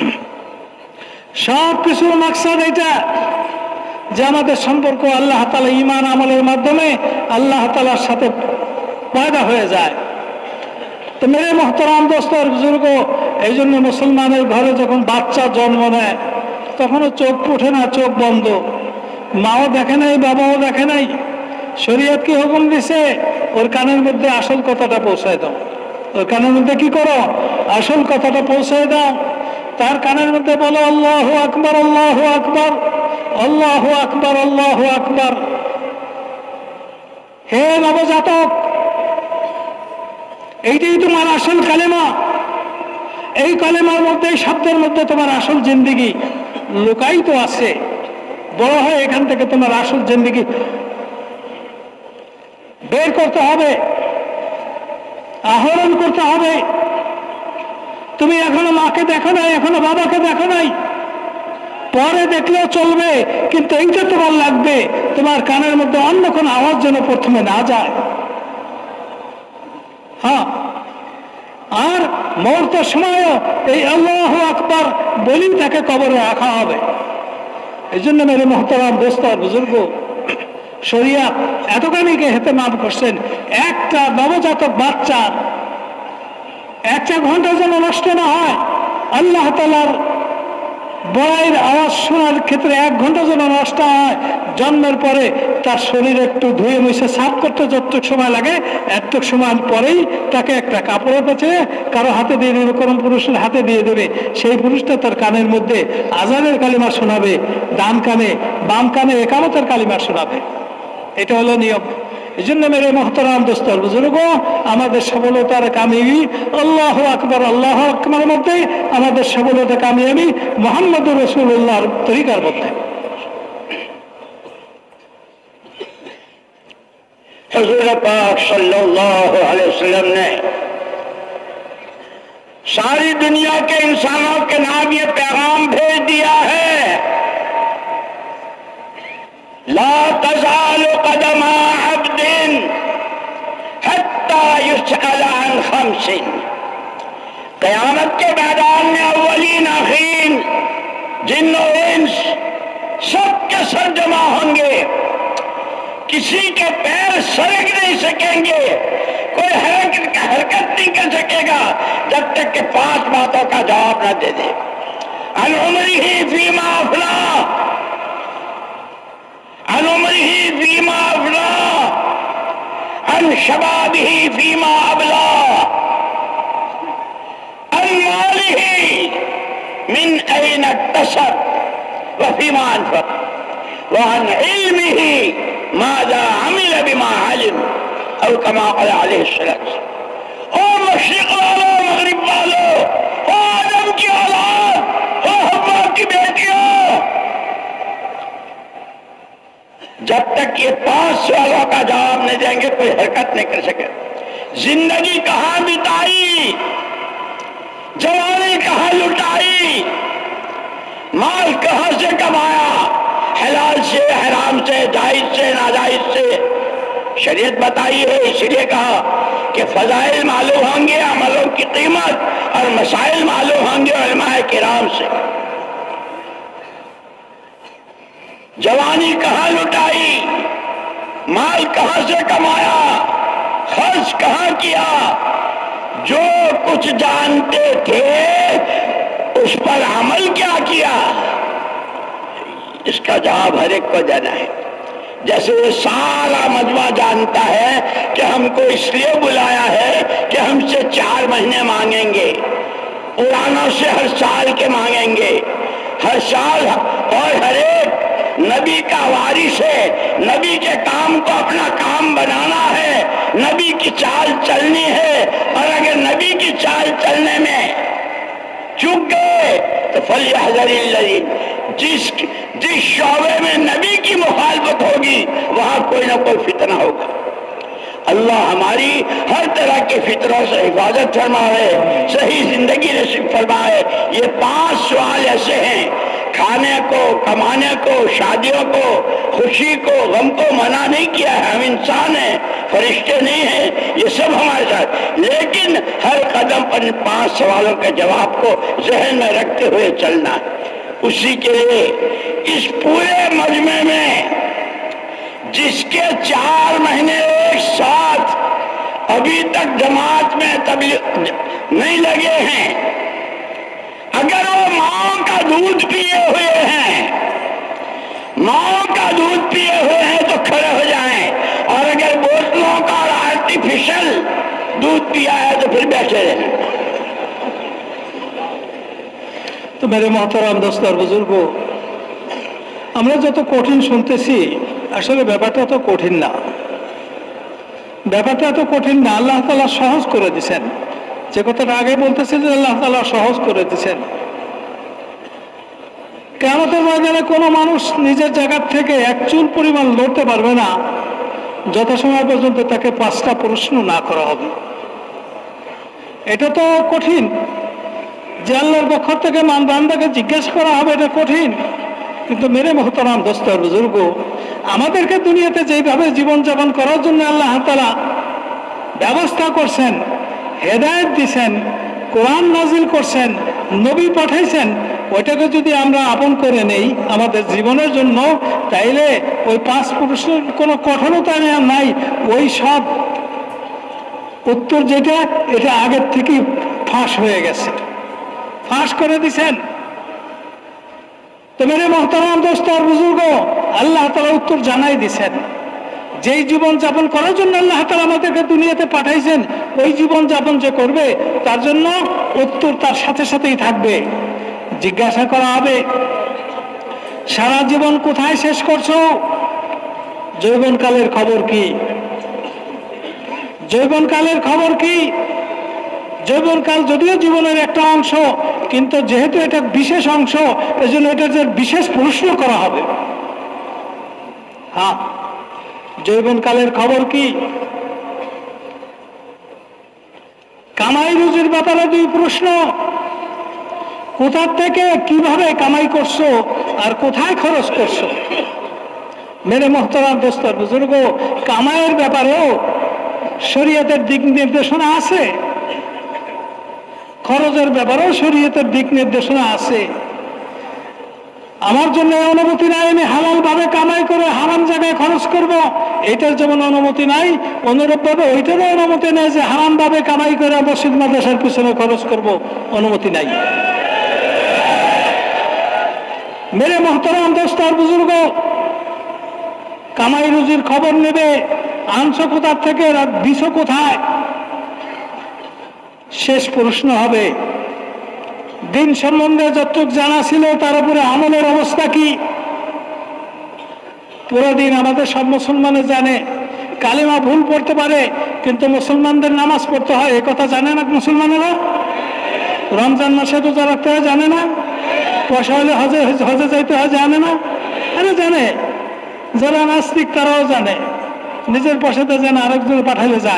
সব কিছুর মাকসাদ এইটা, যে আমাদের সম্পর্ক আল্লাহ তাআলা ঈমান আমলের মাধ্যমে আল্লাহ তাআলার সাথে পয়দা হয়ে যায়। তো মেরে মুহতারাম দোস্ত আর বুজুর্গ, এই জন্য মুসলমানের ঘরে যখন বাচ্চা জন্ম নেয়, তখনও চোখ উঠে না, চোখ বন্ধ, মাও দেখে নাই, বাবাও দেখে নাই। শরীয়ত কি হুকুম দিছে? ওর কানের মধ্যে আসল কথাটা পৌঁছায় দাও। ওর কানের মধ্যে কি করো? আসল কথাটা পৌঁছায় দাও। তার কানের মধ্যে বলো আল্লাহু আকবার, আল্লাহু আকবার, আল্লাহু আকবার, আল্লাহু আকবার। হে নবজাতক, এইটাই তোমার আসল কালেমা। এই কালেমার মধ্যে, এই শব্দের মধ্যে তোমার আসল জিন্দেগি লুকায়িত আছে। বড় হয় এখান থেকে তোমার আসল জিন্দেগি বের করতে হবে, আহরণ করতে হবে। তুমি এখনো মাকে দেখো নাই, এখনো বাবাকে দেখো নাই, পরে দেখলেও চলবে, কিন্তু এইটা তোমার লাগবে। তোমার কানের মধ্যে অন্য কোনো আওয়াজ যেন প্রথমে না যায়। হ্যাঁ, আর মুহূর্তের সময়ও এই আল্লাহু আকবার বলেই তাকে কবরে রাখা হবে। এই জন্য মেরে মুহতারাম দোস্ত আর বুজুর্গ, শরিয়াত এতখানিকে হেতেমাম করছেন, একটা নবজাতক বাচ্চার একটা ঘন্টা যেন নষ্ট না হয়। আল্লাহ তাআলার বড়াইয়ের আওয়াজ শোনার ক্ষেত্রে এক ঘন্টা যেন নষ্ট হয়, জন্মের পরে তার শরীর একটু ধুয়ে মুছে সাফ করতে যতটুক সময় লাগে এতটুক সময় পরেই তাকে একটা কাপড়ের পেছনে কারো হাতে দিয়ে দেবে, কোনো পুরুষের হাতে দিয়ে দেবে। সেই পুরুষটা তার কানের মধ্যে আজানের কালিমা শোনাবে, ডান কানে বাম কানে একামতের কালিমা শোনাবে। এটা হলো নিয়ম। এই জন্য মেরে মোহতারাম দোস্তর বুজুর্গ, আমাদের সফলতার কামিয়াবি আল্লাহু আকবার আল্লাহু আকবারের মধ্যে, আমাদের সফলতা কামিয়াবি মুহাম্মদুর রাসূলুল্লাহর তরিকার মধ্যে। हुज़ूर पाक सल्लल्लाहु अलैहि वसल्लम ने सारी दुनिया के इंसानों के नाम ये पैगाम भेज दिया है, ला तज़ालु क़दमा अब्दिन हत्ता युसअल अन खम्सिन। क़यामत के मैदान में अव्वलीन आखिरीन जिन्न और इंस सब के सब जमा होंगे, किसी के पैर सरक नहीं सकेंगे, कोई हरकत का हरकत नहीं कर सकेगा जब तक कि पांच बातों का जवाब न दे दे। अन उम्रिही फीमा अफना, अन उम्रिही फीमा अफना, अन शबाबिही फीमा अबला, अन मालिही मिन ऐन इक्तसब व फीमा अनफक, व अन इल्मिही माज़ा अमिल बिमा अलिम, और कमा क़ाल अलैहिस्सलाम। ओ मशरिक़ वालों, मग़रिब वालों, ओ आदम की औलाद, ओ हव्वा की बेटियों, जब तक ये पांच सवालों का जवाब नहीं देंगे कोई हरकत नहीं कर सके। जिंदगी कहाँ बिताई, जवानी कहाँ लुटाई, माल कहाँ से कमाया, हलाल से हराम से जायज से नाजायज से, शरीयत बताई है। इसलिए कहा कि फजाइल मालूम होंगे अमलों की कीमत, और मसाइल मालूम होंगे उलमाए किराम से। जवानी कहाँ लुटाई, माल कहाँ से कमाया, खर्च कहाँ किया, जो कुछ जानते थे उस पर अमल क्या किया, इसका जवाब हर एक को देना है। जैसे ये सारा मजमा जानता है कि हमको इसलिए बुलाया है कि हमसे चार महीने मांगेंगे, उड़ानों से हर साल के मांगेंगे, हर साल, और हर एक नबी का वारिस है, नबी के काम को अपना काम बनाना है, नबी की चाल चलनी है। और अगर नबी की चाल चलने में चूक गए तो फलियहज़रिल्लज़ीन, जिस जिस शौबे में नबी की मुखालफत होगी वहां कोई ना कोई फितना होगा। अल्लाह हमारी हर तरह के फितरों से हिफाजत फरमाए, सही जिंदगी नसीब फरमाए। ये पांच सवाल ऐसे हैं, खाने को, कमाने को, शादियों को, खुशी को, गम को मना नहीं किया है। हम इंसान हैं, फरिश्ते नहीं हैं, ये सब हमारे साथ। लेकिन हर कदम पर पांच सवालों के जवाब को जहन में रखते हुए चलना है। उसी के लिए इस पूरे मजमे में जिसके चार महीने एक साथ अभी तक जमात में तबलीग नहीं लगे हैं, अगर वो माँ का दूध पिए हुए हैं, माँ का दूध पिए हुए हैं तो खड़े हो जाएं, और अगर बोतलों का आर्टिफिशियल दूध पिया है तो फिर बैठे रहें। তো মেরে মহতারাম দোস্তর বুজুর্গ, আমরা যত কঠিন শুনতেছি আসলে ব্যাপারটা তো কঠিন না, ব্যাপারটা এত কঠিন না। আল্লাহ তাআলা সহজ করে দিয়েছেন। যে কথাটা আগে বলতেছে যে আল্লাহ তাআলা সহজ করে দিয়েছেন। কিয়ামতের ময়দানে কোনো মানুষ নিজের জায়গা থেকে এক চুল পরিমাণ লড়তে পারবে না যথাসময় পর্যন্ত তাকে পাঁচটা প্রশ্ন না করা হবে। এটা তো কঠিন যে আল্লাহর পক্ষ থেকে মান বান্দাকে জিজ্ঞাসা করা হবে, এটা কঠিন। কিন্তু মেরে মোহতারাম দোস্তর বুজুর্গ, আমাদেরকে দুনিয়াতে যেভাবে জীবনযাপন করার জন্য আল্লাহ তাআলা ব্যবস্থা করছেন, হেদায়েত দিয়েছেন, কোরআন নাজিল করছেন, নবী পাঠাইছেন, ওইটাকে যদি আমরা আপন করে নেই আমাদের জীবনের জন্য, তাইলে ওই পাঁচ পুরুষের কোনো কঠোরতা নাই। ওই সব উত্তর যেটা, এটা আগের থেকেই ফাঁস হয়ে গেছে, ফাঁস করে দিছেন। তো মেরে মোহতারাম দোস্ত আর বুজুর্গ, আল্লাহ তাআলা উত্তর জানাই দিছেন। যেই জীবন যাপন করার জন্য আল্লাহ তাআলা আমাদেরকে দুনিয়াতে পাঠাইছেন, ওই জীবন যাপন যে করবে তার জন্য উত্তর তার সাথে সাথেই থাকবে। জিজ্ঞাসা করা হবে, সারা জীবন কোথায় শেষ করছো? যৌবনকালের খবর কি? যৌবনকালের খবর কি? যৌবনকাল যদিও জীবনের একটা অংশ, কিন্তু যেহেতু এটা বিশেষ অংশ, এজন্য এটা যে বিশেষ প্রশ্ন করা হবে। হ্যাঁ, যৌবনকালের খবর কি? কামাই রুজির ব্যাপারে দুই প্রশ্ন। কোথা থেকে কিভাবে কামাই করছো আর কোথায় খরচ করছো? মেরে মোহতারাম দোস্ত আর বুজুর্গ, কামাইয়ের ব্যাপারেও শরীয়তের দিক নির্দেশনা আছে, খরচের ব্যাপারেও শরীয়তের দিক নির্দেশনা আছে। আমার জন্য অনুমতি নাই আমি হালাল ভাবে কামাই করে হারাম জায়গায় খরচ করব, এটার যেমন অনুমতি নাই, অনুরূপ ভাবে ওইটারও অনুমতি নেই যে হারাম ভাবে কামাই করে মসজিদ মাদ্রাসার পিছনে খরচ করব, অনুমতি নাই। মেরে মোহতারাম দোস্ত আর বুজুর্গ, কামাই রুজির খবর নেবে, আনছো কোথার থেকে, দিছো কোথায়? শেষ প্রশ্ন হবে, দিন সম্বন্ধে যতটুক জানা ছিল তার উপরে আমলের অবস্থা কি? পুরো দিন আমাদের সব মুসলমানে জানে, কালিমা ভুল পড়তে পারে, কিন্তু মুসলমানদের নামাজ পড়তে হয় এ কথা জানে না মুসলমানেরা? রমজান মাসে রোজা রাখতে হয় জানে না? পয়সা হলে হজে হজে যাইতে হয় জানে না? আরে জানে। যারা নাস্তিক তারাও জানে, নিজের পয়সাতে জানে, আরেকজন পাঠাইলে যায়।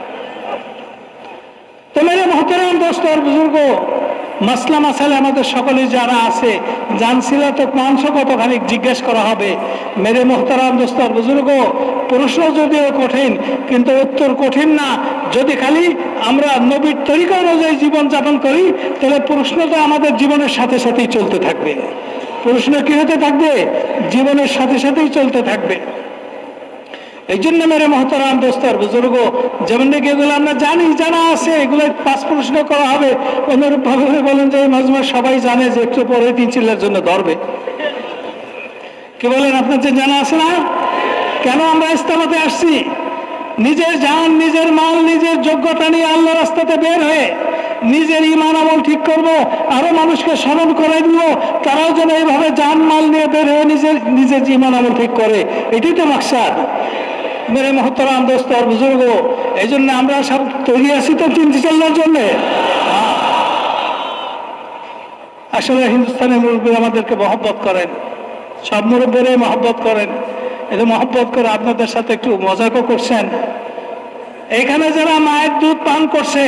তো মেরে মোহতারাম দোস্ত আর বুজুর্গ, মাসলা মাসালে আমাদের সকলে যারা আছে জানছিল তো মাংস কতখানি জিজ্ঞেস করা হবে। মেরে মোহতারাম দোস্ত আর বুজুর্গ, প্রশ্ন যদিও কঠিন, কিন্তু উত্তর কঠিন না। যদি খালি আমরা নবীর তরিকা অনুযায়ী জীবন যাপন করি, তাহলে প্রশ্নটা আমাদের জীবনের সাথে সাথেই চলতে থাকবে। প্রশ্ন কি হতে থাকবে? জীবনের সাথে সাথেই চলতে থাকবে। এই জন্য মেরে মোহতারাম দোস্ত আর বুজুর্গ, যেমন নাকি এগুলো আমরা জানি, জানা আছে, এগুলো পাঁচ প্রশ্ন করা হবে। অনুরূপ ভাবে বলেন যে মজমা সবাই জানে যে একটু পরে তিন চিল্লার জন্য ধরবে। কি বলেন? আপনার যে জানা আছে না? কেন আমরা ইস্তেমাতে আসছি? নিজের জান, নিজের মাল, নিজের যোগ্যতা নিয়ে আল্লাহ রাস্তাতে বের হয়ে নিজের ইমান আমল ঠিক করব, আরো মানুষকে স্মরণ করে দিব, তারাও যেন এইভাবে জান মাল নিয়ে বের হয়ে নিজের নিজের ইমান আমল ঠিক করে। এটাই তো মাকসাদ। মেরে মোহতারাম দোস্ত আর বুজুর্গ, এই জন্য আমরা সব তৈরি আছি তো চিন্তা চালানোর জন্য। আসলে হিন্দুস্তানের মুরব্বী আমাদেরকে মহব্বত করেন, সব মুরব্বীরাই মহব্বত করেন। এটা মহব্বত করে আপনাদের সাথে একটু মজাকও করছেন। এখানে যারা মায়ের দুধ পান করছে,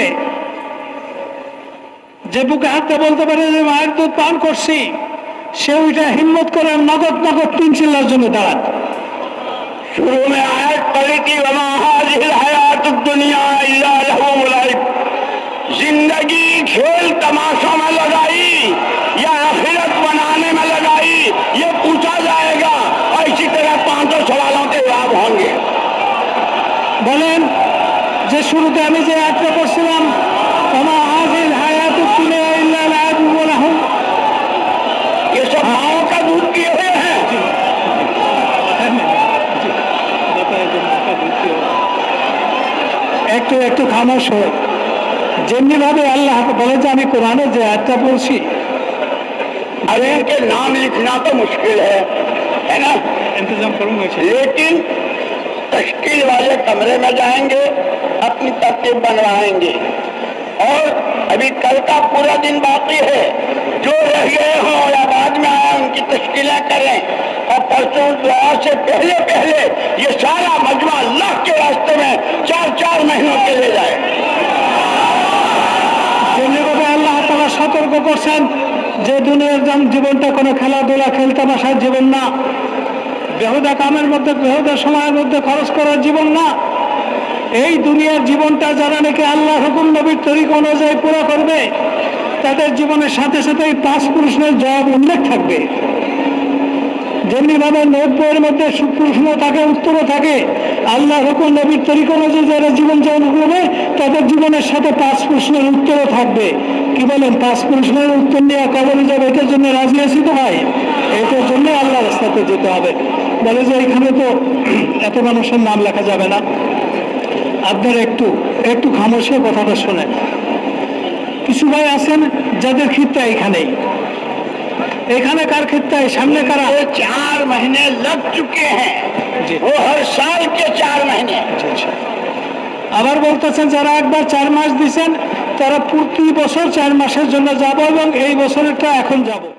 যে বুকে হাতে বলতে পারে যে মায়ের দুধ পান করছি, সে ওইটা হিম্মত করে নগদ নগদ তিন চিল্লার জন্য দাঁড়ান। शुरू में आयत पढ़ी थी, वमा हाज़िहिल हयातुद दुनिया इल्ला लहवु व लइब। जिंदगी खेल तमाशा में लगाई या आखिरत बनाने में लगाई, ये पूछा जाएगा। और इसी तरह पांचों सवालों के जवाब होंगे। বলেন যে শুরুতে আমি যে আয়াতটা পড়ছিলাম, वमा हाज़िहिल हयातुद दुनिया इल्ला लहवु व लइब, ये सब माओ का दूध पिए हुए हैं। একটু একটু খামোশ হয়। যেমনি ভাবে আল্লাহ বলে যে আমি কোরআনে যে আয়াতটা পড়ছি, अरे इनके नाम लिखना तो मुश्किल है है ना? इंतजाम करूंगा, लेकिन तश्कील वाले कमरे में जाएंगे, अपनी तरतीब बनवाएंगे। और अभी कल का पूरा दिन बाकी है, जो रह गए हों या बाद में आए उनकी तश्कीलें करें। और परसों दुआ से पहले पहले ये सारा मजमा अल्लाह के रास्ते में चार चार महीनों के लिए जाए। আল্লাহ তাআলা সতর্ক করছেন যে দুনিয়ার জীবনটা কোনো খেলাধুলা খেলতামাশার জীবন না, বেহুদা কামের মধ্যে বেহুদা সময়ের মধ্যে খরচ করার জীবন না। এই দুনিয়ার জীবনটা যারা নাকি আল্লাহ হুকুম নবীর তরিকা অনুযায়ী পুরো করবে, তাদের জীবনের সাথে সাথে এই পাঁচ প্রশ্নের জবাব উল্লেখ থাকবে। যেমনি ভাবে নোট বইয়ের মধ্যে প্রশ্ন থাকে, উত্তরও থাকে, আল্লাহ হুকুম নবীর তরিকা অনুযায়ী যারা জীবন যাপন করবে তাদের জীবনের সাথে পাঁচ প্রশ্নের উত্তরও থাকবে। কি বলেন, পাঁচ প্রশ্নের উত্তর নিয়ে কবরে যাবে, এটার জন্য রাজি আছি তো ভাই? এটার জন্য আল্লাহ রাস্তাতে যেতে হবে। বলে যে এখানে তো এত মানুষের নাম লেখা যাবে না, আপনারা একটু একটু খামোশে কথাটা শোনেন। কিছু ভাই আছেন যাদের খিত্তা এখানেই, এখানে কার খিত্তায়, সামনে কারা? चार महीने लग चुके हैं, वो हर साल के चार महीने। আবার বলতেছেন যারা একবার চার মাস দিচ্ছেন তারা প্রতি বছর চার মাসের জন্য যাব এবং এই বছরটা এখন যাব।